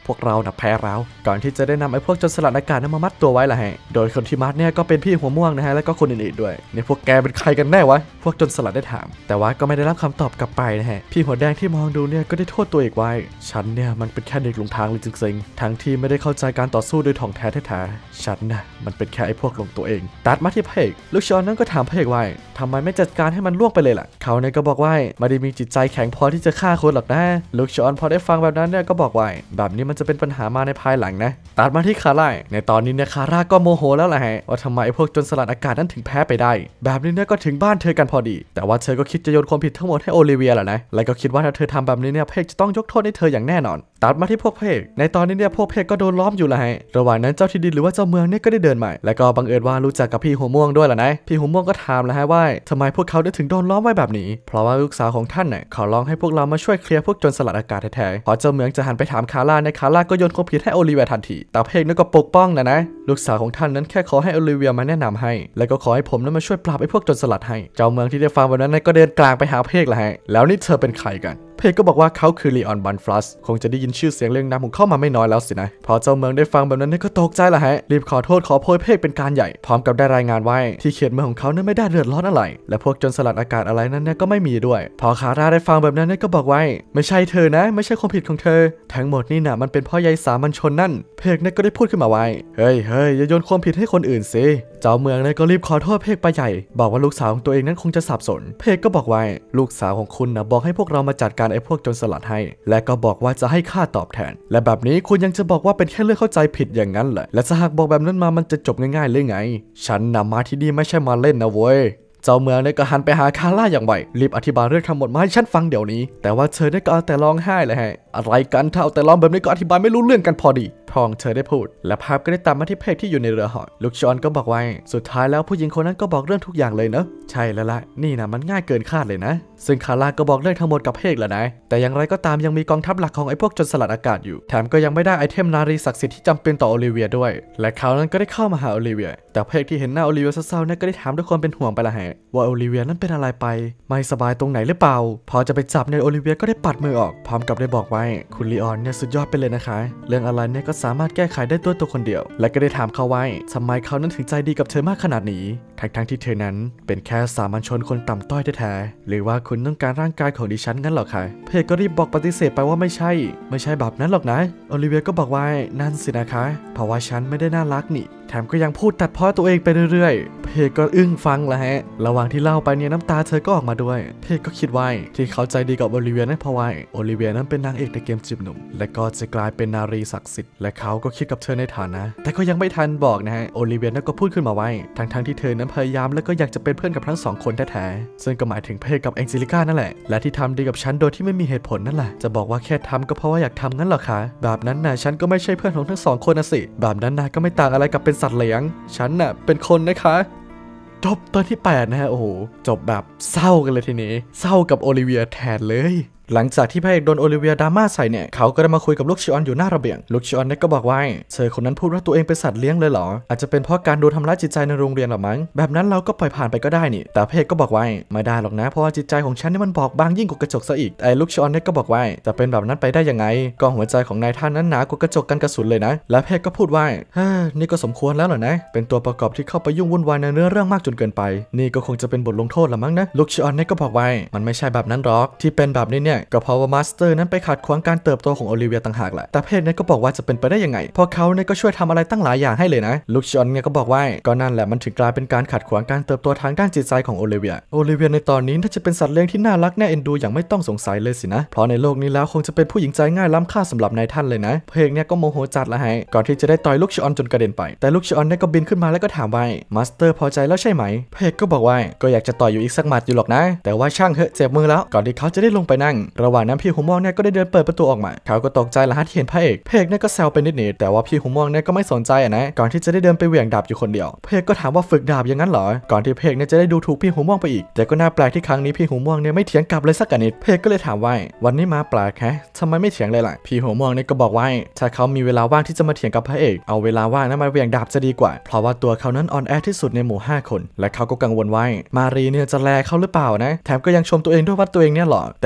พวกเราน่ะแพ้แล้วก่อนที่จะได้นำไอ้พวกโจรสลัดอากาศนั้นมามัดตัวไว้ล่ะฮะโดยคนที่มัดเนี่ยก็เป็นพี่หัวม่วงนะฮะแล้วก็คนอื่นๆด้วยในพวกแกเป็นใครกันแน่วะพวกโจรสลัดได้ถามแต่ว่าก็ไม่ได้รับคำตอบกลับไปนะฮะพี่หัวแดงที่มองดูเนี่ยก็ได้โทษตัวเองไว้ฉันเนี่ยมันเป็นแค่เด็กหลงทางเลยจริงๆทั้งที่ไม่ได้เข้าใจการต่อสู้โดยถ่องแท้แท้ๆฉันน่ะมันเป็นแค่ไอ้พวกหลงตัวเองตัดมาที่พระเอกลูกชอนนั้นก็ถามพระเอกว่าทำไมไม่จัดการให้มันล่วงไปเลยล่ะเขาเนี่ยก็บอกว่าไม่ได้มีจิตใจแข็งพอที่จะฆ่าคนหรอกนะลูกชอนพอได้ฟังแบบนั้นเนี่ยก็บอกว่าแบบนี้มันจะเป็นปัญหามาในภายหลังนะตัดมาที่คาร่าในตอนนี้เนี่ยคาร่าก็โมโหแล้วแหละฮะว่าทำไมไอ้พวกโจรสลัดอากาศนั้นถึงแพ้ไปได้แบบนี้เนี่ยก็ถึงบ้านเธอกันพอดีแต่ว่าเธอก็คิดจะโยนความผิดทั้งหมดให้โอลิเวียแหละนะและก็คิดว่าถ้าเธอทำแบบนี้เนี่ยพระเอกจะต้องยกโทษให้เธออย่างแน่นอนตัดมาที่พวกพระเอกในตอนนี้เนี่ยพวกพระเอกก็โดนล้อมอยู่แล้วฮะระหว่างนั้นเจ้าที่ดินหรือว่าเจ้าเมืองเนี่ยก็ได้เดินมาแล้วก็บังเอิญว่ารู้จักกับพี่หัวม่วงด้วยแหละนะพี่หัวม่วงก็ถามแล้วฮะว่าทำไมพวกเขาถึงโดนล้อมไว้แบบนี้เพราะว่าลูกสาวของท่านเนี่ยขอร้องให้พวกเรามาช่วยเคลียร์พวกโจรสลัดอากาศแท้ๆพอเจ้าเมืองจะหันไปถามคาร่าในคาร่าก็โยนความผิดให้โอลิเวียทันทีแต่พระเอกนั่นก็ปกป้องนะลูกสาวของท่านนั้นแค่ขอให้โอลิเวียมาแนะนำให้แล้วก็ขอให้ผมนั้นมาช่วยปราบไอ้พวกโจรสลัดให้เจ้าเมืองที่ได้ฟังแบบนั้นก็เดินกลางไปหาพระเอกละฮะแล้วนี่เธอเป็นใครกันเพกก็บอกว่าเขาคือลีออนบันฟลัสคงจะได้ยินชื่อเสียงเรียงนามของเขามาไม่น้อยแล้วสินะพอเจ้าเมืองได้ฟังแบบนั้นก็ตกใจละฮะรีบขอโทษขอโพยเพกเป็นการใหญ่พร้อมกับได้รายงานไว้ที่เขตเมืองของเขานั้นไม่ได้เดือดร้อนอะไรและพวกโจรสลัดอากาศอะไรนั้นก็ไม่มีด้วยพอคาร่าได้ฟังแบบนั้นก็บอกไว้ไม่ใช่เธอนะไม่ใช่ความผิดของเธอทั้งหมดนี่นะมันเป็นเพราะยายสามัญชนนั่นเพกก็ได้พูดขึ้นมาไว้เฮ้ยอย่าโยนความผิดให้คนอื่นสิเจ้าเมืองก็รีบขอโทษเพกไปใหญ่บอกว่าลูกสาวของตัวเองนั้นคงจะสับสนเพกก็บอกไว้ลูกสาวของคุณนะบอกให้พวกเรามาจัดการไอ้พวกโจรสลัดให้และก็บอกว่าจะให้ค่าตอบแทนและแบบนี้คุณยังจะบอกว่าเป็นแค่เรื่องเข้าใจผิดอย่างนั้นเหรอและถ้าหากบอกแบบนั้นมามันจะจบง่ายๆเลยไงฉันนำมาที่นี่ไม่ใช่มาเล่นนะเว้ยเจ้าเมืองก็หันไปหาคาร่าอย่างไวรีบอธิบายเรื่องทั้งหมดมาให้ฉันฟังเดี๋ยวนี้แต่ว่าเธอก็เอาแต่ร้องไห้เลยฮะอะไรกันถ้าเอาแต่ร้องแบบนี้ก็อธิบายไม่รู้เรื่องกันพอดีพองเธอได้พูดและภาพก็ได้ตามมาที่เพกที่อยู่ในเรือเหาะลูกชอนก็บอกไว้สุดท้ายแล้วผู้หญิงคนนั้นก็บอกเรื่องทุกอย่างเลยเนอะใช่แล้วล่ะนี่นะมันง่ายเกินคาดเลยนะซึ่งคาร่าก็บอกเรื่องทั้งหมดกับเพกแล้วนะแต่อย่างไรก็ตามยังมีกองทัพหลักของไอ้พวกโจรสลัดอากาศอยู่แถมก็ยังไม่ได้ไอเทมนารีศักดิ์สิทธิ์ที่จำเป็นต่อโอลิเวียด้วยและเขานั้นก็ได้เข้ามาหาโอลิเวียแต่เพกที่เห็นหน้าโอลิเวียเศร้าๆก็ได้ถามด้วยความเป็นห่วงไปละฮะว่าโอลิเวียนั้นเป็นอะไรไปไม่สบายตรงไหนหรือเปล่าพอจะไปจับในโอลิเวียก็ได้ปัดมือออกพร้อมกับได้บอกไว้คุณลีออนเนี่ยสุดยอดไปเลยนะคะเรื่องอะไรเนี่ยก็สามารถแก้ไขได้ตัวคนเดียวและก็ได้ถามเขาไว้ทำไมเขานั้นถึงใจดีกับเธอมากขนาดนี้ทั้งที่เธอนั้นเป็นแค่สามัญชนคนต่ำต้อยแท้ๆหรือว่าคุณต้องการร่างกายของดิฉันงั้นหรอคะเพกก็รีบบอกปฏิเสธไปว่าไม่ใช่แบบนั้นหรอกนะโอลิเวียก็บอกว่านั่นสินะคะเพราะว่าฉันไม่ได้น่ารักนี่แถมก็ยังพูดตัดพ้อตัวเองไปเรื่อยๆเพกก็อึ้งฟังละฮะระหว่างที่เล่าไปเนี่ยน้ำตาเธอก็ออกมาด้วยเพกก็คิดว่าที่เขาใจดีกับโอลิเวียนั้นเพราะว่าโอลิเวียนั้นเป็นนางเอกในเกมจีบหนุ่มและก็จะกลายเป็นนารีศักดิ์สิทธิ์และเขาก็คิดกับเธอในฐานะแต่ก็ยังไม่ทันบอกนะฮะโอลิเวียนั้นก็พูดขึ้นมาไว้ทั้งที่เธอนั้นพยายามและก็อยากจะเป็นเพื่อนกับทั้งสองคนแท้ๆซึ่งก็หมายถึงเพกกับแองเจลิก้านั่นแหละและที่ทำดีกับฉันโดยที่ไม่มีเหตุผลนั่นแหละจะบอกว่าแค่ทำก็เพราะว่าอยากทำงั้นหรอคะแบบนั้นนะฉันก็ไม่ใช่เพื่อนของทั้งสองคนนะสิแบบนั้นนะก็ไม่ต่างอะไรกับเป็นสัตว์เลี้ยงฉันน่ะเป็นคนนะคะจบตอนที่8นะฮะโอ้โหจบแบบเศร้ากันเลยทีนี้เศร้ากับโอลิเวียแทนเลยหลังจากที่พระเอกโดนโอลิเวียดราม่าใส่เนี่ยเขาก็ได้มาคุยกับลูกชิออนอยู่หน้าระเบียงลูกชิออนก็บอกว่าเธอคนนั้นพูดว่าตัวเองเป็นสัตว์เลี้ยงเลยเหรออาจจะเป็นเพราะการโดนทำร้ายจิตใจในโรงเรียนหรอมั้งแบบนั้นเราก็ปล่อยผ่านไปก็ได้นี่แต่พระเอกก็บอกว่าไม่ได้หรอกนะเพราะว่าจิตใจของฉันนี่มันบอบบางยิ่งกว่ากระจกซะอีกไอ้ลูกชิออนก็บอกว่าจะเป็นแบบนั้นไปได้ยังไงก็หัวใจของนายท่านนั้นหนากว่ากระจกกันกระสุนเลยนะและพระเอกก็พูดว่านี่ก็สมควรแล้วเหรอนะเป็นตัวประกอบที่เข้าไปยุ่งวุ่นวายในเนื้อเรื่องมากจนเกินไปนี่ก็คงจะเป็นบทลงโทษละมั้งนะลูกชิออนก็บอกว่ามันไม่ใช่แบบนั้นหรอกที่เป็นแบบนี้เนี่ยก็เพราะว่านั้นไปขัดขวางการเติบโตของโอลิเวียต่างหากแหละแต่เพจก็บอกว่าจะเป็นไปได้ยังไงเพราะเขาก็ช่วยทำอะไรตั้งหลายอย่างให้เลยนะลูกชอนก็บอกว่าก็นั่นแหละมันถึงกลายเป็นการขัดขวางการเติบโตทางด้านจิตใจของโอลิเวียในตอนนี้น่าจะเป็นสัตว์เลี้ยงที่น่ารักน่าเอ็นดูอย่างไม่ต้องสงสัยเลยสินะเพราะในโลกนี้แล้วคงจะเป็นผู้หญิงใจง่ายล้ำค่าสำหรับนายท่านเลยนะเพจก็โมโหจัดละฮะก่อนที่จะได้ต่อยลูกชอนจนกระเด็นไปแต่ลูกชอนก็บินขึ้นมาแล้วก็ถามว่ามาสเตอร์พอใจแล้วใช่ไหมเพจก็บอกว่าก็อยากจะต่อยอยู่อีกสักหมัดอยู่หรอกนะแต่ว่าช่างเหอะเจ็บมือแล้วก่อนที่เขาจะได้ลงไปนั่งระหว่างนั้นพี่หัวม่วงก็ได้เดินเปิดประตูออกมาเขาก็ตกใจละฮะที่เห็นพระเอกก็แซวไปนิดๆแต่ว่าพี่หัวม่วงก็ไม่สนใจนะก่อนที่จะได้เดินไปเหวี่ยงดาบอยู่คนเดียวพระเอกก็ถามว่าฝึกดาบอย่างนั้นเหรอก่อนที่พระเอกจะได้ดูถูกพี่หัวม่วงไปอีกแต่ก็น่าแปลกที่ครั้งนี้พี่หัวม่วงไม่เถียงกลับเลยสักนิดพระเอกก็เลยถามว่าวันนี้มาแปลกแฮะทำไมไม่เถียงเลยล่ะพี่หัวม่วงก็บอกว่าถ้าเขามีเวลาว่างที่จะมาเถียงกับพระเอกเอาเวลาว่างนั้นมาเหวี่ยงดาบจะดีกว่าเพราะว่าตัวเขานั้นอ่อนแอที่สุดในหมู่5คนและเขาก็กังวลว่ามารีจะแลเขาหรือเปล่านะแถมก็ยังชมตัวเองด้วยว่าตัวเองหล่อแต่ว่าเขา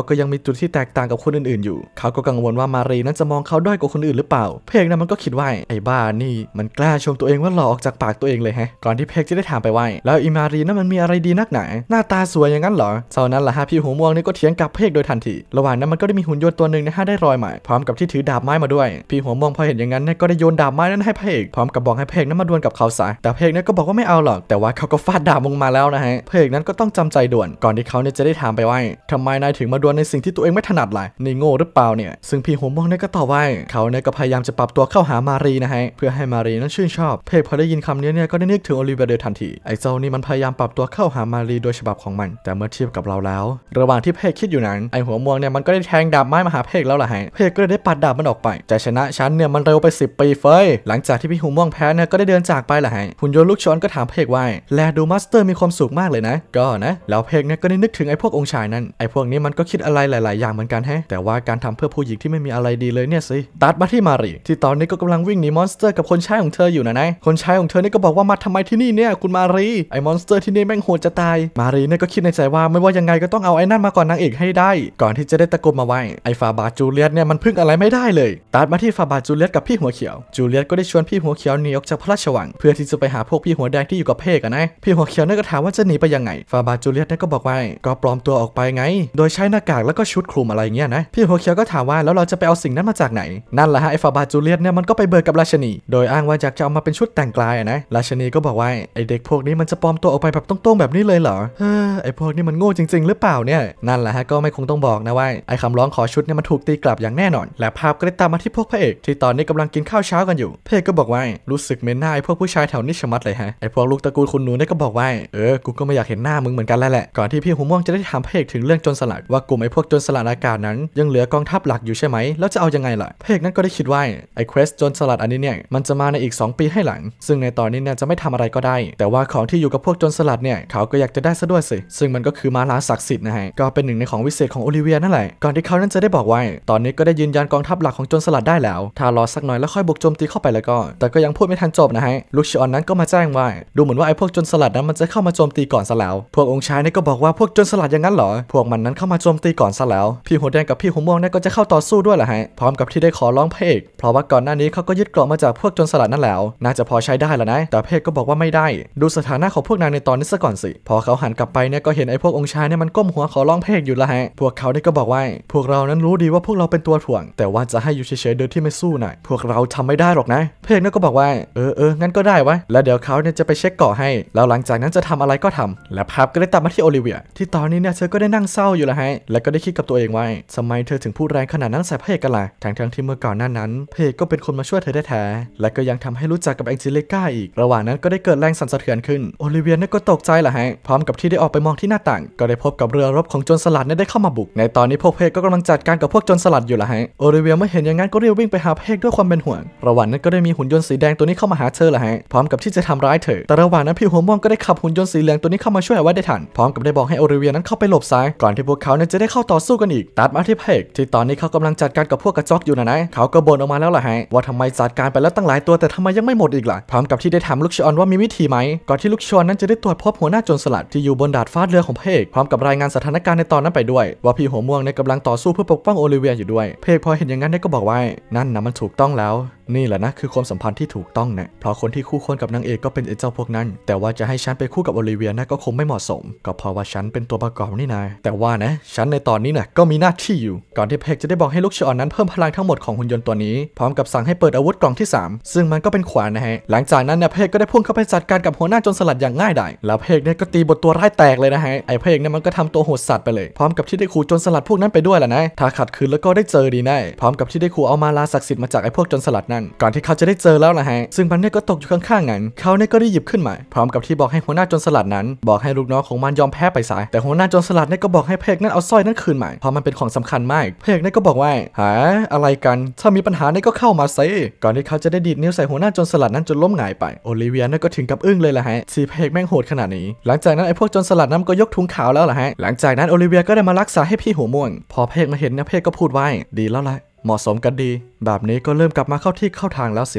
ก็ยังมีจุดที่แตกต่างกับคนอื่นๆอยู่เขาก็กังวลว่ามารีนั้นจะมองเขาด้อยกว่าคนอื่นหรือเปล่าเพกนั้นมันก็คิดว่าไอ้บ้านี่มันกล้าชมตัวเองว่าหล่อออกจากปากตัวเองเลยแฮะก่อนที่เพกจะได้ถามไปว่าแล้วอีมารีนั้นมันมีอะไรดีนักหนาหน้าตาสวยอย่างนั้นเหรอเท่านั้นแหละฮะพี่หัวม่วงนี่ก็เถียงกับเพกโดยทันทีระหว่างนั้นมันก็ได้มีหุ่นยนต์ตัวหนึ่งนะฮะได้รอยใหม่พร้อมกับที่ถือดาบไม้มาด้วยพี่หัวม่วงพอเห็นอย่างนั้นก็ได้โยนดาบไม้นั้นให้เพกพร้อมกับบอกให้เพกนั้นมาดวลกับเขาซะแต่เพกนั้นก็บอกว่าไม่เอาหรอกแต่ว่าเขาก็ฟาดดาบลงมาแล้วนะฮะเพกนั้นก็ต้องจำใจด่วนก่อนที่เขาเนี่ยจะได้ถามไปว่าทำไมนายถึงมาดวลในสิ่งที่ตัวเองไม่ถนัดล่ะนี่โง่หรือเปล่าเนี่ยซึ่งพี่หัวม่วงเนี่ยก็ตอบว่าเขาเนี่ยก็พยายามจะปรับตัวเข้าหามารีนะฮะเพื่อให้มารีนั้นชื่นชอบเพกพอได้ยินคำนี้เนี่ยก็ได้นึกถึงโอลิเวียโดยทันทีไอ้เจ้านี่มันพยายามปรับตัวเข้าหามารีโดยฉบับของมันแต่เมื่อเทียบกับเราแล้วระหว่างที่เพกคิดอยู่นั้นไอ้หัวม่วงเนี่ยมันก็ได้แทงดาบไม้มาหาเพกแล้วล่ะฮะเพกก็ได้ปัดดาบมันออกไปจะชนะฉันเนี่ยมันเร็วไป10 ปีเฟ้ยหลังจากที่พี่หัวม่วงแพ้เนี่ยก็ได้เดินจากไปล่ะฮะหุ่นยนต์ลูกช้อนก็ถามเพกว่าแลดูมาสเตอร์มีความสุขมากเลยนะก็นะแล้วเพกเนี่ยก็ได้นึกถึงไอ้พวกองค์ชายนั้นไอ้พวกนี้มันก็คิดอะไรหลายๆอย่างเหมือนกันแฮะแต่ว่าการทำเพื่อผู้หญิงที่ไม่มีอะไรดีเลยเนี่ยสิตัดมาที่มารีที่ตอนนี้ก็กำลังวิ่งหนีมอนสเตอร์กับคนใช้ของเธออยู่นะคนใช้ของเธอนี่ก็บอกว่ามาทำไมที่นี่เนี่ยคุณมารีไอ้มอนสเตอร์ที่นี่แม่งโหดจะตายมารีเนี่ยก็คิดในใจว่าไม่ว่ายังไงก็ต้องเอาไอ้นั่นมาก่อนนางเอกให้ได้ก่อนที่จะได้ตะโกนมาไว้ไอ้ฟาบาจูเลียตเนี่ยมันพึ่งอะไรไม่ได้เลยตัดมาที่ฟาบาจูเลียตกับพี่หัวเขียวจูเลียตก็ได้ชวนพี่หัวเขียวหนีออกจากพระราชวังเพื่อที่จะไปหาพวกพี่หัวแดงที่อยู่กับเพกนะพี่หัวเขียวเนี่ยก็ถามว่าจะหนีไปยังไงฟาบาจูเลียตเนี่ยก็บอกว่าก็ปลอมตัวออกไปไงโดยใช้หน้ากากแล้วก็ชุดคลุมอะไรเงี้ยนะพี่หัวเขียวก็ถามว่าแล้วเราจะไปเอาสิ่งนั้นมาจากไหนนั่นแหละฮะไอ้ฟาบาจูเลียตเนี่ยมันก็ไปเบิกกับราชนีโดยอ้างว่าอยากจะเอามาเป็นชุดแต่งกายนะราชนีก็บอกว่าไอ้เด็กพวกนี้มันจะปลอมตัวออกไปแบบตรงๆแบบนี้เลยเหรอไอ้พวกนี้มันโง่จริงๆหรือเปล่าเนี่ยนั่นแหละฮะก็ไม่คงต้องบอกนะว่าไอ้คำร้องขอชุดเนี่ยมันถูกตีกลับอย่างแน่นอนและภาพก็ได้ตามมาที่พวกพระเอกที่ตอนนี้กำลังกินข้าวเช้ากันอยู่พระเอกก็บอกว่ารู้สึกเหม็นหน้าไอ้พวกผู้ชายแถวนี้ชะมัดเลยฮะไอ้พวกลูกตระกูลคุณหนูเนี่ยก็บอกว่ากูก็ไม่อยากเห็นหน้ามึงเหมือนกันแล้วแหละก่อนที่พี่หัวม่วงจะได้ถามพระเอกถึงเรื่องโจรสลัดว่ากลุ่มไอ้พวกโจรสลัดอากาศนั้นยังเหลือกองทัพหลักอยู่ใช่ไหมแล้วจะเอายังไงล่ะพระเอกนั้นก็ได้คิดว่าไอ้เควสโจรสลัดอันนี้เนี่ยมันจะมาในอีก2 ปีให้หลังซึ่งในตอนนี้เนี่ยจะไม่ทำอะไรก็ได้แต่ว่าของที่อยู่กับพวกโจรสลัดเนี่ยเขาก็อยากจะได้ซะด้วยสิซึ่งมันก็คือม้าลาศักดิ์สิทธิ์นะฮะก็เป็นหนึ่งในของวิเศษของโอลิเวียนั่นแหละก่อนที่เขานั้นจะได้บอกว่าตอนนี้ก็ได้ยืนยันกองทัพหลักของโจรสลัดได้แล้วถ้ารอสักหน่อยแล้วค่อยบุกโจมตีเข้าไปแล้วก็แต่ก็ยังพูดไม่ทันจบนะฮะลูกชอนนั้นก็มาแจ้งว่าดูเหมือนว่าไอ้พวกโจรสลัดนั้นมันจะเข้ามาโจมตีก่อนซะแล้วพวกองค์ชายนี่ก็บอกว่าพวกโจรสลัดอย่างนั้นเหรอพวกมันนั้นเข้ามาโจมตีก่อนซะแล้วพี่หัวแดงกับพี่หัวม่วงเนี่ยก็จะเข้าต่อสู้ด้วยแหละฮะพร้อมกับที่ได้ขอร้องพระเอกเพราะว่าก่อนหน้านี้เขาก็ยึดเกราะมาจากพวกโจรสลัดนั่นแล้วน่าจะพอใช้ได้แล้วนะแต่พระเอกก็บอกว่าไม่ได้ดูสถานะของพวกนางในตอนนี้ซะก่อนสิพอเขาหันกลับไปเนี่ยก็เห็นไอ้พวกองค์ชายเนี่ยมันก้มหัวขอร้องพระเอกอยู่แล้วฮะพวกเขาเนี่ยก็บอกว่าพวกเรานั้นรู้ดีว่าพวกเราเป็นตัวถ่วงแต่ว่าจะให้อยู่เฉยๆโดยที่ไม่สู้น่ะพวกเราทำไม่ได้หรอกนะพระเอกเนี่ยก็บอกว่างั้นก็ได้วะแล้วเดี๋ยวเขาเนี่ยจะไปเช็คเกาะให้แล้วหลังจากนั้นจะทำอะไรก็ทำและภาพก็ได้ตัดมาที่โอลิเวียที่ตอนนี้เนี่ยเธอก็ได้นั่งเศร้าอยู่แล้วฮะและก็ได้คิดกับตัวเองว่าทำไมเธอถึงพูดแรงขนาดนั้นใส่พระเอกกันล่ะทั้งที่เมื่อก่อนหน้านั้นพระเอกก็เป็นคนมาช่วยเธอแท้ๆและก็ยังทำให้รู้จักกับแองเจลิก้าอีกระหว่างนั้นก็ได้เกิดแรงสั่นสะเทือนขึ้นโอลิเวียเนี่ยก็ตกใจแหละฮะพร้อมกับที่ได้ออกไปมองที่หน้าต่างก็ได้พบกับเรือรบของโจรสลัดเนี่ยได้เข้ามาบุกในตอนนี้พวกพระเอกก็กำลังจัดการกับพวกโจรสลัดอยู่ละฮะโอลิเวียเมื่อเห็นอย่างนั้นก็รีบวิ่งไปหาพระเอกด้วยความเป็นห่วงระหว่างนั้นก็ได้มีหุ่นยนต์สีแดงตัวนี้เข้ามาหาเธอละฮะพร้อมกับที่จะทำร้ายเธอแต่ระหว่างนั้นพี่หัวม่วงก็ได้ขับหุ่นยนต์สีเหลืองตัวนี้เข้ามาช่วยเอาไว้ได้ทันพร้อมกับได้บอกให้โอลิเวียนั้นเข้าไปหลบซ้ายก่อนที่พวกเขาเนี่ยจะได้เข้าต่อสู้กันอีกตัดมาที่พระเอกที่ตอนนี้เขากำลังจัดการกับพวกกระจอกอยู่นะเขาก็บ่นออกมาแล้วล่ะฮะว่าทำไมจัดการไปแล้วตั้งหลายตัวแต่ทำไมยังไม่หมดอีกล่ะพร้อมกับที่ได้ถามลูกชอนว่ามีวิธีไหมก่อนที่ลูกชอนนั้นจะได้ตรวจพบหัวหน้าโจรสลัดที่อยู่บนดาดฟ้าเรือของพระเอกพร้อมกับรายงานสถานการณ์ในตอนนั้นไปด้วยว่าพี่หัวม่วงในกำลังต่อสู้เพื่อปกป้องโอลิเวียอยู่ด้วยพระเอกพอเห็นอย่างนั้นก็บอกว่านั่นนะมันถูกต้องแล้วนี่แหละนะคือความสัมพันธ์ที่ถูกต้องนะเพราะคนที่คู่ควรกับนางเอกก็เป็นไอ้เจ้าพวกนั้นแต่ว่าจะให้ฉันไปคู่กับโอลิเวียนะก็คงไม่เหมาะสมก็เพราะว่าฉันเป็นตัวประกอบนี่นะแต่ว่านะฉันในตอนนี้นะก็มีหน้าที่อยู่ก่อนที่เพกจะได้บอกให้ลูกชอนนั้นเพิ่มพลังทั้งหมดของหุ่นยนต์ตัวนี้พร้อมกับสั่งให้เปิดอาวุธกล่องที่3ซึ่งมันก็เป็นขวานนะฮะหลังจากนั้นเนี่ยเพกก็ได้พุ่งเข้าไปจัดการกับหัวหน้าโจรสลัดอย่างง่ายดายแล้วเพกเนี่ยก็ตีบทตัวร้ายแตกเลยนะฮะไอ้เพกเนี่ยมันก็ทำตัวโหดสัตว์ไปเลยพร้อมกับที่ได้ขู่โจรสลัดพวกนั้นไปด้วยแหละนะถ้าขัดขืนแล้วก็ได้เจอดีแน่พร้อมกับที่ได้ขู่เอามาลาศักดิ์สิทธิ์มาจากไอ้พวกโจรสลัดนั่นก่อนที่เขาจะได้เจอแล้วนะฮะซึ่งมันเนี่ยก็ตกอยู่ข้างๆนั้นเขาเนี่ยก็ได้หยิบขึ้นมาพร้อมกับที่บอกให้หัวหน้าโจรสลัดนั้นบอกให้ลูกน้องของมันยอมแพ้ไปซะแต่หัวหน้าโจรสลัดเนี่ยก็บอกให้เพกนั้นเอาสร้อยนั้นคืนใหม่เพราะมันเป็นของสำคัญมากเพกเนี่ยก็บอกว่าอะไรกันถ้ามีปัญหาเนี่ยก็เข้ามาซิก่อนที่เขาจะได้ดีดนิ้วใส่หัวหน้าโจรสลัดนั้นจนล้มหงายไปโอลิเวียเนี่ยก็ถึงกับอึ้งเลยล่ะฮะสีเพกแม่งโหดขนาดนี้หลังจากนั้นไอ้พวกโจรสลัดนั้นก็ยกถุงขาวแล้วล่ะฮะหลังจากนั้นโอลิเวียก็ได้มารักษาให้พี่หัวม่วงพอเพกมาเห็นนะเพกก็พูดว่าดีแล้วล่ะเหมาะสมกันดีแบบนี้ก็เริ่มกลับมาเข้าที่เข้าทางแล้วสินะโ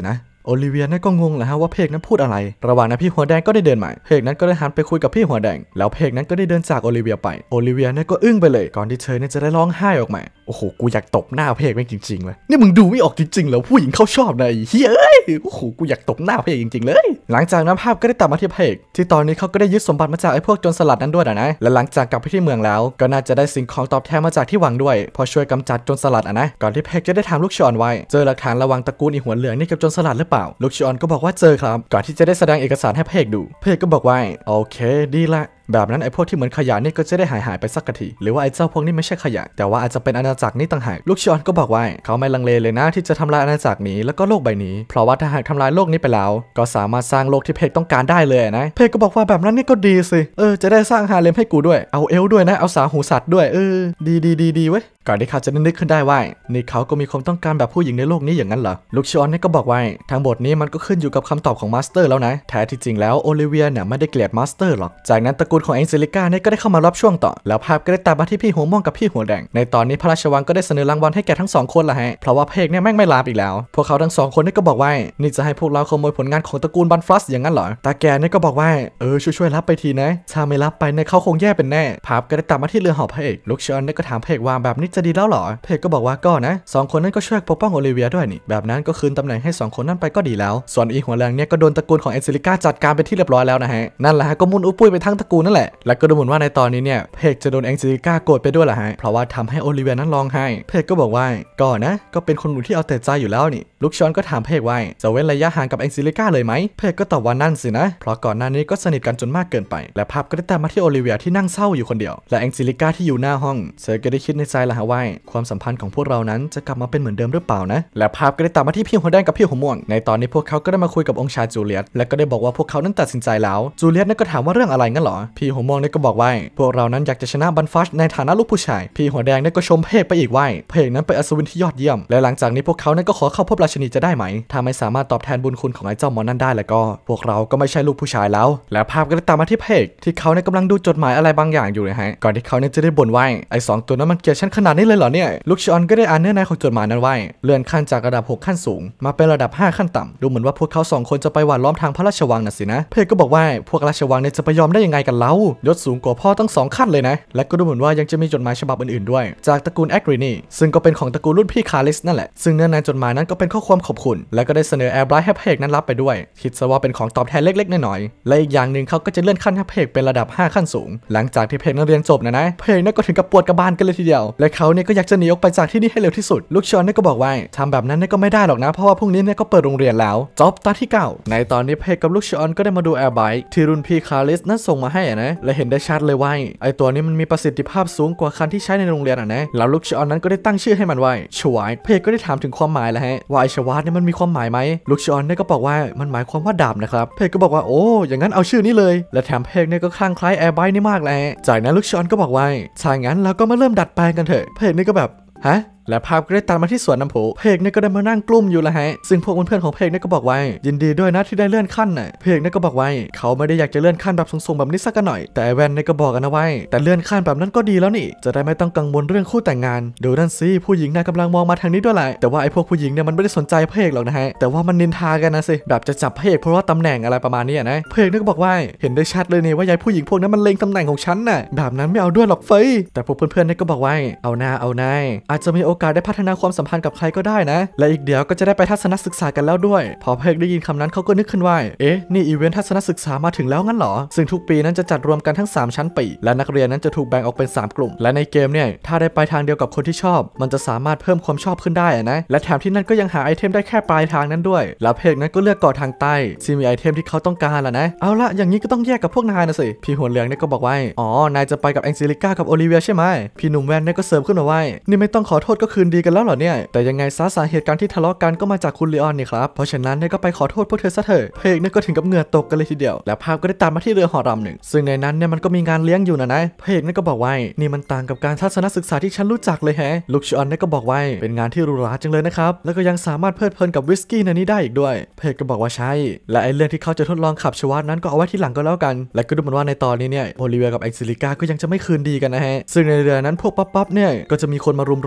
โอลิเวียนั่นก็งงแหละฮะว่าเพกนั้นพูดอะไรระหว่างนั้นพี่หัวแดงก็ได้เดินมาเพกนั้นก็ได้หันไปคุยกับพี่หัวแดงแล้วเพกนั้นก็ได้เดินจากโอลิเวียไปโอลิเวียนั่นก็อึ้งไปเลยก่อนที่เธอเนี่ยจะได้ร้องไห้ออกมาโอ้โหกูอยากตบหน้าเพกแม่งจริงๆเลยนี่มึงดูไม่ออกจริงๆเหรอผู้หญิงเขาชอบนะไอ้เฮ้ยเอ้ยโอ้โหกูอยากตบหน้าเพกจริงๆเลยหลังจากนั้นภาพก็ได้ตัดมาที่เพกที่ตอนนี้เขาก็ได้ยึดสมบัติมาจากไอ้พวกโจรสลัดนั้นด้วยนะและหลังจากกลับไปที่เมืองแล้วก็น่าจะได้สิ่งของตอบแทนมาจากที่หวังด้วยพอช่วยกำจัดโจรสลัดนะก่อนที่เพกจะได้ถามลูกชอนไว้เจอหลักฐานระหว่างตระกูลอีหัวเหลืองนี่กับโจรสลัดหรือเปล่าลูกชอนก็บอกว่าเจอครับก่อนที่จะได้แสดงเอกสารให้เพกดูเพกก็บอกว่าโอเคดีละแบบนั้นไอ้พวกที่เหมือนขยะนี่ก็จะได้หายไปสักทีหรือว่าไอ้เจ้าพวกนี้ไม่ใช่ขยะแต่ว่าอาจจะเป็นอาณาจักรนี้ต่างหากลูกชอนก็บอกว่าเขาไม่ลังเลเลยนะที่จะทำลายอาณาจักรนี้แล้วก็โลกใบนี้เพราะว่าถ้าหากทำลายโลกนี้ไปแล้วก็สามารถสร้างโลกที่เพกต้องการได้เลยนะเพกก็บอกว่าแบบนั้นนี่ก็ดีสิจะได้สร้างฮาเลมให้กูด้วยเอาเอลด้วยนะเอาสาวหูสัตว์ด้วยดีเว้ยก่อนที่เขาจะนึกขึ้นได้ว่านี่เขาก็มีความต้องการแบบผู้หญิงในโลกนี้อย่างนั้นเหรอลูกชอนนี่ก็บอกว่าทั้งหมดนี้มันก็ขึ้นอยู่กับคำตอบของมาสเตอร์แล้วนะแท้ที่จริงแล้วโอลิเวียเนี่ยไม่ได้เกลียดมาสเตอร์หรอกจากนั้นตระกูลของแองเจลิก้าเนี่ยก็ได้เข้ามารับช่วงต่อแล้วภาพก็ได้ตัดมาที่พี่หัวม่วงกับพี่หัวแดงในตอนนี้พระราชวังก็ได้เสนอรางวัลให้แก่ทั้ง2คนละฮะเพราะว่าเพกเนี่ยแม่งไม่ลาบอีกแล้วพวกเขาทั้ง2คนนี่ก็บอกว่านี่จะให้พวกเราขโมยผลงานของตระกูลบันฟลัสอย่างนั้นเหรอตาแกเนี่ยก็บอกว่าช่วยรับไปทีนะถ้าไม่รับไปเนี่ยเขาคงแย่เป็นแน่ภาพก็ได้ตัดมาที่เรือหอพระเอกลูกชอนเนี่ยก็ถามเพกว่าแบบนี้จะดีแล้วเหรอเพกก็บอกว่าก็นะ2คนนั้นก็ช่วยปกป้องโอลิเวียด้วยนี่แบบนั้นก็คืนตำแหน่งให้2คนนั้นไปก็ดีแล้วส่วนอีหัวแรงเนี่ยก็โดนตระกูลของแองเจลิก้าจัดการไปที่เรียบร้อยแล้วนะฮะนั่นแหละก็มุนอุ้ปุ้ยไปทั้งตระกูลนั่นแหละและก็ดูเหมือนว่าในตอนนี้เนี่ยเพกจะโดนแองเจลิก้าโกรธไปด้วยแหละฮะเพราะว่าทำให้โอลิเวียนั้นร้องไห้เพกก็บอกว่าก็นะก็เป็นคนหนุ่มที่เอาแต่ใจอยู่แล้วนี่ลูกชอนก็ถามเพกว่าจะเว้นระยะห่างกับแองเจลิก้าเลยไหมเพกก็ตอบว่านั่นสินะเพราะก่อนหน้านี้ก็สนิทกันจนมากเกินไปและภาพก็ได้ตามมาที่โอลิเวียที่นั่งเศร้าอยู่คนเดียวและแองเจลิก้าที่อยู่หน้าห้องเธอก็ได้คิดในใจละฮะว่าความสัมพันธ์ของพวกเรานั้นจะกลับมาเป็นเหมือนเดิมหรือเปล่านะและภาพก็ได้ตามมาที่พี่หัวแดงกับพี่หัวม่วงในตอนนี้พวกเขาก็ได้มาคุยกับองค์ชายจูเลียตและก็ได้บอกว่าพวกเขานั้นตัดสินใจแล้วจูเลียตนั่นก็ถามว่าเรื่องอะไรงั้นหรอพี่หัวม่วงนี่ก็บอกว่าพวกเรานั้นอยากจะชนะบันฟัชในฐานะลูกผู้ชายพี่หัวแดงนี่ก็ชมเพกไปอีกว่าเพกนั้นเป็นอัศวินที่ยอดเยี่ยมและหลังจากนี้พวกเขานั้นก็ขอเข้าพบราชินีจะได้ไหมถ้าไม่สามารถตอบแทนบุญคุณของไอ้เจ้าหมอนั่นได้แล้วก็พวกเราก็ไม่ใช่ลูกผู้ชายแล้วและภาพก็ได้ตามมาที่เพกที่เขาเนี่ยกำลังดูจดหมายอะไรบางอย่างอยู่เลยฮะก่อนที่เขาเนี่ยจะได้บ่นว่าไอ้2ตัวนั้นมันเกลียดฉันขนาดนี้เลยเหรอเนี่ยลูกชอนก็ได้อ่านเนื้อในของจดหมายนั้นไว้เลื่อนขั้นจากระดับ6ขั้นสูงมาเป็นระดับ5ขั้นต่ำดูเหมือนว่าพวกเขา2คนจะไปหว่านล้อมทางพระราชวังน่ะสินะเพกก็บอกว่าพวกราชวังเนี่ยจะไปยอมได้ยังไงกันเล่ายศสูงกว่าพ่อตั้ง2ขั้นเลยนะและก็ดูเหมือนว่ายังจะมีจดหมายฉบับอื่นๆด้วยจากตระกูลแอกรินีซึ่งก็เป็นของตระกูลรุ่นพี่คาริสนั่นแหละซึ่งเนื้อในจดหมายนั้นก็เป็นข้อความขอบคุณและก็ได้เสนอแอร์ไบรท์ให้เพกนั้นรับไปด้วยคิดซะว่าเป็นของตอบแทนเล็กๆน้อยๆและอีกอย่างหนึ่งเขาก็จะเลื่อนขั้นให้เพกเป็นระดับ5ขั้นสูงหลังจากที่เพกนั้นเรียนจบนะเพกนั้นก็ถึงกับปวดกระบาลกันเลยทีเดียวและเขาเนี่ยก็อยากจะหนีออกไปจากที่นี่ให้เร็วที่สุดลูกชอนเนี่ยก็บอกว่าทำแบบนั้นเนี่ยก็ไม่ได้หรอกนะเพราะว่าพรุ่งนี้เนี่ยก็เปิดโรงเรียนแล้วจบตอนที่9ในตอนนี้เพกกับลูกชอนก็ได้มาดูแอร์ไบรท์ที่รุ่นพี่คาริสนั้นส่งมาให้นะและเห็นได้ชัดเลยว่าไอตัวนี้มันมีประสิทธิภาพสูงกว่าคันที่ใช้ในโรงเรียนนะแล้วลูกชอนนั้นก็ได้ตั้งชื่อให้มันว่าชวายเพกก็ได้ถามถึงความหมายแล้วฮะว่าไอชวาร์เนี่ยมันมีความหมายไหมลูกชอนเนี่ยก็บอกว่ามันหมายความว่าดาบนะครับเพกก็บอกว่าโอ้อย่างนั้นเอาชื่อนี้เลยและแถมเพกเนี่ยก็คลั่งไคล้แอร์ไบรท์นี่มากเลยจากนั้นลูกชอนก็บอกว่าถ้างั้นเราก็มาเริ่มดัดแปลงกันเถอะเพกนี่ก็แบบฮะและภาพก็ได้ตัดมาที่สวนน้ำพุเพกเนี่ยก็ได้มานั่งกลุ้มอยู่ละฮะซึ่งพวกเพื่อนๆของเพกเนี่ยก็บอกว่ายินดีด้วยนะที่ได้เลื่อนขั้นน่ะเพกเนี่ยก็บอกว่าเขาไม่ได้อยากจะเลื่อนขั้นแบบทรงๆแบบนี้สักหน่อยแต่แวนเนี่ยก็บอกกันนะว่าแต่เลื่อนขั้นแบบนั้นก็ดีแล้วนี่จะได้ไม่ต้องกังวลเรื่องคู่แต่งงานดูนั่นสิผู้หญิงน่ะกำลังมองมาทางนี้ด้วยแหละแต่ว่าไอ้พวกผู้หญิงเนี่ยมันไม่ได้สนใจเพกหรอกนะฮะแต่ว่ามันนินทากันนะสิแบบจะจับเพกเพราะว่าตำแหน่งอะไรประมาณนี้นะเพกเนี่ยก็บอกว่าเห็นได้ชัดเลยนี่ว่ายายผู้หญิงพวกนั้นมันเล็งตำแหน่งของฉันน่ะแบบนั้นไม่เอาด้วยหรอกเฟยแต่พวกเพื่อนๆเนี่ยก็บอกว่าเอาหน้าอาจจะมีโอกาสได้พัฒนาความสัมพันธ์กับใครก็ได้นะและอีกเดี๋ยวก็จะได้ไปทัศนศึกษากันแล้วด้วยพอเพกได้ยินคำนั้นเขาก็นึกขึ้นว่านี่อีเวนต์ทัศนศึกษามาถึงแล้วงั้นเหรอซึ่งทุกปีนั้นจะจัดรวมกันทั้ง3ชั้นปีและนักเรียนนั้นจะถูกแบ่งออกเป็น3กลุ่มและในเกมเนี่ยถ้าได้ไปทางเดียวกับคนที่ชอบมันจะสามารถเพิ่มความชอบขึ้นได้นะและแถมที่นั่นก็ยังหาไอเทมได้แค่ปลายทางนั้นด้วยแล้วเพกนั้นก็เลือกเกาะทางใต้ที่มีไอเทมที่เขาต้องการล่ะนะเอาละอย่างนี้ก็ต้องแยกกับพวกนายนะสิพี่หัวเหลืองเนี่ยก็บอกว่าอ๋อนายจะไปกับแองเจลิก้ากับโอลิเวียใช่ไหมพี่หนุ่มแวนเนี่ยก็เสริมขึ้นมาว่านี่ไม่ต้องขอโทษก็คืนดีกันแล้วเหรอเนี่ยแต่ยังไงสาเหตุการที่ทะเลาะกันก็มาจากคุณเลออนนี่ครับเพราะฉะนั้นเนี่ยก็ไปขอโทษพวกเธอซะเถอะเพกเนี่ยก็ถึงกับเหงื่อตกกันเลยทีเดียวและภาพก็ได้ตามมาที่เรือหอรำหนึ่งซึ่งในนั้นเนี่ยมันก็มีงานเลี้ยงอยู่นะเพกเนี่ยก็บอกว่านี่มันต่างกับการทัศนศึกษาที่ฉันรู้จักเลยแฮะลูกชอนเนี่ยก็บอกว่าเป็นงานที่หรูหราจังเลยนะครับแล้วก็ยังสามารถเพลิดเพลินกับวิสกี้ในนี้ได้อีกด้วยเพกก็บอกว่าใช่และไอ้เรื่องที่เขาจะทดลองขับชวาร์นั้นก็เอาไว้ที่หลังก็แล้วกันและก็ดูเหมือนว่าในตอนนี้เนี่ยโอลิเวียกับแองเจลิก้าก็ยังจะไม่คืนดีกันนะฮะซึ่งในเรือนั้นพวกป๊อปเนี่ยก็จะมีคนมารุมล้อมคุย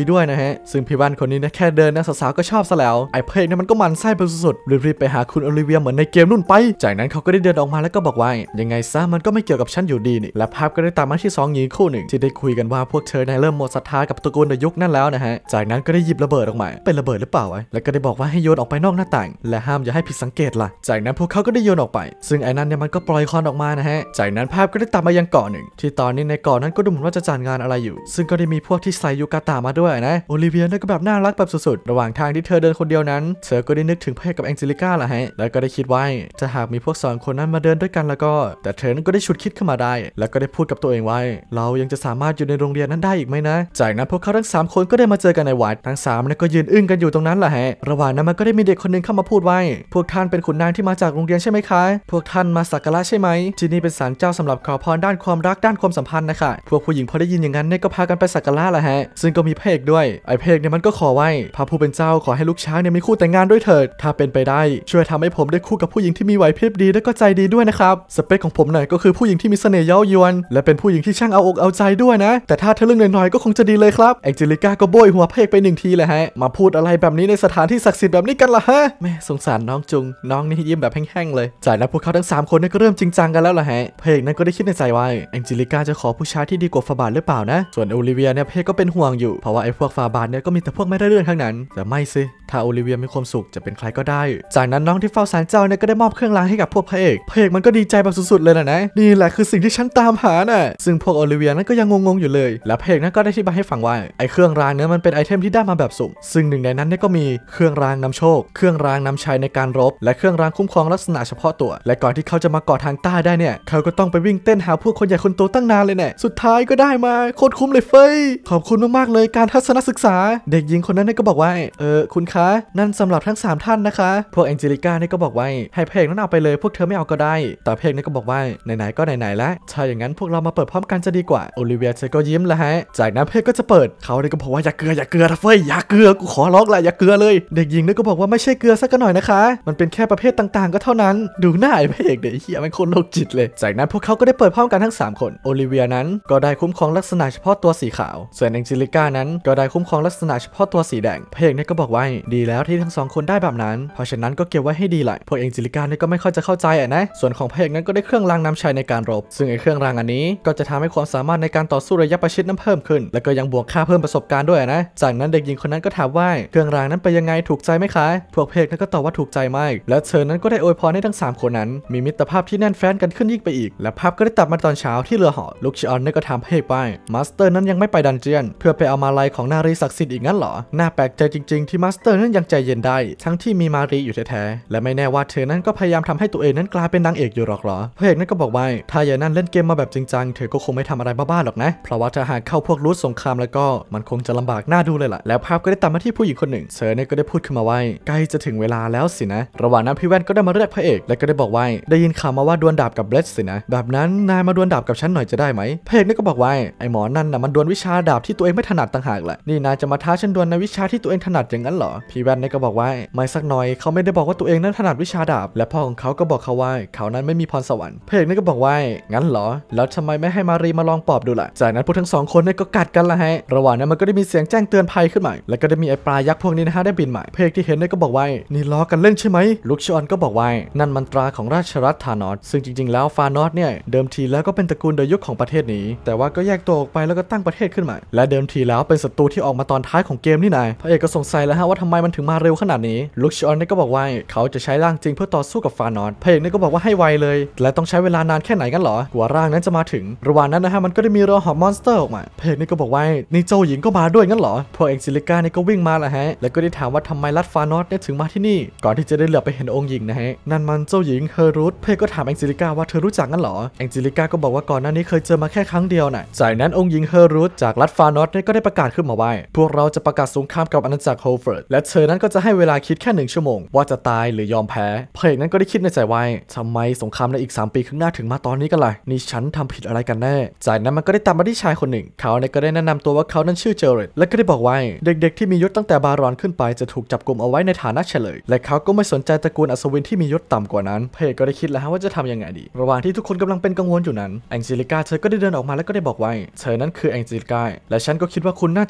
ด้วยนะฮะซึ่งพี่วันคนนี้นะแค่เดินนะสาวๆก็ชอบซะแล้วไอ้เพลงเนี่ยมันก็มันไส้ไปสุดๆรีบๆไปหาคุณโอลิเวียเหมือนในเกมนู่นไปจากนั้นเขาก็ได้เดินออกมาแล้วก็บอกว่ายังไงซะมันก็ไม่เกี่ยวกับฉันอยู่ดีนี่และภาพก็ได้ตามมาที่2หญิงคู่หนึ่งที่ได้คุยกันว่าพวกเธอเริ่มหมดศรัทธากับตระกูลในยุคนั้นแล้วนะฮะจากนั้นก็ได้หยิบระเบิดออกมาเป็นระเบิดหรือเปล่าวะแล้วก็ได้บอกว่าให้โยนออกไปนอกหน้าต่างและห้ามอย่าให้ผิดสังเกตล่ะจากนั้นพวกเขาก็ได้โยนออกไปซึ่งไอ้นั้นเนี่ยมันก็ปล่อยควันออกมานะฮะจากนั้นภาพก็ได้ตัดมายังเกาะหนึ่งที่ตอนนี้ในเกาะนั้นก็ดูเหมือนว่าจะจัดงานอะไรอยู่ซึ่งก็ได้มีพวกที่ใส่ยูกาตามาด้วยนะโอลิเวียเนี่ยก็แบบน่ารักแบบสุดๆระหว่างทางที่เธอเดินคนเดียวนั้นเธอก็ได้นึกถึงเพศกับแองเจลิก้าล่ะฮะแล้วก็ได้คิดว่าถ้าหากมีพวก2คนนั้นมาเดินด้วยกันแล้วก็แต่เธอนั้นก็ได้ฉุดคิดขึ้นมาได้แล้วก็ได้พูดกับตัวเองว่าเรายังจะสามารถอยู่ในโรงเรียนนั้นได้อีกไหมนะจากนั้นพวกเขาทั้ง3คนก็ได้มาเจอกันในวัดทั้ง3เนี่ยก็ยืนอึ้งกันอยู่ตรงนั้นแหละฮะระหว่างนั้นมันก็ได้มีเด็กคนนึงเข้ามาพูดว่าพวกท่านเป็นขุนนางที่มาจากโรงเรียนใช่ไหมคะพวกท่านมาสักการะใช่ไหมที่นี่เป็นศาลเจ้าสำหรับขอพรด้านความรักด้านความสัมพันธ์นะคะพวกผู้หญิงพอได้ยินอย่างนั้นเนี่ยก็พากันไปสักการะแหละฮะซึ่งก็มีเพกด้วยไอ้เพกเนี่ยมันก็ขอไว้พระผู้เป็นเจ้าขอให้ลูกช้างเนี่ยมีคู่แต่งงานด้วยเถิดถ้าเป็นไปได้ช่วยทำให้ผมได้คู่กับผู้หญิงที่มีไหวพริบดีและก็ใจดีด้วยนะครับสเปคของผมเนี่ยก็คือผู้หญิงที่มีเสน่ห์เย้ายวนและเป็นผู้หญิงที่ช่างเอาอกเอาใจด้วยนะแต่ถ้าทะลึ่งหน่อยๆก็คงจะดีเลยครับแองเจลิก้าก็โบยหัวเพกไป1ทีเลยฮะมาพูดอะไรแบบนี้ในสถานที่ศักดิ์สิทธิ์แบบนี้กันล่ะฮะแม่สงสารน้องจุงน้องนี่ยิ้มแบบแห้งๆเลยจากนั้นพวกเขาทั้ง3คนเนี่ยก็เริ่มจริงจังกันแล้วล่ะฮะเพกนั้นก็ได้คิดในใจว่าแองเจลิก้าจะขอผู้ชายที่ดีกว่าฟาบาทหรือเปล่านะส่วนโอลิเวียเนี่ยเพกก็เป็นห่วงอยู่เพราะว่าไอ้พวกฟาบาทเนี่ยก็มีแต่พวกไม่ได้เรื่องทั้งนั้นแต่ไม่สิถ้าโอลิเวียมีความสุขจะเป็นใครก็ได้จากนั้นน้องที่เฝ้าศาลเจ้าเนี่ยก็ได้มอบเครื่องรางให้กับพวกพระเอกมันก็ดีใจแบบสุดๆเลยนะนี่แหละคือสิ่งที่ฉันตามหาน่ะซึ่งพวกโอลิเวียนั้นก็ยังงงๆอยู่เลยและเพกนั้นก็ได้อธิบายให้ฟังว่าไอ้เครื่องรางเนี่ยมันเป็นไอเทมที่ได้มาแบบสุ่มซึ่งหนึ่งในนั้นเนี่ยก็มีเครื่องรางนำโชคเครื่องรางนำชัยในการรบและเครื่องรางคุ้มครองลักษณะเฉพาะตัวและก่อนที่เขาจะมาเกาะทางใต้ได้เนี่ยเขาก็ต้องไปวิ่งเต้นหาพวกคนใหญ่คนโตตั้งนานเลยเนี่ยสุดท้ายก็ได้มาโคตรคุ้มเลยเฟ้ยขอบคุณมากๆเลยการทัศนศึกษาเด็กหญิงคนนั้นก็บอกว่าคุณคะนั่นสำหรับทั้ง3ท่านนะคะพวกแองเจลิก้าเนี่ยก็บอกว่าให้เพกนั้นเอาไปเลยพวกเธอไม่เอาก็ได้แต่เพกเนี่ยก็บอกว่าไหนๆก็ไหนๆแล้วถ้าอย่างนั้นพวกเรามาเปิดพร้อมกันจะดีกว่าโอลิเวียเธอก็ยิ้มแล้วฮะจากนั้นเพกก็จะเปิดเขาเนี่ยก็บอกว่าอย่าเกลือนะเฟ้ยอย่าเกลือกูขอร้องแหละอย่าเกลือเลยเด็กหญิงเนี่ยก็บอกว่าไม่ใช่เกลือสักหน่อยนะคะมันเป็นแค่ประเภทต่างๆก็เท่านั้นดูหน้าไอ้เพกเด็กเหี้ยมันคนโรคจิตเลยจากนั้นพวกเขาก็ได้เปิดพร้อมกันทั้ง3คนโอลิเวียนั้นก็ได้คุ้มครองลักษณะเฉพาะตัวสีขาวส่วนแองเจลิก้านั้นก็ได้คุ้มครองลักษณะเฉพาะตัวสีแดงเพกเนี่ยก็บอกว่าดีแล้วที่ทั้ง2คนได้แบบนั้นเพราะฉะนั้นก็เก็บไว้ให้ดีแหละพวกแองเจลิก้าเนี่ยก็ไม่ค่อยจะเข้าใจนะส่วนของเพกนั้นก็ได้เครื่องรางนำชัยในการรบซึ่งไอ้เครื่องรางอันนี้ก็จะทำให้ความสามารถในการต่อสู้ระยะประชิดนั้นเพิ่มขึ้นแล้วก็ยังบวกค่าเพิ่มประสบการณ์ด้วยนะจากนั้นเด็กหญิงคนนั้นก็ถามว่าเครื่องรางนั้นเป็นยังไงถูกใจไหมคะพวกเพกนั้นก็ตอบว่าถูกใจมากและเธอนั้นก็ได้อวยพรให้ทั้ง3คนนั้นมีมิตรภาพที่แน่นแฟ้นกันขึ้นยิ่งไปอีกและภาพก็ได้ตัดมาตอนเช้าที่เรือเหาะลูกชิออนก็ถามเพกว่ามาสเตอร์นั้นยังไม่ไปดันเจียนเพื่อไปเอามาลัยของนารีศักดิ์สิทธิ์อีกงั้นเหรอน่าแปลกใจจริงๆที่มาสเตอร์นั้นยังใจเย็นได้ทั้งที่มีมารีอยู่แท้ๆและไม่แน่ว่าเธอนั้นก็พยายามทำให้ตัวเองนั้นกลายเป็นนางเอกอยู่หรอกเหรอเพกนั้นก็บอกว่าถ้าอย่านั่นเล่นเกมมาแบบจริงจังเธอก็คงไม่ทำอะไรบ้าๆหรอกนะเพราะว่าถ้าหากเข้าพวกรูทสงครามแล้วก็มันคงจะลำบากน่าดูเลยล่ะแล้วภาพก็ได้ตัดมาที่ผู้หญิงคนหนึ่งเธอก็ได้พูดขึ้นมาว่าใกล้จะถึงเวลาแล้วสินะระหว่างนั้นพี่แว่นก็ได้มาเรียกพระเอกและก็ได้บอกว่าได้ยินข่าวมาว่าดวลดาบกับเบลสสินะแบบนั้นนายมาดวลดาบกับฉันหน่อยจะได้ไหมพระเอกก็บอกว่าไอ้หมอนั่นน่ะมันดวลวิชาดาบที่ตัวเองไม่ถนัดต่างหากแหละนี่นายจะมาท้าฉันดวลในวิชาที่ตัวเองถนัดอย่างนั้นเหรอพี่แว่นก็บอกว่าไม่สักหน่อยเขาไม่ได้บอกว่าตัวเองนั้นถนัดวิชาดาบและพ่อของเขาก็บอกเขาว่าเขานั้นไม่มีพรสวรรค์พระเอกก็บอกว่างั้นเหรอแล้วทำไมไม่ให้มารีมาลองปอบดูล่ะจากนั้นพวกทั้ง2คนก็กัดกันละฮะระหว่างนั้นมันก็ได้มีเสียงแจ้งเตือนภัยขึ้นมาแล้วก็ได้มีไอ้ปลายักษ์พวกนี้นะฮะได้บินมาพระเอกที่เห็นก็บอกว่านี่ล้อกันเล่นใช่ไหมลูกชอนก็บอกว่านั่นมันตราของราชรัฐธานอสซึ่งจริงๆแล้วฟานอสเนี่ยเดิมทีแล้วก็เป็นตระกูลเดยุคของประเทศนี้แต่ว่าก็แยกตัวออกไปแล้วก็ตั้งประเทศขึ้นมาและเดิมทีแล้วเป็นศัตรูที่ออกมาตอนท้ายของเกมนี่นายพระเอกก็สงสัยแล้วฮะว่าทำไมมันถึงมาเร็วขนาดนี้ลูกชอนก็บอกว่าเขาจะใช้ร่างจริงเพื่อต่อสู้กับฟานอสพระเอกก็บอกว่าให้ไวเลยและต้องใช้เวลานานแค่ไหนกันหรอกว่าร่างนั้นจะมาถึงระหว่างนั้นนะฮะมันก็ได้มีเรือหอบมอนสเตอร์ออกมาพระเอกก็บอกว่านี่เจ้าหญิงก็มาด้วยงั้นเหรอพวกแองเจลิก้าก็วิ่งมาละฮะแล้วก็ได้ถามว่าทำไมรัฐฟานอสถึงมาที่นี่ก่อนที่จะได้เหลือไปเห็นองค์หญิงนะฮะนั่นมันเจ้าหญิงเฮอรูธเพก็ถามแองเจลิก้าว่าเธอรู้จักงั้นเหรอแองเจลิก้าก็บอกว่าก่อนหน้านี้เคยเจอมาแค่ครั้งเดียวน่ะจากนั้นองค์หญิงเฮอรูธจากรัฐฟานอสก็ได้ประกาศขึ้นมาว่าพวกเราจะประกาศสงครามกับอาณาจักรโฮเฟิร์ดและเธอนั้นก็จะให้เวลาคิดแค่1 ชั่วโมงว่าจะตายหรือยอมแพ้เพกนั้นก็ได้คิดในใจว่าทำไมสงครามในอีก3 ปีข้างหน้าถึงมาตอนนี้กันล่ะนี่ฉันทำผิดอะไรกันแน่จากนั้นมันก็ได้ตามมาที่ชายคนหนึ่งเขาก็ได้แนะนำตัวว่าเขานั้นชื่อเจอร์และก็ได้บอกว่าเด็กๆที่มียศตั้งแต่บารอนขึ้นไปจะถูกจับกุมเอาไว้ในฐานะเฉลยและเขาก็ไม่สนใจตระกูลอัศวินที่มียศต่ำกว่านั้นเพกก็ได้คิดแล้วว่าจะทำยังไงดีระหว่างที่ทุกคนกำลังเป็นกังวลอยู่นั้นแองเจลิก้าเธอก็ได้เดินออกมาแล้วก็ได้บอกว่าเธอนั้นคือแองเจลิก้าและฉันก็คิดว่าคุณน่าจะ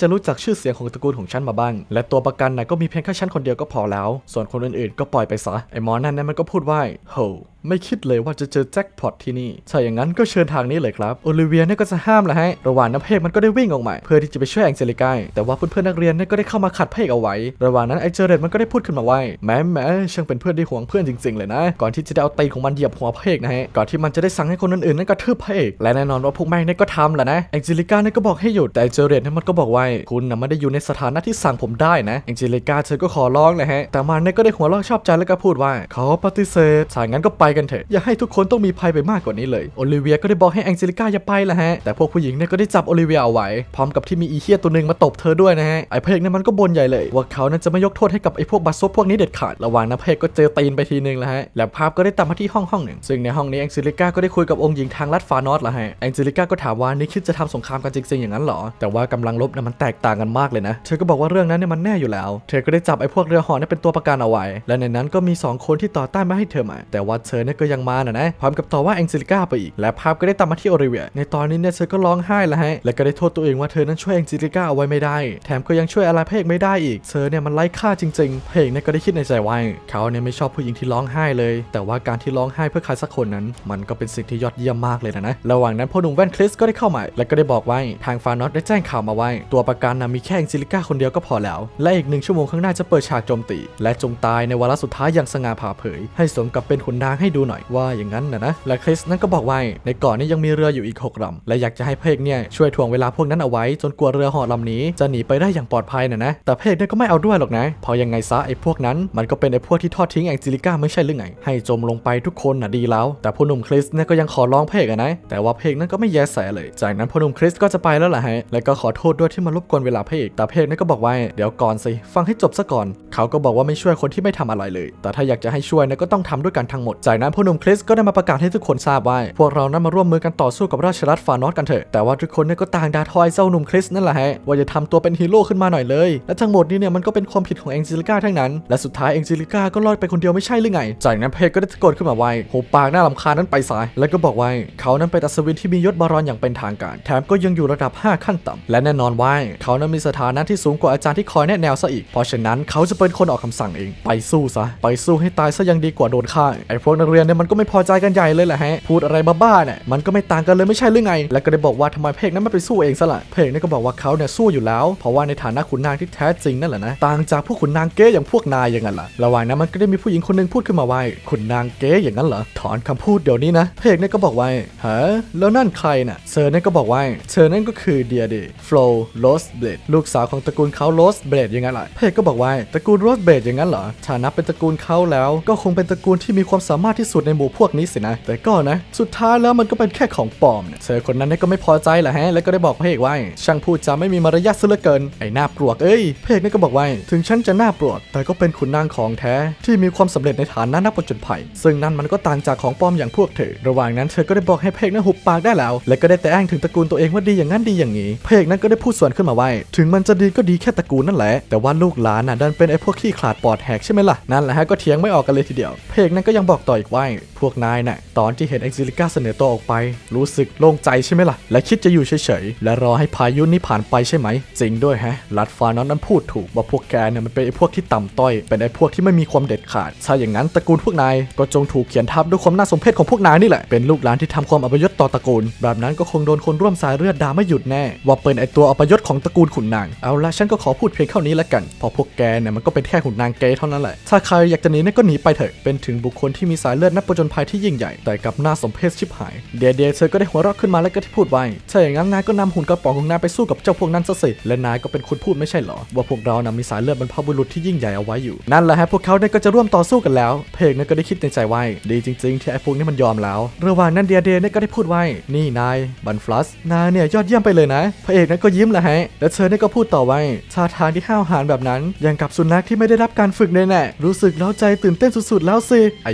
รู้จักชื่อเสียงของตระกูลของฉันมาบ้างและตัวประกันน่ะก็มีเพียงแค่ฉันคนเดียวก็พอแล้วส่วนคนอื่นๆก็ปล่อยไปซะไอ้หมอนั่นมันก็พูดว่าโหไม่คิดเลยว่าจะเจอแจ็คพอตที่นี่ถ้าอย่างนั้นก็เชิญทางนี้เลยครับโอลิเวียเนี่ยก็จะห้ามแหละฮะระหว่างนั้นพระเอกมันก็ได้วิ่งออกมาเพื่อที่จะไปช่วยแองเจลิก้าแต่ว่าเพื่อนๆนักเรียนเนี่ยก็ได้เข้ามาขัดพระเอกเอาไว้ระหว่างนั้นไอ้เจเรตมันก็ได้พูดขึ้นมาว่าแม้ช่างเป็นเพื่อนที่ห่วงเพื่อนจริงๆเลยนะก่อนที่จะได้เอาตีนของมันเหยียบหัวพระเอกนะฮะก่อนที่มันจะได้สั่งให้คนอื่นๆนั้นกระทืบพระเอกและแน่นอนว่าพวกแม่งเนี่ยก็ทำแหละนะแองเจลิก้าเนี่ยก็บอกให้หยุดแต่เจเรตเนี่ยมันก็บอกว่าคุณน่ะไม่ได้อยู่ในสถานะที่สั่งผมได้นะแองเจลิก้าเธอก็ขอร้องเลยฮะแต่มันเนี่ยก็ได้หัวเราะชอบใจแล้วก็พูดว่าเขาปฏิเสธถ้างั้นก็ไปกันเถอะอย่าให้ทุกคนต้องมีภัยไปมากกว่านี้เลยโอลิเวียก็ได้บอกให้แองเจลิก้าอย่าไปละฮะแต่พวกผู้หญิงเนี่ยก็ได้จับโอลิเวียเอาไว้พร้อมกับที่มีอีเหี้ยตัวนึงมาตบเธอด้วยนะฮะไอ้พระเอกเนี่ยมันก็บ่นใหญ่เลยว่าเขานั้นจะไม่ยกโทษให้กับไอ้พวกบัสซบพวกนี้เด็ดขาดระหว่างนั้นพระเอกก็เจอตีนไปทีนึงแล้วฮะแล้วภาพก็ได้ตัดมาที่ห้องหนึ่งซึ่งในห้องนี้แองเจลิก้าก็ได้คุยกับองค์หญิงทางลัดฟานอสละฮะแองเจลิก้าก็ถามว่านี่คิดจะทำสงครามกันจริงๆอย่างนั้นหรอแต่ว่ากำลังรบเนี่ยมันแตกต่างกันมากเลยนะเธอก็บอกว่าเรื่องนั้นเนี่ยมันแน่อยู่แล้วเธอก็ได้จับไอ้พวกเรือห่อเนี่ยเป็นตัวประกันเอาไว้และในนั้นก็มี2คนที่ต่อต้านไม่ให้เธอมาแต่ว่าเธอเนี่ยก็ยังมานะพร้อมกับต่อว่าแองเจลิก้าไปอีกและภาพก็ได้ตัดมาที่โอลิเวียในตอนนี้เนี่ยเธอก็ร้องไห้แล้วฮะและก็ได้โทษตัวเองว่าเธอนั้นช่วยแองเจลิก้าเอาไว้ไม่ได้แถมก็ยังช่วยอะไรพระเอกไม่ได้อีกเธอเนี่ยมันไร้ค่าจริงๆพระเอกเนี่ยก็ได้คิดในใจว่าเขาเนี่ยไม่ชอบผู้หญิงที่ร้องไห้เลยแต่ว่าการที่ร้องไห้เพื่อใครสักคนนั้นมันก็เป็นสิ่งที่ยอดเยี่ยมมากเลยนะระหว่างนั้นพ่อหนุ่มแว่นคริสก็ได้เข้ามาและก็ได้บอกว่าทางฟานอสได้แจ้งข่าวมาว่าตัวประกันมีแค่แองเจลิก้าคนเดียวก็พอแล้วและอีก1 ชั่วโมงข้างหน้าจะเปิดฉากโจมตีและจงตายในวาระสุดท้ายอย่างสง่าผ่าเผยให้สมกับเป็นขุนนางให้ดูหน่อยว่าอย่างนั้นนะและคริสนั่นก็บอกว่าในเกาะนี้ยังมีเรืออยู่อีก6 ลำและอยากจะให้พระเอกเนี่ยช่วยถ่วงเวลาพวกนั้นเอาไว้จนกว่าเรือห่อลำนี้จะหนีไปได้อย่างปลอดภัยนะแต่พระเอกเนี่ยก็ไม่เอาด้วยหรอกนะเพราะยังไงซะไอ้พวกนั้นมันก็เป็นไอ้พวกที่ทอดทิ้งแองเจลิก้าไม่ใช่หรือไงให้จมลงไปทุกคนดีแล้วแต่พ่อหนุ่มคริสเนี่ยก็ยังขอร้องพระเอกนะแต่ว่าพระเอกนั้นก็ไม่แยแสเลยจากนั้นพ่อหนุ่มคริสก็จะไปแล้วแหละฮะและก็ขอโทษด้วยที่มารบกวนเวลาพระเอกแต่พระเอกนั่นก็บอกว่าเดี๋ยวก่อนสิฟังให้จบซะก่อนเขาก็บอกว่าไม่ช่วยคนที่ไม่ทำอะไรเลยแต่ถ้าอยากจะให้ช่วยก็ต้องทำด้วยกันทั้งหมดจากนั้นพ่อหนุ่มคริสก็ได้มาประกาศให้ทุกคนทราบว่าพวกเรานั้นมาร่วมมือกันต่อสู้กับราชรัฐฟานอสกันเถอะแต่ว่าทุกคนก็ต่างด่าทอเจ้าหนุ่มคริสนั่นแหละฮะว่าจะทำตัวเป็นฮีโร่ขึ้นมาหน่อยเลยและทั้งหมดนี้เนี่ยมันก็เป็นความผิดของแองเจลิก้าทั้งนั้นและสุดท้ายแองเจลิก้าก็รอดไปคนเดียวไม่ใช่หรือไงจากนั้นพระเอกก็ได้ตะโกนขึ้นมาว่าหูปากน่ารำคาญนั้นไปซะแล้วก็บอกว่าเขานั้นเป็นอัศวินที่มียศบารอนอย่างเป็นทางการแถมก็ยังอยู่ระดับ5 ขั้นต่ำและแน่นอนว่าเขานั้นมีสถานะที่สูงกว่าอาจารย์ที่คอยแนะแนวซะอีกเพราะฉะนั้นเขาจะเป็นคนออกคำสั่งเองไปสู้ซะไปสู้ให้ตายซะยังดีกว่าโดนฆ่าไอ้พวกนักเรียนเนี่ยมันก็ไม่พอใจกันใหญ่เลยแหละฮะพูดอะไรบ้าๆเนี่ยมันก็ไม่ต่างกันเลยไม่ใช่หรือไงแล้วก็ได้บอกว่าทำไมพระเอกนั้นไม่ไปสู้เองซะล่ะพระเอกนี่ก็บอกว่าเขาเนี่ยสู้อยู่แล้วเพราะว่าในฐานะขุนนางที่แท้จริงนั่นแหละนะต่างจากพวกขุนนางเก๊อย่างพวกนายอย่างนั้นล่ะระหว่างนั้นมันก็ได้มีผู้หญิงคนนึงพูดขึ้นมาว่าขุนนางเก๊อย่างนั้นเหรอถอนคำพูดเดี๋ยวนี้นะพระเอกนี่ก็บอกว่าฮะแล้วนั่นใครน่ะเธอนี่ก็บอกว่าเธอนั่นก็คือเดียเดโฟลโรสเบลดลูกสาวของตระกูลเขาโรสเบลดอย่างนั้นแหละพระเอกก็บอกว่าตระกูลโรสเบลดอย่างนั้นเหรอถ้านับเป็นตระกูลเขาแล้วก็คงเป็นตระกูลที่มีความสามารถที่สุดในหมู่พวกนี้สินะแต่ก็นะสุดท้ายแล้วมันก็เป็นแค่ของปลอมเนี่ยเธอคนนั้นก็ไม่พอใจแหละฮะแล้วก็ได้บอกพระเอกว่าช่างพูดจาไม่มีมารยาทซะเหลือเกินไอ้หน้าปลวกเอ้ยพระเอกนี่ก็บอกว่าถึงฉันจะหน้าปลวกแต่ก็เป็นขุนนางของแท้ที่มีความสำเร็จในฐานะนักผจญภัยซึ่งนั่นมันก็ต่างจากของปลอมอย่างพวกเธอระหว่างนั้นเธอก็ได้บอกให้พระเอกนั้นหุบปากได้แล้วและก็ได้แต่อ้างถึงตระกูลตัวเองว่าดีอย่างนั้นดีอย่างนี้พระเอกนั้นก็ได้พูดสวนขึ้นมาว่าถึงมันจะดีก็ดีแค่ตระกูลนั่นแหละแต่ว่าลูกหลานดันเป็นไอ้พวกขี้ขลาดปอดแหกใช่ไหมล่ะนั่นแหละฮะก็เถียงไม่ออกกันเลยทีเดียวพระเอกนั้นก็ยังบอกต่ออีกว่าพวกนายน่ะตอนที่เห็นแองเจลิก้าเสนอตัวออกไปรู้สึกโล่งใจใช่ไหมล่ะและคิดจะอยู่เฉยๆและรอให้พายุนี้ผ่านไปใช่ไหมจริงด้วยฮะลัดฟานอสนั้นพูดถูกว่าพวกแกเนี่ยมันเป็นไอ้พวกที่ต่ำต้อยเป็นไอ้พวกที่ไม่มีความเด็ดขาดถ้าอย่างนั้นตระกูลพวกนายก็จงถูกเขียนทับด้วยความน่าสมเพชของพวกนายนี่แหละเป็นลูกหลานที่ทำความอัปยศต่อตระกูลแบบนั้นก็คงโดนคนร่วมสายเลือดด่าไม่หยุดแน่ว่าเป็นไอ้ตัวอัปยศของตระกูลขุนนางเอาละฉันก็ขอพูดเพียงเท่านี้ละกันพอพวกแกเนี่ยมันก็เป็นแค่ขุนนางเกย์เท่านั้นแหละถ้าใครอยากจะหนีเนี่ยก็หนีไปเถอะเป็นถึงบุคคลที่มีสายเลือดนักผจญภัยที่ยิ่งใหญ่แต่กับน่าสมเพชชิบหายเดเธอก็ได้หัวเราะขึ้นมาแล้วก็ที่พูดไว้ถ้าอย่างนั้นนายก็นำหุ่นกระป๋องของนายไปสู้กับเจ้าพวกนั้นซะสิและนายก็เป็นคนพูดไม่ใช่หรอว่าพวกเรามีสายเลือดบรรพบุรุษที่ยิ่งใหญ่เอาไว้อยู่นั่นแหละฮะพวกเขาเนี่ยก็จะร่วมต่อสู้กันแล้วเพกเนี่ยก็ได้คิดในใจว่าดีจริงๆที่ไอ้พวกนี้มันยอมแล้วระหว่างนั้นเดียเนี่ยก็ได้พูดไว้นี่นายบันฟลัสนายเนี่ยยอดเยี่ยมไปเลยนะพระเอกนั้นก็ยิ้มแหละฮะและเธอเนี่ยก็พูดต่อไว้ท่าทางที่ห้าวหาญแบบนั้นอย่างกับสุนัขที่ไม่ได้รับการฝึกแน่ๆรู้สึกเล้าใจตื่นเต้นสุดๆแล้วสิไอ้เหี้ยชอบ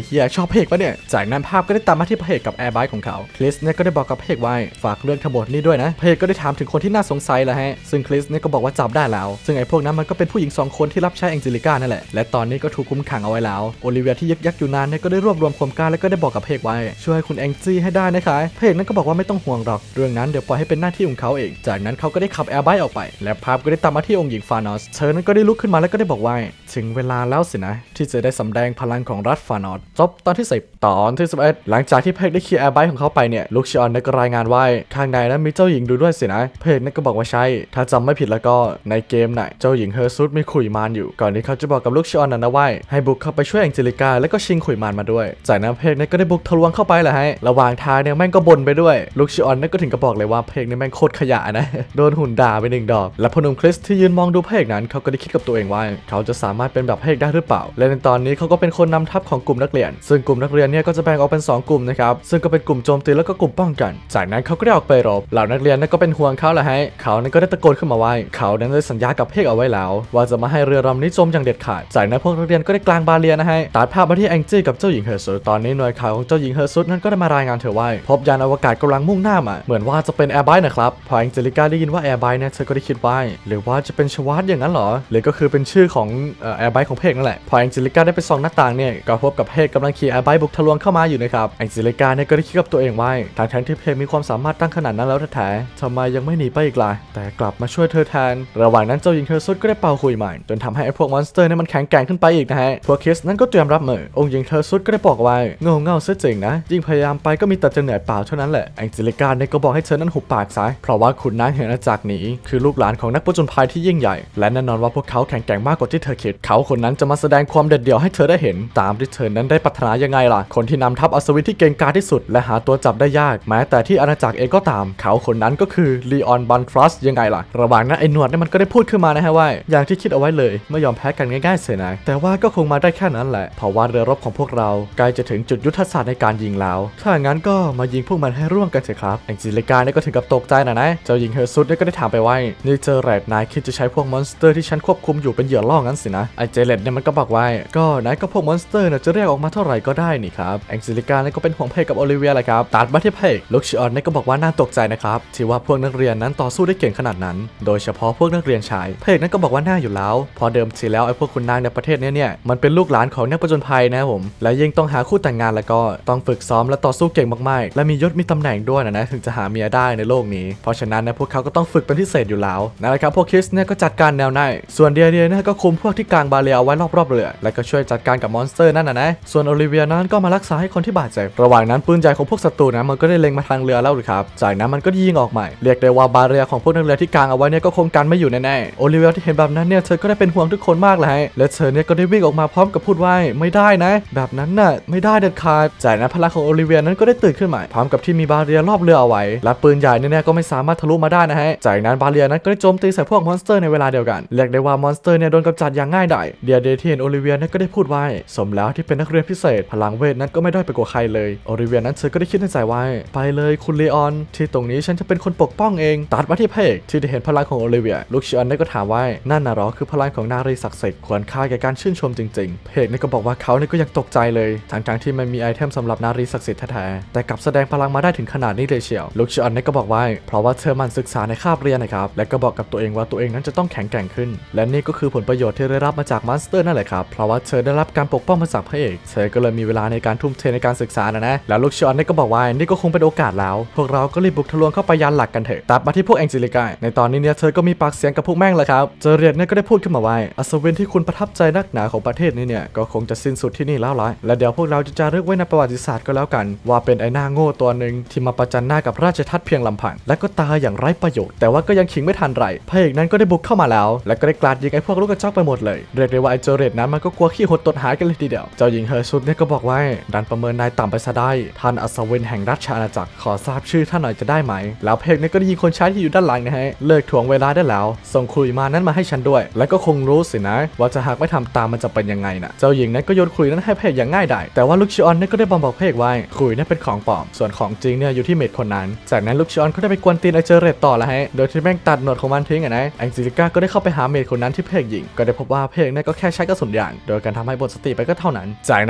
พระเอกปะเนี่ยจากนั้นภาพก็ได้ตามมาที่พระเอกกับแอร์ไบค์ของเขาคริสเนี่ยก็ได้บอกกับพระเอกไว้ฝากเรื่องทั้งหมดนี้ด้วยนะพระเอกก็ได้ถามถึงคนที่น่าสงสัยแหละฮะซึ่งคริสเนี่ยก็บอกว่าจับได้แล้วซึ่งไอ้พวกนั้นมันก็เป็นผู้หญิง2 คนที่รับใช้แองเจลิก้านั่นแหละและตอนนี้ก็ถูกคุมขังเอาไว้แล้วโอลิเวียที่ยึกยักอยู่นานเนี่ยก็ได้รวบรวมความกล้าและก็ได้บอกกับพระเอกไว้ช่วยคุณแองจี้ให้ได้นะคะพระเอกนั้นก็บอกว่าไม่ต้องห่วงหรอกเรื่องนั้นเดี๋ยวปล่อยให้เป็นหน้าที่ของเขาเองจากนั้นเขาก็ได้ขับแอร์ไบค์ออกไปและภาพก็ได้ตามมาที่องค์หญิงฟานอสเธอนั้นก็ได้ลุกขึ้นมาแล้วก็ได้บอกว่าถึงเวลาแล้วสินะที่จะได้สำแดงพลังของรัฐฟานอสจบตอนที่10ตอนที่11หลังจากที่พระเอกได้ขี่แอร์ไบค์ของเขาไปเนี่ยลูกชิออนได้ก็รายงานว่าข้างในนั้นมีเจ้าหญิงดูด้วยสินะพระเอกนั้นก็บอกว่าใช่ถ้าจำไม่ผิดแล้วก็ในเกมน่ะเจ้าหญิงเฮอร์ซุสมีขุยมานอยู่ก่อนที่เขาจะบอกกับลูกชิออนนั้นนะว่าให้บุกเข้าไปช่วยแองเจลิก้าแล้วก็ชิงขุยมานมาด้วยจากนั้นพระเอกนั้นก็ได้บุกทะลวงเข้าไปแหละฮะระหว่างทางเนี่ยแม่งก็บ่นไปด้วยลูกชิออนนั้นก็ถึงกับบอกเลยว่าพระเอกนี่แม่งโคตรขยะนะโดนหุ่นด่าไป1 ดอกและพอหนุ่มคริสที่ยืนมองดูพระเอกนั้นเขาก็ได้คิดกับตัวเองว่าเขาจะสามารถเป็นแบบพระเอกได้หรือเปล่าและในตอนนี้เขาก็เป็นคนนำทัพของกลุ่มนักเรียนซึ่งกลุ่มนักเรียนเนี่ยก็จะแบ่งออกเป็น2 กลุ่มนะครับซึ่งก็เป็นกลุ่มโจมตีแล้วก็กลุ่มป้องกันจากนั้นเขาก็ได้ออกไปรบเหล่านักเรียนนั้นก็เป็นห่วงเขาแหละฮะเขานั้นก็ได้ตะโกนขึ้นมาว่าเขานั้นได้สัญญากับพระเอกเอาไว้แล้วว่าจะมาให้เรือลำนี้จมอย่างเด็ดขาดจากนั้นพวกนักเรียนก็ได้กลางบาเรียนะฮะตัดภาพมาที่แองจี้กับเจ้าหญิงเฮอร์ซุสตอนนี้หน่วยข่าวของเจ้าหญิงเฮอร์ซุสนั้นก็ได้มารายงานเธอว่าพบยานอวกาศกำลังมุ่งหน้ามาเหมือนว่าจะเป็นแอร์ไบค์นะครับพอแองเจลิก้าได้ยินว่าแอร์ไบค์เนี่ยเธอก็ได้คิดว่าหรือว่าจะเป็นชวาร์ดอย่างนั้นหรอหรือก็คือเป็นชื่อของแอร์ไบค์ของพระเอกนั่นแหละพอแองเจลิก้าได้ไปส่องหน้าต่างเนี่ยก็พบกับพระเอกกำลังขี่แอร์ไบค์บุกทะลวงเข้ามาอยู่นะครับแองเจลิก้าเนี่ยก็ได้คิดกับตัวเองว่าทั้งที่พระเอกมีความสามารถตั้งขนาดนั้นแล้วแท้ๆทำไมยังไม่หนีไปอีกล่ะแต่กลับมาช่วยเธอแทนระหว่างนั้นเจ้าหญิงเฮอร์ซุสก็ได้เป่าคุยใหม่จนทำให้ไอ้พวกมอนสเตอร์เนี่ยมันแข็งแกร่งขึ้นไปอีกนะฮะพวกคริสนั้นก็เตรียมรับมือองค์หญิงเฮอร์ซุสก็ได้บอกว่าเงาเสียจริงนะยิ่งพยายามไปก็มีแต่จะเหนื่อยเปล่าเท่านั้นแหละแองเจลิก้าเนี่ยก็บอกให้เธอนั้นหุบปากซะเพราะว่าขุนนางแห่งอาณาจักรนี้คือลูกหลานของนักผจญภัยที่ยิ่งใหญ่และแน่นอนว่าพวกเขาแข็งแกร่งมากกว่าที่เธอคิดเขาคนนั้นจะมาแสดงความเด็ดเดี่ยวให้เธอได้เห็นตามที่เธอนั้นได้ปรารถนายังไงล่ะคนที่นำทัพอัศวินที่เก่งกาจที่สุดและหาตัวจับได้ยากแม้แต่ที่อาณาจักรเองก็ตามเขาคนนั้นก็คือลีออนบันทรัสยังไงล่ะระหว่างนั้นไอ้หนวดเนี่ยมันก็ได้พูดขึ้นมานะฮะว่าอย่างที่คิดเอาไว้เลยไม่ยอมแพ้กันง่ายๆเสียนะแต่ว่าก็คงมาได้แค่นั้นแหละเพราะว่าเรือรบของพวกเราใกล้จะถึงจุดยุทธศาสตร์ในการยิงแล้วถ้างั้นก็มายิงพวกมันให้ร่วมกันเถอะครับแองเจลิก้าเนี่ยก็ถึงกับตกใจนะเจ้าหญิงเฮอร์ซุสเนี่ยก็ได้ถามไปว่านี่เจอแรดนายคิดจะใช้พวกมอนสเตอร์ที่ฉันควบคุมอยู่เป็นเหยื่อล่องั้นสินะไอเจเลตเนี่ยมันก็บอกว่าก็นายก็พวกมอนสเตอร์เนี่ยจะเรียกออกมาเท่าไหร่ก็ได้นี่ครับแองเจลิก้าเนี่ยก็เป็นห่วงเพกับโอลิเวียแหละครับตัดมาที่เพกลูกชิออนเนี่ยก็บอกว่าน่าตกใจนะครับที่ว่าพวกนักเรียนนั้นต่อสู้ได้เก่งขนาดนั้นโดยเฉพาะพวกนักเรียนชายเพกนั้นก็บอกว่าน่าอยู่แล้วพอเดิมทีแล้วไอพวกคุณนางในประเทศนี้เนี่ยมันเป็นลูกหลานของนักผจญภัยนะครับผมและยิ่งต้องหาคู่แต่งงานแล้วก็ต้องฝึกซ้อมและต่อสู้เก่งมากๆและมียศมีตำแหน่งด้วยนะถึงจะหาเมียได้ในโลกนี้เพราะฉะนั้นนะพวกเขาก็ต้องฝึกเป็นพิเศษอยู่แล้วนั่นแหละครับพวกคริสเนี่ยก็จัดการแนวหน้าส่วนเดียเนี่ยก็คุมพวกที่กลางบาเรียเอาไว้รอบๆเรือและก็ช่วยจัดการกับมอนสเตอร์นั่นนะส่วนโอลิเวียนั้นก็มารักษาให้คนที่บาดเจ็บระหว่างนั้นปืนใหญ่ของพวกศัตรูนะมันก็ได้เล็งมาทางเรือแล้วหรือครับจากนั้นมันก็ยิงออกใหม่เรียกได้ว่าบาเรียของพวกนักเรือที่กลางเอาไว้เนี่ยก็คงกันไม่อยู่แน่ๆโอลิเวียที่เห็นแบบนั้นเนี่ยเธอก็ได้เป็นห่วงทุกคนมากเลยและเธอเนี่ยก็ได้วิ่งออกมาพร้อมกับพูดว่าไม่ได้นะแบบนั้นน่ะไม่ได้เด็ดขาดจากนั้นพลังของโอลิเวียนั้นก็ได้ตื่นขึ้นใหม่พร้อมกับที่มีบาเรียรอบเรือเอาไว้และปืนใหญ่เนี่ยก็ไม่สามารถทะลุมาได้นะฮะจากนั้นบาเรียนั้นก็ได้โจมตีใส่พวกมอนสเตอร์ในเวลาเดียวกันเรียกได้ว่ามอนสเตอร์เนี่ยโดนกำจัดอย่างง่ายดายเดียที่เห็นโอลิเวียนั้นก็ได้พูดว่าสมแล้วที่เป็นนักเรียนพิเศษพลังเวทนั้นก็ไม่ด้อยไปกว่าใครเลยโอลิเวียนั้นเธอก็ได้คิดในใจว่าไปเลยคุณเลออนที่ตรงนี้ฉันจะเป็นคนปกป้องเองตัดมาที่เพกที่ได้เห็นพลังของโอลิเวียลูกชิออนได้ก็ถามว่านั่นน่ะหรอคือพลังของนารีศักดิ์สิทธิ์ควรค่าแก่การชื่นชมจริงๆเพกนี่ก็บอกว่าเขาเนี่ยก็ยังตกใจเลยทั้งที่มันมีไอเทมสำหรับนารีศักดิ์สิทธิ์แท้ๆแต่กลับแสดงพลังมาได้ถึงขนาดนี้เลยเชียวลูกชิออนนี่ก็บอกว่าเพราะว่าเธอมันศึกษาในคาบเรียนนะครับและก็บอกกับตัวเองว่าตัวเองนั้นจะต้องแข็งแกร่งขึ้นและนี่ก็คือผลประโยชน์ที่ได้รับมาจากมอนสเตอร์นั่นแหละครับเพราะว่าเธอได้รับการปกป้องมาจากพระเอกเธอก็เลยมีเวลาในการทุ่มเทในการศึกษานะแล้วลูกชิออนนี่ก็บอกว่านี่ก็คงเป็นโอกาสแล้วพวกเราก็รีบบุกทะลวงเข้าไปยานหลักกันเถอะตัดมาที่พวกแองเจลิก้าในตอนนี้เนี่ยเธอก็มีปากเสียงกับพวกแม่งเลยครับเจเรียดเนี่ยก็ได้พูดขึ้นมาว่าอัศวินที่คุณประทับใจนักหนาของประเทศนี้เนี่ยก็คงจะสิ้นสุดที่นี่แล้วล่ะและเดี๋ยวพวกเราจะจารึกไว้ในประวัติศาสตร์ก็แล้วกันว่าเป็นไอ้หน้าโง่ตัวหนึ่งที่มาประจันหน้ากับราชทัตเพียงลำพังและก็ตายอย่างไร้ประโยชน์แต่ว่าก็ยังขิงไม่ทันไรพระเอกนั้นก็ได้บุกเข้ามาแล้วและก็ได้กราดยิงไอ้พวกลูกกระจอกไปหมดเลยเรียกได้ว่าไอ้เจเรียดนั้นมันก็กลัวขี้หดตดหายกันเลยทีเดียวเจ้าหญิงเฮอร์ซุสเนี่ยก็บอกว่าดันประเมินนายต่ำไปซะได้ท่านอัศวินแห่งราชอาณาจักรขอทราบชื่อท่านหน่อยจะได้ไหมแล้วเพกเนี่ยก็ได้ยิงคนใช้ที่อยู่ด้านหลังนะฮะเลิกถ่วงเวลาได้แล้วส่งคุยมานั้นมาให้ฉันด้วยและก็คงรู้สินะว่าจะหากไม่ทำตามมันจะเป็นยังไงนะเจ้าหญิงนั้นก็โยนคุยนั้นให้เพกอย่างง่ายดายแต่ว่าลูกชิออนเนี่ยก็ได้บอกเพกไว้คุยนั้นเป็นของปลอมส่วนของจริงเนี่ยอยู่ที่เมดคนนั้นจากนั้นลูกชิออนก็ได้ไปกวนตีนไอเจเรตต่อละฮะโดยที่แม่งตัดหนวดของมันทิ้งนะแองเจลิก้าก็ได้เข้าไปหาเมดคนนั้นที่เพกยิงก็ได้พบว่าเพกเนี่ยก็แค่ใช้กระสุนยางโดยการทำให้หมดสติไปก็เท่านั้นจากนั้นเนี่ยก็ได้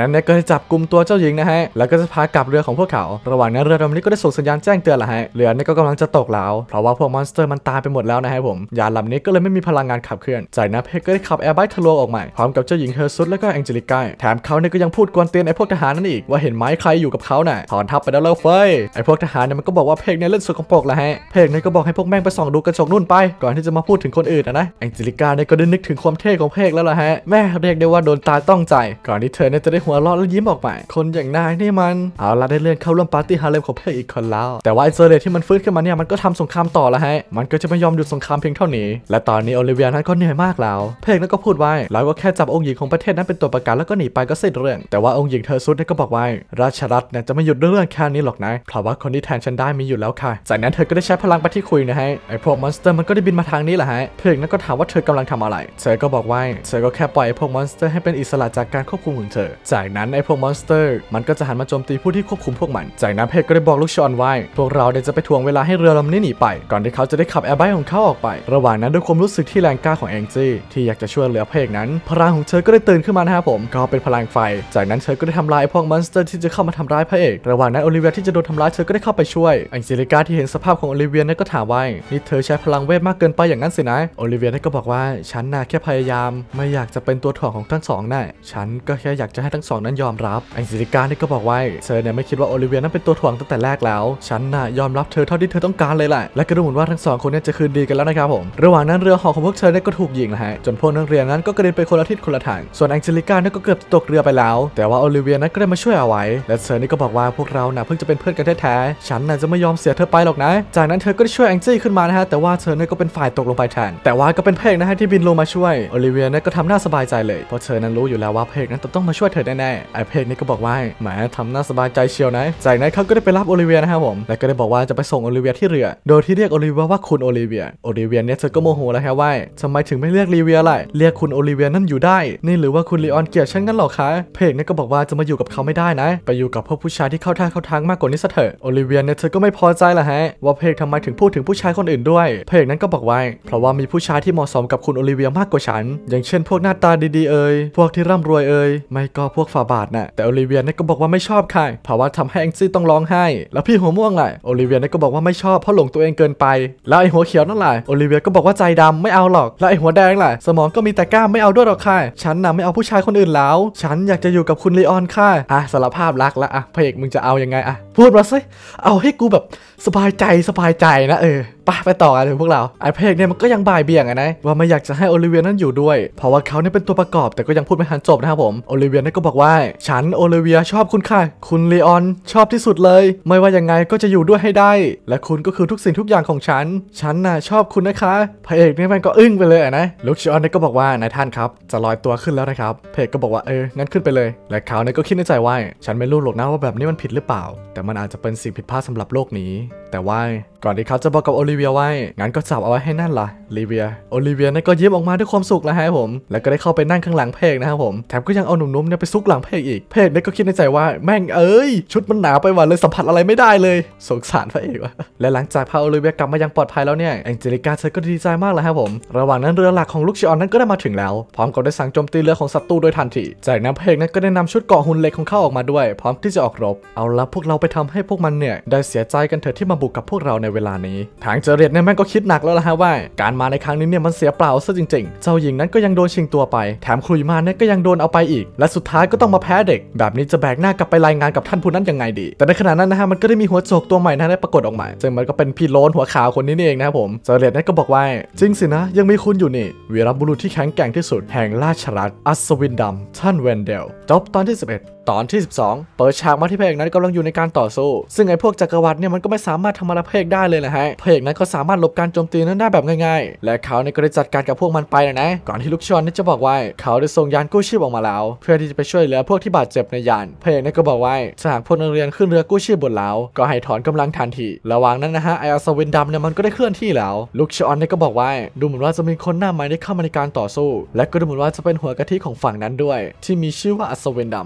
จับกลุ่มตัวเจ้าหญิงนะฮะแล้วก็จะพากลับเรือของพวกเขาระหว่างนั้นเรือลำนี้ก็ได้ส่งสัญญาณแจ้งเตือนละฮะเรือนี่ก็กำลังจะตกแล้วเพราะว่าพวกมอนสเตอร์มันตายไปหมดแล้วนะฮะผมยานลำนี้ก็เลยไม่มีพลังงานขับเคลื่อนจากนั้นเพกก็ได้ขับแอร์ไบค์ทะลวงออกมาพร้อมกับเจ้าหญิงเฮอร์ซุสและก็แองเจลิก้าแถมเขาเนี่ยก็ยังพูดกวนเตียนไอ้พวกทหารนั่นอีกว่าเห็นไหมใครอยู่กับเขาน่ะถอนทัพไปแล้วเฟ้ยไอ้พวกทหารเนี่ยมันก็บอกว่าเพกเนี่ยเล่นสกปรกละฮะเพกเนี่ยก็บอกให้พวกแม่งไปส่องดูกระจกนู่นไปก่อนที่จะมาพูดถึงคนอื่นนะแองเจลิก้าเนี่ยก็ได้นึกถึงความเท่ของเพกแล้วล่ะฮะแม่เรียกได้ว่าโดนตาต้องใจก่อนที่เธอเนี่ยจะได้หัวเราะและยิ้มออกมาคนอย่างนายนี่มันเอาละได้เลื่อนเข้าร่วมปาร์ตี้ฮาเลมของเพกอีกคนแล้วแต่ว่าไอ้เซอร์เรตที่มันฟื้นขึ้นมาเนี่ยมันก็ทำสงครามต่อละฮะมันก็จะไม่ยอมหยุดสงครามเพียงเท่านี้และตอนนี้โอลิเวียนั้นก็เหนื่อยมากแล้วเพกนั้นก็พูดไว้เราก็แค่จับองค์หญิงของประเทศนั้นเป็นตัวประกันแล้วก็หนีไปก็เสร็จเรื่องแต่ว่าองค์หญิงเธอซุดเนี่ยก็บอกไว้ราชรัฐเนี่ยจะไม่หยุดเรื่องแค่นี้หรอกนะเพราะว่าคนที่แทนฉันได้มีอยู่แล้วค่ะจากนั้นเธอก็ได้ใช้พลังไปที่คุยนะฮะไอ้พวกมอนสเตอร์มันก็ได้บินมาทางนี้แหละฮะเพกนั้นก็ถามว่าเธอกำลังทำอะไรเธอก็บอกว่าเธอก็แค่ปล่อยไอ้พวกมอนสเตอร์ให้เป็นอิสระจากการควบคุมของเธอจากนั้นไอ้พวกมอนสเตอร์มันก็จะหันมาโจมตีผู้ที่ควบคุมพวกมันจากนั้นเพกก็ได้บอกลูกชอนไว้พวกเราเนี่ยจะไปทวงเวลาให้เรือลำนี้หนีไปก่อนที่เขาจะได้ขับแอร์ไบค์ของเขาออกไประหว่างนั้นด้วยความรู้สึกที่แรงกล้าของแองจี้ที่อยากจะช่วยเหลือเพกนั้นพลังของเธอก็ได้ตื่นขึ้นมานะครับผมก็เป็นพลังไฟจากนั้นเธอก็ได้ทำลายพวกมอนสเตอร์ที่จะเข้ามาทำร้ายพระเอกระหว่างนั้นโอลิเวียที่จะโดนทำร้ายเธอก็ได้เข้าไปช่วยแองเจลิก้าที่เห็นสภาพของโอลิเวียนั้นก็ถามว่านี่เธอใช้พลังเวทมากเกินไปอย่างนั้นสินะโอลิเวียนั้นก็บอกว่าฉันน่ะแค่พยายามไม่อยากจะเป็นตัวถ่วงของทั้งสองน่ะฉันก็แค่อยากจะให้ทั้งสองนั้นยอมรับแองเจลิก้านี่ก็บอกว่าเธอเนี่ยไม่คิดว่าโอลิเวียนั้นเป็นตัวถ่วงตั้งแต่แรกแล้วฉันน่ะยอมรับเธอเท่าที่เธอต้องการเลยแหละและก็ดูเหมือนว่าทั้งสองคนนี้จะคืนดีกันแล้วนะครับผมระหว่างนั้นเรือหอของพวกเธอเนี่ยก็ถูกยิงนะฮะจนพวกนักเรียนนั้นก็กระเด็นไปคนละทิศคนละทางส่วนแองเจลิก้าเนี่ยก็เกือบตกเรือไปแล้วแต่ว่าโอลิเวียนั้นก็ได้มาช่วยเอาไว้และเธอนี่ก็บอกว่าพวกเราน่ะเพิ่งจะเป็นเพื่อนกันแท้ๆฉันน่ะจะไม่ยอมเสียเธอไปหรอกนะจากนั้นเธอก็ได้ช่วยแองจี้ขึ้นมานะฮะแต่ว่าเธอเนี่ยก็เป็นฝ่ายตกลงไปแทนแต่ว่าก็เป็นเพกนะฮะที่บินลงมาช่วยโอลิเวียเนี่ยก็ทำหน้าสบายใจเลยเพราะเธอนั้นรู้อยู่แล้วว่าเพกนั้นต้องมาช่วยเธอแน่ๆไอ้เพกนี่ก็บอกว่าแหมทำหน้าสบายใจเชียวนะจากนั้นเขาก็ได้ไปรับโอลิเวียนะครับผมและก็ได้บอกว่าจะไปส่งโอลิเวียที่เรือโดยที่เรียกโอลิเวียว่าคุณโอลิเวียเนี่ยเธอก็โมโหแล้วฮะว่าทำไมถึงไม่เรียกลีเวียล่ะเรียกคุณโอลิเวียนั่นอยู่ได้นี่หรือว่าคุณลีออนเกลียดฉันกันหรอคะเพกเนี่ยก็บอกว่าจะมาอยู่กับเขาไม่ได้นะไปอยู่กับพวกผู้ชายที่เข้าท่าเข้าทางมากกว่านี้ซะเถอะโอลิเวียเนี่ยเธอก็ไม่พอใจละฮะว่าเพกทำไมถึงพูดถึงผู้ชายคนอื่นด้วยเพกนั้นก็บอกว่าเพราะว่ามีผู้ชายที่เหมาะสมกับคุณโอลิเวียมากกว่าฉันอย่างเช่นพวกหน้าตาดีๆพวกที่ร่ำรวยไม่ก็พวกฝาบาทน่ะแต่โอลิเวียเนี่ยก็บอกว่าไม่ชอบค่ะเพราะว่าทำให้แองจี้ต้องร้องไห้แล้วพี่หัวม่วงล่ะโอลิเวียเนี่ยก็บอกว่าไม่ชอบเพราะหลงตัวเองเกินไปแล้วไอหัวเขียวนั่นแหละโอลิเวียก็บอกว่าใจดำไม่เอาหรอกแล้วไอหัวแดงล่ะสมองก็มีแต่กล้ามไม่เอาด้วยหรอกค่ะฉันน่ะไม่เอาผู้ชายคนอื่นแล้วฉันอยากจะอยู่กับคุณลีออนค่ะสารภาพรักแล้วพระเอกมึงจะเอายังไงพูดมาสิเอาให้กูแบบสบายใจนะไปต่อกันเลยพวกเราไอ้เพกเนี่ยมันก็ยังบ่ายเบี่ยงนะว่าไม่อยากจะให้โอลิเวียนั้นอยู่ด้วยเพราะว่าเขาเนี่ยเป็นตัวประกอบแต่ก็ยังพูดไม่ทันจบนะครับผมโอลิเวียนั่นก็บอกว่าฉันโอลิเวียชอบคุณค่ะคุณลีออนชอบที่สุดเลยไม่ว่ายังไงก็จะอยู่ด้วยให้ได้และคุณก็คือทุกสิ่งทุกอย่างของฉันน่ะชอบคุณนะคะพระเอกเนี่ยมันก็อึ้งไปเลยนะลูกชอนเนี่ยก็บอกว่านายท่านครับจะลอยตัวขึ้นแล้วนะครับเพกก็บอกว่างั้นขึ้นไปเลยและเขาเนี่ยก็คิดในใจว่าฉันไม่รู้หรอกนะว่าแบบนี้มันผิดหรือเปล่าแต่มันอาจจะเป็นสิ่งผิดพลาดสำหรับโลกนี้แต่ว่าก่อนที่เขาจะบอกกับโอลิเวียว่างั้นก็จับเอาไว้ให้นั่นล่ะลิเวียโอลิเวียนั่นก็ยิ้มออกมาด้วยความสุขแล้วฮะผมแล้วก็ได้เข้าไปนั่งข้างหลังเพกนะครับผมแถมก็ยังเอาหนุ่มๆเนี่ยไปซุกหลังเพกอีกเพกเนี่ยก็คิดในใจว่าแม่งชุดมันหนาไปว่ะเลยสัมผัสอะไรไม่ได้เลยสงสารพระเอกว่ะและหลังจากพาโอลิเวียกลับมายังปลอดภัยแล้วเนี่ยแองเจลิก้าเธอก็ดีใจมากเลยครับผมระหว่างนั้นเรือหลักของลูกชิออนนั้นก็ได้มาถึงแล้วพร้อมกับได้สั่งโจมตีเรือของศัตรูโดยทันทีจากนั้นเพกนั้นก็ได้นำชุดเกราะหุ่นเหล็กของเขาออกมาด้วยพร้อมที่จะออกรบเอาละพวกเราไปทำให้พวกมันเนี่ยได้เสียใจกันเถิดที่มาบุกกับพวกเราในเวลานี้ทางเจเรียดเนี่ยแม่งก็คิดหนักแล้วล่ะฮะว่าการมาในครั้งนี้เนี่ยมันเสียเปล่าซะจริงๆเจ้าหญิงนั้นก็ยังโดนชิงตัวไปแถมคลุยมาเนี่ยก็ยังโดนเอาไปอีกและสุดท้ายก็ต้องมาแพ้เด็กแบบนี้จะแบกหน้ากลับไปรายงานกับท่านผู้นั้นยังไงดีแต่ในขณะนั้นนะฮะมันก็ได้มีหัวโจกตัวใหม่นะได้ปรากฏออกมาซึ่งมันก็เป็นพี่โลนหัวขาวคนนี้นี่เองนะครับผมเจเรียดเนี่ยก็บอกว่าจริงสินะยังมีคุณอยู่นี่วีรบุรุษที่แข็งแกร่งที่สุดแห่งราชรัฐอัศวินดำท่านเวนเดลจบตอนที่11ตอนที่12เปิดฉากมาที่พระเอกนั้นกำลังอยู่ในการต่อสู้ซึ่งไอ้พวกจักรวรรดิเนี่ยมันก็ไม่สามารถทำอะไรพระเอกได้เลยนะฮะพระเอกนั้นก็สามารถหลบการโจมตีนั้นได้แบบง่ายๆและเขาเนี่ยก็ได้จัดการกับพวกมันไปนะก่อนที่ลูกชอนนี่จะบอกว่าเขาได้ส่งยานกู้ชีพออกมาแล้วเพื่อที่จะไปช่วยเหลือพวกที่บาดเจ็บในยานพระเอกนี่ก็บอกว่าหากพวกนักเรียนขึ้นเรือกู้ชีพบนแล้วก็ให้ถอนกำลังทันทีระหว่างนั้นนะฮะไออัศวินดำเนี่ยมันก็ได้เคลื่อนที่แล้วลูกชอนนี่ก็บอกว่าดูเหมือนว่าจะมีคนหน้าใหม่ได้เข้ามาในการต่อสู้และก็ดูเหมือนว่าจะเป็นหัวกะทิของฝั่งนั้นด้วยที่มีชื่อว่าอัศวินดำพระเอก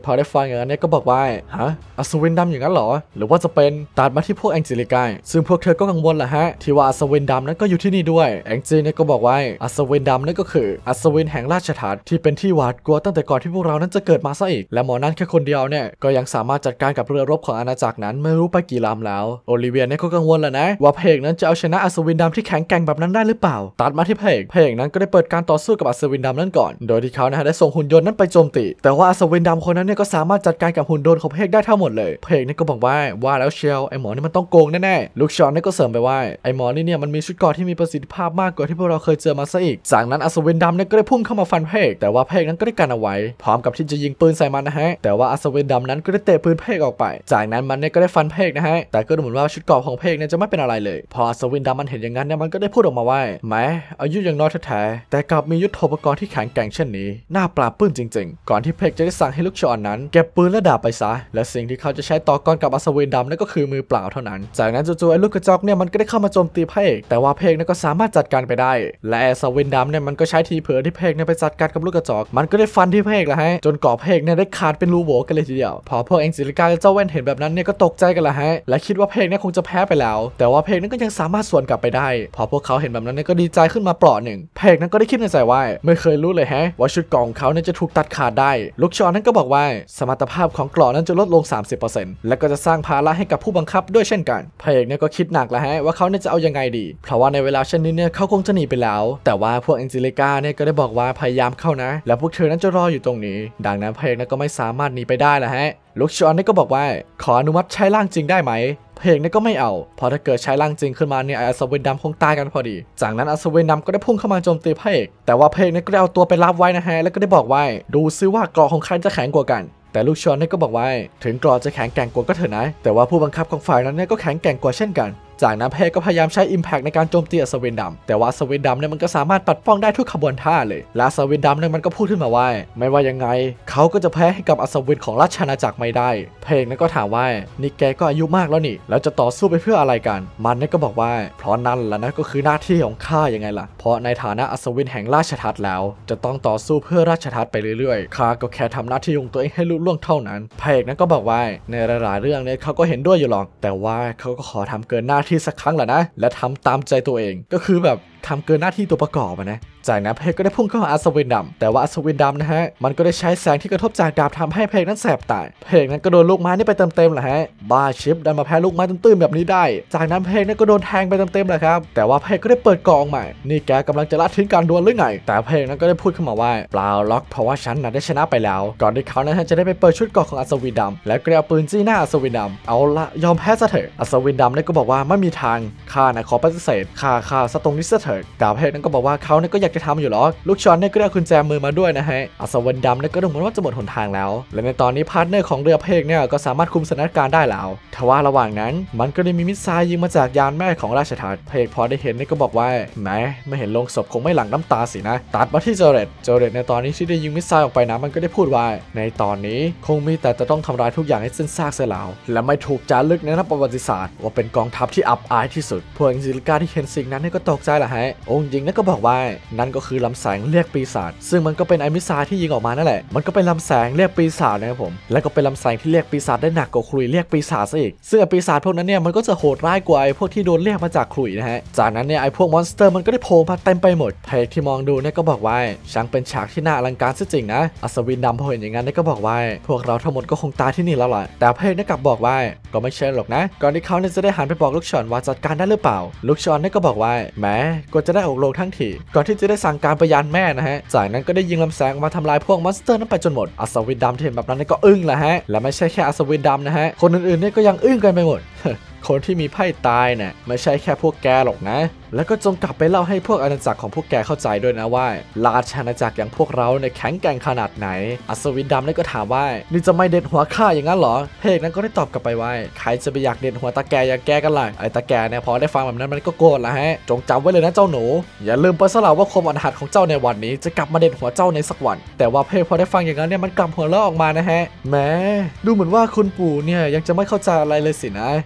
พอได้ฟังอย่างนั้นเนี่ยก็บอกว่าฮะอัศวินดำอย่างนั้นเหรอหรือว่าจะเป็นตัดมาที่พวกแองเจลิกาซึ่งพวกเธอก็กังวลแหละฮะที่ว่าอัศวินดำนั้นก็อยู่ที่นี่ด้วยแองเจเนี่ยก็บอกว่าอัศวินดำนั่นก็คืออัศวินแห่งราชทัศน์ที่เป็นที่หวาดกลัวตั้งแต่ก่อนที่พวกเรานั้นจะเกิดมาซะอีกและหมอนั้นแค่คนเดียวเนี่ยก็ยังสามารถจัดการกับเรือรบของอาณาจักรนั้นไม่รู้ไปกี่ลำแล้วโอลิเวียเนี่ยก็กังวลแหละนะว่าเพกนั้นจะเอาชนะอัศวินดำที่แข็งแกร่งแบบนั้นได้หรือเปล่าตัดมาที่เพกนั้นก็ได้เปิดการต่อสู้กับอัศวินดำนั้นก่อนโดยที่เขาได้ส่งหุ่นยนต์นั้นไปโจมตีแต่ว่าอัศวินดำคนนั้นเนี่ยก็สามารถจัดการกับหุ่นยนต์ของเพกได้ทั้งหมดเลยเพกนี่ก็บอกว่าแล้วเชียวไอหมอนี่มันต้องโกงแน่ๆลูกชอนนี่ก็เสริมไปว่าไอหมอนี่เนี่ยมันมีชุดเกราะที่มีประสิทธิภาพมากกว่าที่พวกเราเคยเจอมาซะอีกจากนั้นอัศวินดำเนี่ยก็ได้พุ่งเข้ามาฟันเพกแต่ว่าเพกนั้นก็ได้กันเอาไว้พร้อมกับที่จะยิงปืนใส่มันนะฮะแต่ว่าอัศวินดำนั้นก็ได้เตะปืนเพกออกไปจากนั้นมันเนี่ยก็ได้ฟันเพกนะฮะแต่ก็ดูเหมือนว่าชุดเกราะของเพกเนี่ยจะไม่เป็นอะไรเลยพออัศวินดำมันเห็นอย่างนั้นเนี่ยมันก็ได้พูดออกมาว่าแม้อายุยังน้อยแท้ๆแต่กลับมียุทโธปกรณ์ที่แข็งแกร่งเช่นนี้น่าปราบปลื้มจริงๆก่อนที่เพกจะได้สั่งให้ลูกชอนนั้นเก็บปืนและดาบไปซะและสิ่งที่เขาจะใช้ต่อกรกับอัศวินดำนั่นก็คือมือเปล่าเท่านั้นจากนั้นจู่ๆไอ้ลูกกระจอกเนี่ยมันก็ได้เข้ามาโจมตีเพกแต่ว่าเพกเนี่ยก็สามารถจัดการไปได้และอัศวินดำเนี่ยมันก็ใช้ทีเผลอที่เพกเนี่ยไปจัดการกับลูกกระจอกมันก็ได้ฟันที่เพกแล้วฮะจนก่อเพกเนี่ยได้ขาดเป็นรูโหว่กันเลยทีเดียวพอพวกแองเจลิกาและเจ้าแว่นเห็นแบบนั้นเนี่ยก็ตกใจกันละฮะและคิดว่าเพกเนี่ยคงจะแพ้ไปแล้วแต่ว่าเพกนั้นก็ยังสามารถสวนกลับไปได้พอพวกเขาเห็นแบบนั้นเนี่ยก็ดีใจขึ้นมาเปราะหนึ่งเพกนั้นก็ได้คิดในใจว่าไม่เคยรู้เลยฮะว่าชุดเกราะของเขาเนี่ยจะถูกตัดขาดได้ลูกชอนนั้นก็บอกว่าสมรรถภาพของเกราะนั้นจะลดลง 30% และก็จะสร้างภาระให้กับผู้บังคับด้วยเช่นกันเพกเนี่ยก็คิดหนักแล้วฮะว่าเขาเนี่ยจะเอายังไงดีเพราะว่าในเวลาเช่นนี้เนี่ยเขาคงจะหนีไปแล้วแต่ว่าพวกแองเจลิกาเนี่ยก็ได้บอกว่าพยายามเข้านะและพวกเธอนั้นจะรออยู่ตรงนี้ดังนั้นเพกนั้นก็ไม่สามารถหนีไปได้แล้วฮะลูกชอนนี่ก็บอกว่าขออนุมัติใช้ร่างจริงได้ไหมเพกนี่ก็ไม่เอาเพราะถ้าเกิดใช้ร่างจริงขึ้นมาเนี่ยอัศวินดำคงตายกันพอดีจากนั้นอัศวินดำก็ได้พุ่งเข้ามาโจมตีเพกแต่ว่าเพกนี่ก็ได้เอาตัวไปรับไว้นะฮะแล้วก็ได้บอกว่าดูซิว่าเกราะของใครจะแข็งกว่ากันแต่ลูกชอนนี่ก็บอกว่าถึงเกราะจะแข็งแกร่งกว่าก็เถอะนะแต่ว่าผู้บังคับของฝ่ายนั้นเนี่ยก็แข็งแกร่งกว่าเช่นกันจากนั้นเพกก็พยายามใช้ Impact ในการโจมตีอัศวินดำแต่ว่าอัศวินดำเนี่ยมันก็สามารถปัดป้องได้ทุกขบวนท่าเลยและอัศวินดำเนี่ยมันก็พูดขึ้นมาว่าไม่ว่ายังไงเขาก็จะแพ้ให้กับอัศวินของราชอาณาจักรไม่ได้เพกนั้นก็ถามว่านี่แกก็อายุมากแล้วนี่แล้วจะต่อสู้ไปเพื่ออะไรกันมันเนี่ยก็บอกว่าเพราะนั่นแหละนะก็คือหน้าที่ของข้ายังไงล่ะเพราะในฐานะอัศวินแห่งราชทัศน์แล้วจะต้องต่อสู้เพื่อราชทัศน์ไปเรื่อยๆข้าก็แค่ทำหน้าที่ของตัวเองให้ลุล่วงเท่านั้นเพกนั้นก็บอกว่าในหลายๆเรื่องเนี่ยเขาก็เห็นด้วยอยู่หรอกแต่ว่าเขาก็ขอทำเกินหน้าที่สักครั้งแหละนะและทำตามใจตัวเองก็คือแบบทำเกินหน้าที่ตัวประกอบนะจากนั้นเพกก็ได้พุ่งเข้าหาอัศวินดำแต่ว่าอัศวินดำนะฮะมันก็ได้ใช้แสงที่กระทบจากดาบทำให้เพกนั้นแสบตาเพกนั้นก็โดนลูกไม้นี่ไปเต็มๆแหละฮะบ้าชิปดันมาแพ้ลูกไม้ตื้นๆแบบนี้ได้จากนั้นเพกนั้นก็โดนแทงไปเต็มๆแหละครับแต่ว่าเพกก็ได้เปิดกล่องใหม่นี่แกกำลังจะละทิ้งการดวลหรือไงแต่เพกนั้นก็ได้พูดขึ้นมาว่าเปล่าล็อกเพราะว่าฉันน่ะได้ชนะไปแล้วก่อนที่เขานั้นจะได้ไปเปิดชุดเกราะของอัศวินดำแล้วก็เอาปืนจี้หน้าอัศวินดำเอาละยอมแพ้ซะเถอะอัศวินดำเนี่ยก็บอกว่าไม่มีทางข้านะขอปฏิเสธข้าซะตรงนี้ซะเถอะดาบเพกนั้นก็บอกว่าเขาเนี่ยก็อยากจะทำอยู่หรอกลูกชอนเนี่ยก็ได้กุญแจมือมาด้วยนะฮะอัศวินดำเนี่ยก็ดูเหมือนว่าจะหมดหนทางแล้วและในตอนนี้พาร์ทเนอร์ของเรือเพกเนี่ยก็สามารถคุมสถานการณ์ได้แล้วทว่าระหว่างนั้นมันก็ได้มีมิสไซล์ยิงมาจากยานแม่ของราชทัศน์เพกพอได้เห็นเนี่ยก็บอกว่าแหมไม่เห็นลงศพคงไม่หลั่งน้ำตาสินะตัดมาที่โจเรตในตอนนี้ที่ได้ยิงมิสไซล์ออกไปนะมันก็ได้พูดว่าในตอนนี้คงมีแต่จะต้องทำลายทุกอย่างให้สิ้นซากเสียแล้วและไม่ถูกจารึกในประวัติศาสตร์ว่าเป็นกองทัพที่อับอายที่สุดพวกแองเจลิกาที่เห็นสิ่งนั้นก็ตกใจแหละฮะองค์หญิงนั่นก็บอกว่านั่นก็คือลำแสงเรียกปีศาจซึ่งมันก็เป็นไอมิสไซล์ที่ยิงออกมานั่นแหละมันก็เป็นลำแสงเรียกปีศาจนะครับผมและก็เป็นลำแสงที่เรียกปีศาจได้หนักกว่าขลุ่ยเรียกปีศาจซะอีกซึ่งปีศาจพวกนั้นเนี่ยมันก็จะโหดร้ายกว่าไอพวกที่โดนเรียกมาจากขลุ่ยนะฮะจากนั้นเนี่ยไอพวกมอนสเตอร์มันก็ได้โผล่มาเต็มไปหมดเพกที่มองดูเนี่ยก็บอกว่าช่างเป็นฉากที่น่าอลังการซะจริงนะอัศวินดำพอเห็นอย่างนั้นก็บอกว่าพวกเราทั้งหมดก็คงตายที่นี่แล้วล่ะแต่เพกเนี่ยกลับบอกว่าก็ไม่ใช่หรอกนะก่อนที่เขาเนี่ยจะได้หันไปบอกลูกชอนว่าจัดการได้หรือเปล่าลูกชอนเนี่ยก็บอกว่าแหมก็จะได้ออกโรงทั้งทีก่อนที่จะได้สั่งการไปยันแม่นะฮะจากนั้นก็ได้ยิงลำแสงมาทำลายพวกมอนสเตอร์นั้นไปจนหมดอัศวินดำที่เห็นแบบนั้นก็อึ้งแหละฮะและไม่ใช่แค่อัศวินดำนะฮะคนอื่นๆเนี่ยก็ยังอึ้งกันไปหมด คนที่มีไพ่ตายเนี่ยไม่ใช่แค่พวกแกหรอกนะแล้วก็จงกลับไปเล่าให้พวกอาณาจักรของพวกแกเข้าใจด้วยนะว่าราชอาณาจักรอย่างพวกเราเนี่ยแข็งแกร่งขนาดไหนอัศวินดำเนี่ยก็ถามว่านี่จะไม่เด็ดหัวข้าอย่างนั้นเหรอเพกนั้นก็ได้ตอบกลับไปว่าใครจะไปอยากเด็ดหัวตาแกอย่างแกกันล่ะไอ้ตาแกเนี่ยพอได้ฟังแบบนั้นมันก็โกรธละฮะจงจำไว้เลยนะเจ้าหนูอย่าลืมไปสละว่าความอนาถของเจ้าในวันนี้จะกลับมาเด็ดหัวเจ้าในสักวันแต่ว่าเพกพอได้ฟังอย่างนั้นเนี่ยมันกลับหัวเราะออกมานะฮะแม้ดูเหมือนว่าคุณปู่เนี่ยยังจะไม่เข้าใจอะไรเลยสินะเพราะว่าพวก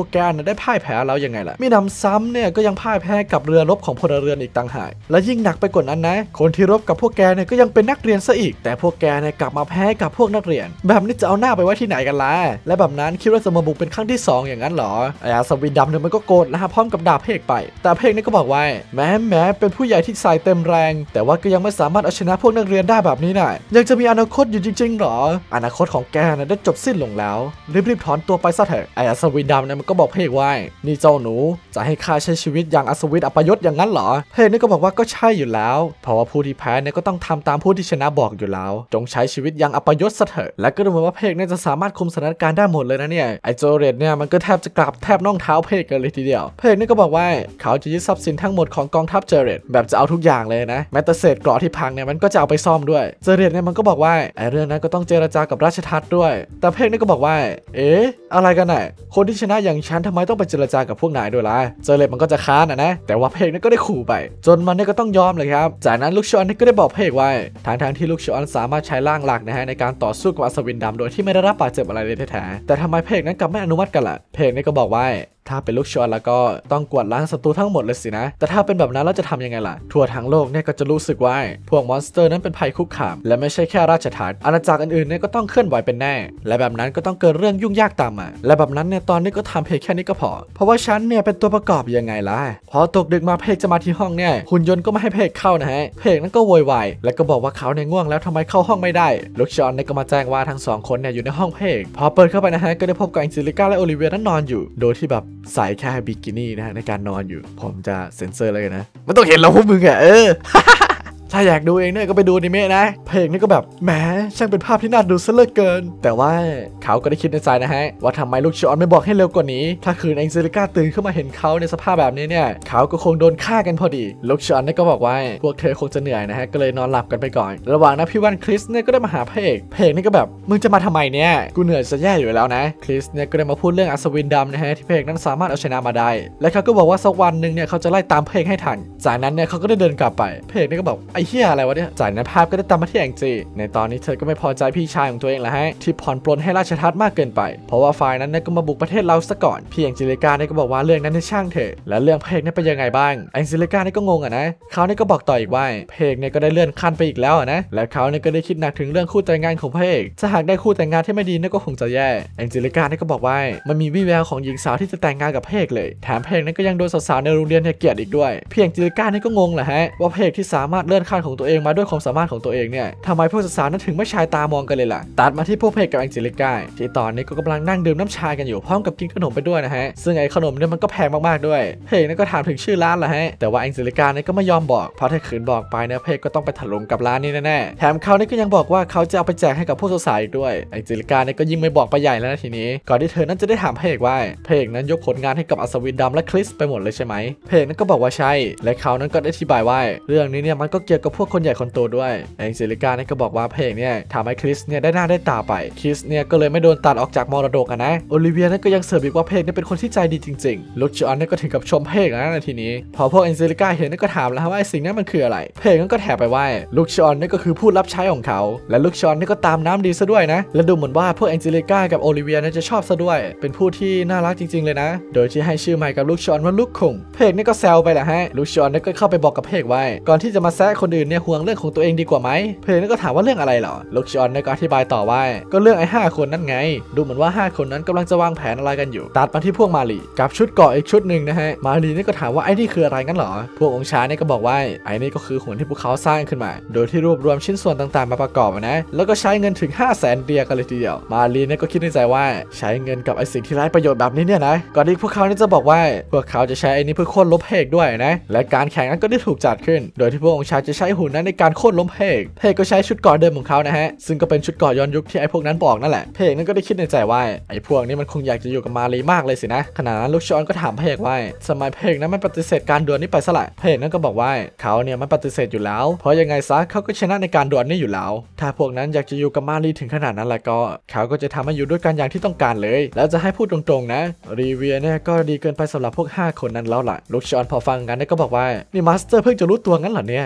กแกได้พ่ายแพ้แล้วยังไงล่ะมีนำซ้ำเนี่ยก็ยังพ่ายแพ้กับเรือรบของพลเรือนอีกต่างหากและยิ่งหนักไปกว่านั้นนะคนที่รบกับพวกแกเนี่ยก็ยังเป็นนักเรียนซะอีกแต่พวกแกเนี่ยกลับมาแพ้กับพวกนักเรียนแบบนี้จะเอาหน้าไปไว้ที่ไหนกันล่ะและแบบนั้นคิดว่าจะมาบุกเป็นครั้งที่2อย่างนั้นหรอไอ้อัศวินดำเนี่ยมันก็โกรธนะฮะพร้อมกับด่าเพกไปแต่เพกนี่ก็บอกว่าแม้เป็นผู้ใหญ่ที่ใส่เต็มแรงแต่ว่าก็ยังไม่สามารถเอาชนะพวกนักเรียนได้แบบนี้นะยังจะมีอนาคตอยู่จริงๆหรออนาคตของแกน่ะได้จบสิ้นลงแล้วรีบถอนตัวไปซะเถอะไอ้อัศวินดำเนี่ยมันก็บอกเพกว่านี่เจ้าหนูจะให้ข้าใช้ชีวิตอย่างอัศวินอัปยศอย่างนั้นหรอเพกนี่ก็บอกว่าก็ใช่อยู่แล้วเพราะว่าผู้ที่แพ้เนี่ยก็ต้องทำตามผู้ที่ชนะบอกอยู่แล้วจงใช้ชีวิตอย่างอัปยศซะเถอะและก็ดูเหมือนว่าเพกเนี่ยจะสามารถคุมสถานการณ์ได้หมดเลยนะเนี่ยไอ้โจเรตเนี่ยมันก็แทบจะกราบแทบน่องเท้าเพกกันเลยทีเดียวเพกนี่ก็บอกว่าเขาจะยึดทรัพย์สินทั้งหมดของกองทัพเจเรตแบบจะเอาทุกอย่างเลยนะแม้แต่เศษเกราะที่พังเนี่ยมันก็จะเอาไปซ่อมด้วยเจเรตเนี่ยมันก็บอกว่าไอ้เรื่องนั้นก็ต้องเจรจากับราชทัณฑ์ด้วยแต่เพกนี่ก็บอกว่าอะไรกันน่ะคนที่ชนะอย่างฉันทำไมต้องไปเจรจากับพวกนายด้วยล่ะเจเรตมันก็จะค้านนะแต่ว่าเพกนี่ก็ได้ขู่ไปจนมันเนี่ยก็ต้องยอมเลยครับจากนั้นลูกชอนนี่ก็ได้บอกเพกว่าทางที่ลูกชอนสามารถใช้ร่างหลักนะฮะในการต่อสู้กับอัศวินดำโดยที่ไม่ได้รับบาดเจ็บอะไรเลยแท้ๆแต่ทำไมเพกนั้นกลับไม่อนุมัติกันล่ะเพกนี่ก็บอกว่าถ้าเป็นลูกชอนแล้วก็ต้องกวาดล้างศัตรูทั้งหมดเลยสินะแต่ถ้าเป็นแบบนั้นเราจะทำยังไงล่ะทั่วทั้งโลกเนี่ยก็จะรู้สึกว่าพวกมอนสเตอร์นั้นเป็นภัยคุกคามและไม่ใช่แค่ราชฐานอาณาจักรอื่นๆเนี่ยก็ต้องเคลื่อนไหวเป็นแน่และแบบนั้นก็ต้องเกิดเรื่องยุ่งยากตามมาและแบบนั้นเนี่ยตอนนี้ก็ทำเพกแค่นี้ก็พอเพราะว่าฉันเนี่ยเป็นตัวประกอบยังไงล่ะพอตกดึกมาเพกจะมาที่ห้องเนี่ยหุ่นยนต์ก็ไม่ให้เพกเข้านะฮะเพกนั้นก็โวยวายแล้วก็บอกว่าเขาเนี่ยง่วงแล้วทำไมเข้าห้องไม่ได้ลูกชอนเนี่ยก็มาแจ้งว่าทั้ง2คนเนี่ยอยู่ในห้องเพกพอเปิดเข้าไปนะฮะก็ได้พบกับแองเจลิก้าและโอลิเวียนั้นนอนอยู่โดยที่แบบใส่แค่บิกินี่นะฮะในการนอนอยู่ผมจะเซ็นเซอร์เลยนะมันต้องเห็นเราพวกมึงอะถ้าอยากดูเองเนี่ยก็ไปดูอนิเมะนะเพลงนี่ก็แบบแหมช่างเป็นภาพที่น่าดูซะเหลือเกินแต่ว่าเขาก็ได้คิดในใจนะฮะว่าทำไมลูกชอนไม่บอกให้เร็วกว่านี้ถ้าคืนแองเจลิก้าตื่นขึ้นมาเห็นเขาในสภาพแบบนี้เนี่ยเขาก็คงโดนฆ่ากันพอดีลูกชอนนี่ก็บอกว่าพวกเธอคงจะเหนื่อยนะฮะก็เลยนอนหลับกันไปก่อนระหว่างนั้นพี่วันคริสเนี่ยก็ได้มาหาเพลงนี่ก็แบบมึงจะมาทำไมเนี่ยกูเหนื่อยจะแย่อยู่แล้วนะคริสเนี่ยก็ได้มาพูดเรื่องอัศวินดำนะฮะที่เพลงนั้นสามารถเอาชนะมาได้และเขาก็บอกว่าสักวันหนึ่งเนี่ยเขาจะไล่ตามเพลงให้ทันจากนั้นเนี่ยเขาก็ได้เดินกลับไปเพลงนี่ก็บอกไอ้เหี้ยอะไรวะเนี่ยจากนั้นภาพก็ได้ตามมาที่แองจีในตอนนี้เธอก็ไม่พอใจพี่ชายของตัวเองแล้วฮะที่ผ่อนปลนให้ราชทัณฑ์มากเกินไปเพราะว่าฝ่ายนั้นเนี่ยก็มาบุกประเทศเราซะก่อนพี่แองเจลิก้าเนี่ยก็บอกว่าเรื่องนั้นให้ช่างเถอะและเรื่องเพกเนี่ยเป็นยังไงบ้างแองเจลิก้าเนี่ยก็งงนะเขาเนี่ยก็บอกต่ออีกว่าเพกเนี่ยก็ได้เลื่อนขั้นไปอีกแล้วนะและเขาเนี่ยก็ได้คิดหนักถึงเรื่องคู่แต่งงานของเพกถ้าหากได้คู่แต่งงานที่ไม่ดีเนี่ยก็คงจะแย่แองเจลิก้าเนี่ยก็บอกว่ามันมีวี่แววของหญิงสาวที่จะแต่งงานกับเพกเลยแถมเพกนั้นก็ยังโดนสาวๆในโรงเรียนเนี่ยเกลียดอีกด้วยพี่แองเจลิก้าเนี่ยก็งงแหละฮะว่าเพกที่สามารถเลื่อนขั้นของตัวเองมาด้วยความสามารถของตัวเองเนี่ยทำไมพวกสาวๆนั้นถึงไม่ชายตามองกันเลยล่ะตัดมาที่พวกเพกกับแองเจลิก้าที่ตอนนี้ก็กำลังนั่งดื่มน้ำชากันอยู่พร้อมกับกินขนมไปด้วยนะฮะซึ่งไอ้ขนมเนี่ยมันก็แพงมากๆด้วยเพกนั้นก็ถามถึงชื่อร้านแหละฮะแต่ว่าแองเจลิก้าเนี่ยก็ไม่ยอมบอกเพราะถ้าขืนบอกไปเนี่ยเพกก็ต้องไปถล่มกับร้านนี้แน่ๆแถมเขาเนี่ยก็ยังบอกว่าเขาจะเอาไปแจกให้กับพวกสาวๆอีกด้วยแองเจลิก้าเนี่ยก็ยิ่งไม่บอกไปใหญ่แล้วนะทีนี้ก่อนที่เธอนั้นจะได้ถามเพกว่าเพกนั้นยกผลงานให้กับอัศวินดำและคริสไปหมดเลยใช่ไหมเพกนั้นก็บอกว่าใช่และเขานั้นก็ได้อธิบายว่าเรื่องนี้เนี่ยมันก็เกี่ยวกับพวกคนใหญ่คนโตด้วยแองเจลิก้าเนี่ยก็บอกว่าเพกเนี่ยทำให้คริสเนี่ยได้หน้าได้ตาไปคริสเนี่ยก็เลยไม่โดนตัดออกจากมรดกนะโอลิเวียนั้นก็ยังเสริมอีกว่าเพกเนี่ยเป็นคนที่ใจดีจริงๆลูกชอนเนี่ยก็ถึงกับชมเพกนะในทีนี้พอพวกแองเจลิก้าเห็นก็ถามแล้วว่าสิ่งนั้นมันคืออะไรเพกนั้นก็แถไปว่าลูกชอนเนี่ยก็คือผู้รับใช้ของเขาและลูกชอนเนี่ยก็ตามน้ำดีซะด้วยนะและดูเหมือนว่าพวกแองเจลิก้ากับโอลิเวียเนี่ยจะชอบซะด้วยเป็นผู้ที่น่ารักจริงๆเลยนะโดยที่ให้ชื่อใหม่กับลูกชอนว่าลูกคงเพกเนี่ยก็แซวไปแหละฮะลูกชอนเนี่ยก็เข้าไปบอกกับเพกไว้ก่อนที่จะมาแซะคนอื่นเนี่ยห่วงเรื่องของตัวเองดีกว่าไหมเพกเนี่ยก็ถามว่าเรื่องอะไรเหรอลูกชอนเนี่ยก็อธิบายต่อว่าก็เรื่องไอ้5 คนนั่นไงดูเหมือนว่า5 คนนั้นกำลังจะวางแผนอะไรกันอยู่ตัดมาที่พวกมาลีกับชุดเกราะอีกชุดหนึ่งนะฮะมาลีนี่ก็ถามว่าไอ้นี่คืออะไรงั้นเหรอพวกองค์ชายนี่ก็บอกว่าไอ้นี่ก็คือหุ่นที่พวกเขาสร้างขึ้นมาโดยที่รวบรวมชิ้นส่วนต่างๆมาประกอบนะแล้วก็ใช้เงินถึง 500,000 เดียกันเลยทีเดียวมาลีนี่ก็คิดในใจว่าใช้เงินกับไอ้สิ่งที่ไร้ประโยชน์แบบนี้เนี่ยนะก่อนที่พวกเขานี่จะบอกว่าพวกเขาจะใช้ไอ้นี่เพื่อโค่นล้มเพกด้วยนะและการแข่งนั้นก็ได้ถูกจัดขึ้นโดยที่พวกองค์ชายจะใช้หุ่นนั้นในการโค่นล้มเพกก็ใช้ชุดเกราะเดิมของเขานะฮะซึ่งก็เป็นชุดเกราะย้อนยุคที่ไอ้พวกนั้นบอกนั่นแหละเพกนั้นก็ได้คิดในใจว่าไอ้พวกนี้มันคงอยากจะอยู่กับมาลีมากเลยสินะขณะนั้นลูกชอนก็ถามเพกว่าทำไมเพกนั้นไม่ปฏิเสธการดวลนี้ไปซะละเพกนั้นก็บอกว่าเขาเนี่ยมันปฏิเสธอยู่แล้วเพราะยังไงซะเขาก็ชนะในการดวลนี้อยู่แล้วถ้าพวกนั้นอยากจะอยู่กับมาลีถึงขนาดนั้นแล้วก็เขาก็จะทำให้อยู่ด้วยกันอย่างที่ต้องการเลยแล้วจะให้พูดตรงๆนะรีเวียเนี่ยก็ดีเกินไปสำหรับพวก5 คนนั้นแล้วล่ะลูกชอนพอฟังกันก็บอกว่านี่มาสเตอร์เพิ่งจะรู้ตัวงั้นเหรอเนี่ยจาก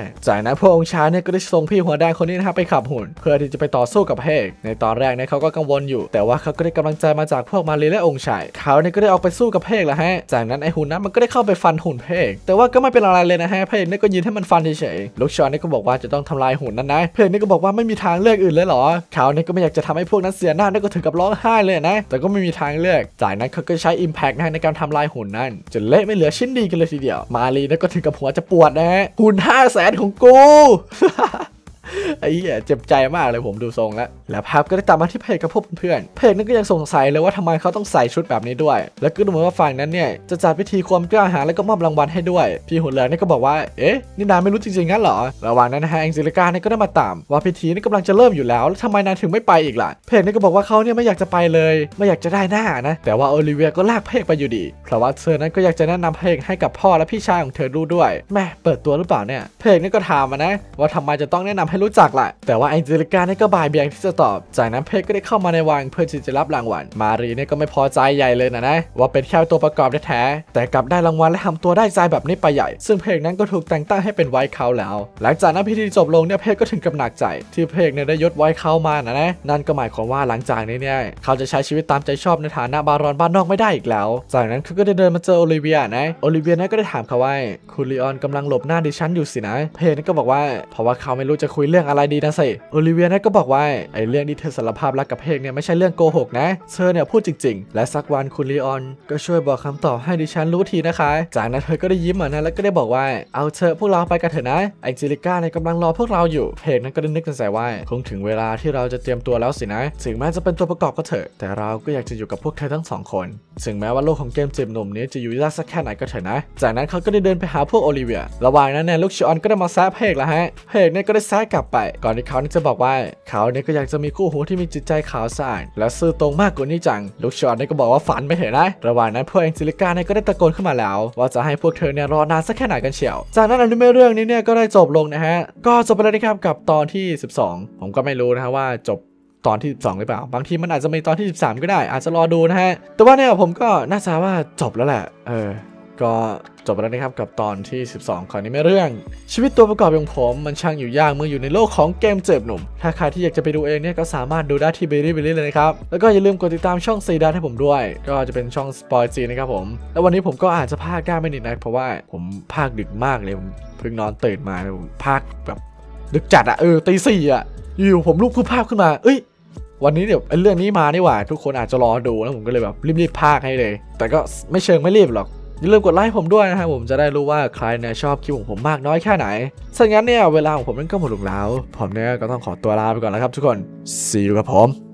นั้นพวกองค์ชายเนี่ยก็ได้ส่งพี่หัวแดงคนนี้นะครับไปขับหุ่นเพื่อที่จะไปต่อสู้กับพระเอกในตอนแรกเนี่ยเขาก็กังวลอยู่แต่ว่าเขาก็ได้กำลังใจมาจากพวกมารีและองค์ชายเขาเนี่ยก็ได้ออกไปสู้กับพระเอกแล้วฮะจากนั้นไอหุ่นนั้นมันก็ได้เข้าไปฟันหุ่นพระเอกแต่ว่าก็ไม่เป็นอะไรเลยนะฮะพระเอกเนี่ยก็ยืนให้มันฟันเฉยๆลูกชอนเนี่ยก็บอกว่าจะต้องทำลายหุ่นนั้นนะพระเอกเนี่ยก็บอกว่าไม่มีทางเลือกอื่นเลยหรอเขาเนี่ยก็ไม่อยากจะทำให้พวกนั้นเสียหน้าเนี่ยก็ถึงกับร้องไห้เลยนะแต่ก็ไม่มีทางเลือกจากนั้นเขาก็ใช้ impact นะในการทำลายหุ่นนั้นจนเละไม่เหลือชิ้นดีกันเลยทีเดียวมารีเนี่ยก็ถึงกับหัวจะปวดนะฮะหุ่น500,000ของกู ไอ้เหี้ยเจ็บใจมากเลยผมดูทรงแล้วภาพก็ได้ตามมาที่เพจกับพวกเพื่อนเพจนั้นก็ยังสงสัยเลยว่าทำไมเขาต้องใส่ชุดแบบนี้ด้วยแล้วก็ดูเหมือนว่าฝั่งนั้นเนี่ยจะจัดพิธีความกล้าหาญแล้วก็มอบรางวัลให้ด้วยพี่หุ่นเหลืองนี่ก็บอกว่าเอ๊ะนี่นายไม่รู้จริงๆงั้นเหรอระหว่างนั้นนะฮะแองเจลิก้าเนี่ยก็ได้มาตามว่าพิธีนี่กำลังจะเริ่มอยู่แล้วทำไมนายถึงไม่ไปอีกล่ะเพจนี่ก็บอกว่าเขาเนี่ยไม่อยากจะไปเลยไม่อยากจะได้หน้านะแต่ว่าโอลิเวียก็ลากเพจไปอยู่ดีเพราะว่าเธอนั้นก็อยากจะแนะนำเพจให้กับพ่อและพี่ชายของเธอดูด้วยแม่เปิดตัวหรือเปล่าเนี่ยเพจนี่ก็ถามมานะว่าทำไมจะต้องแนะนำให้รู้จักล่ะแต่ว่าแองเจลิก้าเนี่ยก็บ่ายเบี่ยงที่จะตอบจากนั้นเพจก็ได้เข้ามาในวังเพื่อที่จะรับรางวัลมารีเนี่ยก็ไม่พอใจใหญ่เลยนะว่าเป็นแค่ตัวประกอบแท้ๆแต่กลับได้รางวัลและทำตัวได้ใจแบบนี้ไปใหญ่ซึ่งเพจนั้นก็ถูกแต่งตั้งให้เป็นไวท์เขาแล้วหลังจากนั้นพิธีจบลงเนี่ยเพจก็ถึงกับหนักใจที่เพจเนี่ยได้ยศไวท์เขามานะนั่นก็หมายความว่าหลังจากนี้เนี่ยเขาจะใช้ชีวิตตามใจชอบในฐานะบารอนบ้านนอกไม่ได้อีกแล้วจากนั้นเขาก็ได้เดินมาเจอโอลิเวียนะโอลิเวียนั้นก็ได้ถามเขาว่าคุณลีออนกำลังหลบหน้าดิฉันอยู่สินะเพจนั้นก็บอกว่าเพราะว่าเขาไม่รู้จะคุยเรื่องอะไรดีนะสิโอลิเวียนั้นก็บอกว่าไอ้เรื่องที่เธอสารภาพรักกับเพจเนี่ยไม่ใช่เรื่องโกหกนะเธอเนี่ยพูดจริงๆและสักวันคุณลีออนก็ช่วยบอกคำตอบให้ดิฉันรู้ทีนะคะจากนั้นเธอก็ได้ยิ้มนะแล้วก็ได้บอกว่าเอาเธอพวกเราไปกันเถอะนะแองเจลิก้าเนี่ยกำลังรอพวกเราอยู่เพจนั้นก็ได้นึกในใจว่าคงถึงเวลาที่เราจะเตรียมตัวแล้วสินะถึงแม้จะเป็นตัวประกอบก็เถอะแต่เราก็อยากจะอยู่กับพวกเธอทั้ง2คนถึงแม้ว่าโลกของเกมจีบหนุ่มนี้จะอยู่ยากสักแค่ไหนก็เถอะนะจากนั้นเขาก็ได้เดินไปหาพวกโอลิเวียระหว่างนั้นเนี่ยลูกชิออนก็ได้มาแซะเพจแล้วฮะเพจเนี่ยก็ได้แซะกลับไปก่อนที่เขาจะบอกว่าเขาเนี่ยก็อยากจะมีคู่หูที่มีจิตใจขาวสะอาดและซื่อตรงมากกว่านี้จังลูกชิออนเนี่ยก็บอกว่าฝันไปเถอะนะระหว่างนั้นพวกแองเจลิก้าเนี่ยก็ได้ตะโกนขึ้นมาแล้วว่าจะให้พวกเธอเนี่ยรอนานสักแค่ไหนกันเชียวจากนั้นอนิเมะเรื่องนี้เนี่ยก็ได้จบลงนะฮะก็จบไปแล้วนะครับกับตอนที่12ผมก็ไม่รู้นะฮะว่าจบตอนที่12หรือเปล่าบางทีมันอาจจะมีตอนที่13ก็ได้อาจจะรอดูนะฮะแต่ว่าเนี่ยผมก็น่าจะว่าจบแล้วแหละก็จบไปแล้วนะครับกับตอนที่12ของอนิเมะเรื่องชีวิตตัวประกอบของผมมันช่างอยู่ยากเมื่ออยู่ในโลกของเกมจีบหนุ่มถ้าใครที่อยากจะไปดูเองเนี่ยก็สามารถดูได้ที่บิลลี่เลยนะครับแล้วก็อย่าลืมกดติดตามช่องซีดานให้ผมด้วยก็จะเป็นช่องสปอยจีนะครับผมแล้ววันนี้ผมก็อาจจะพากได้ไม่นิดนะเพราะว่าผมพากดึกมากเลยผมเพิ่งนอนตื่นมาผมพากแบบดึกจัดตี 4อยู่ผมลุกขึ้นภาพขึ้นมาวันนี้เดี๋ยวเรื่องนี้มานี่หว่าทุกคนอาจจะรอดูแล้วผมก็เลยแบบรีบพากให้เลยแต่ก็ไม่เชิงไม่รีบหรอกอย่าลืมกดไลค์ผมด้วยนะครับผมจะได้รู้ว่าใครเนี่ยชอบคลิปของผมมากน้อยแค่ไหนถ้างั้นเนี่ยเวลาของผมนั้นก็หมดลงแล้วผมเนี่ยก็ต้องขอตัวลาไปก่อนแล้วครับทุกคน See you ครับผม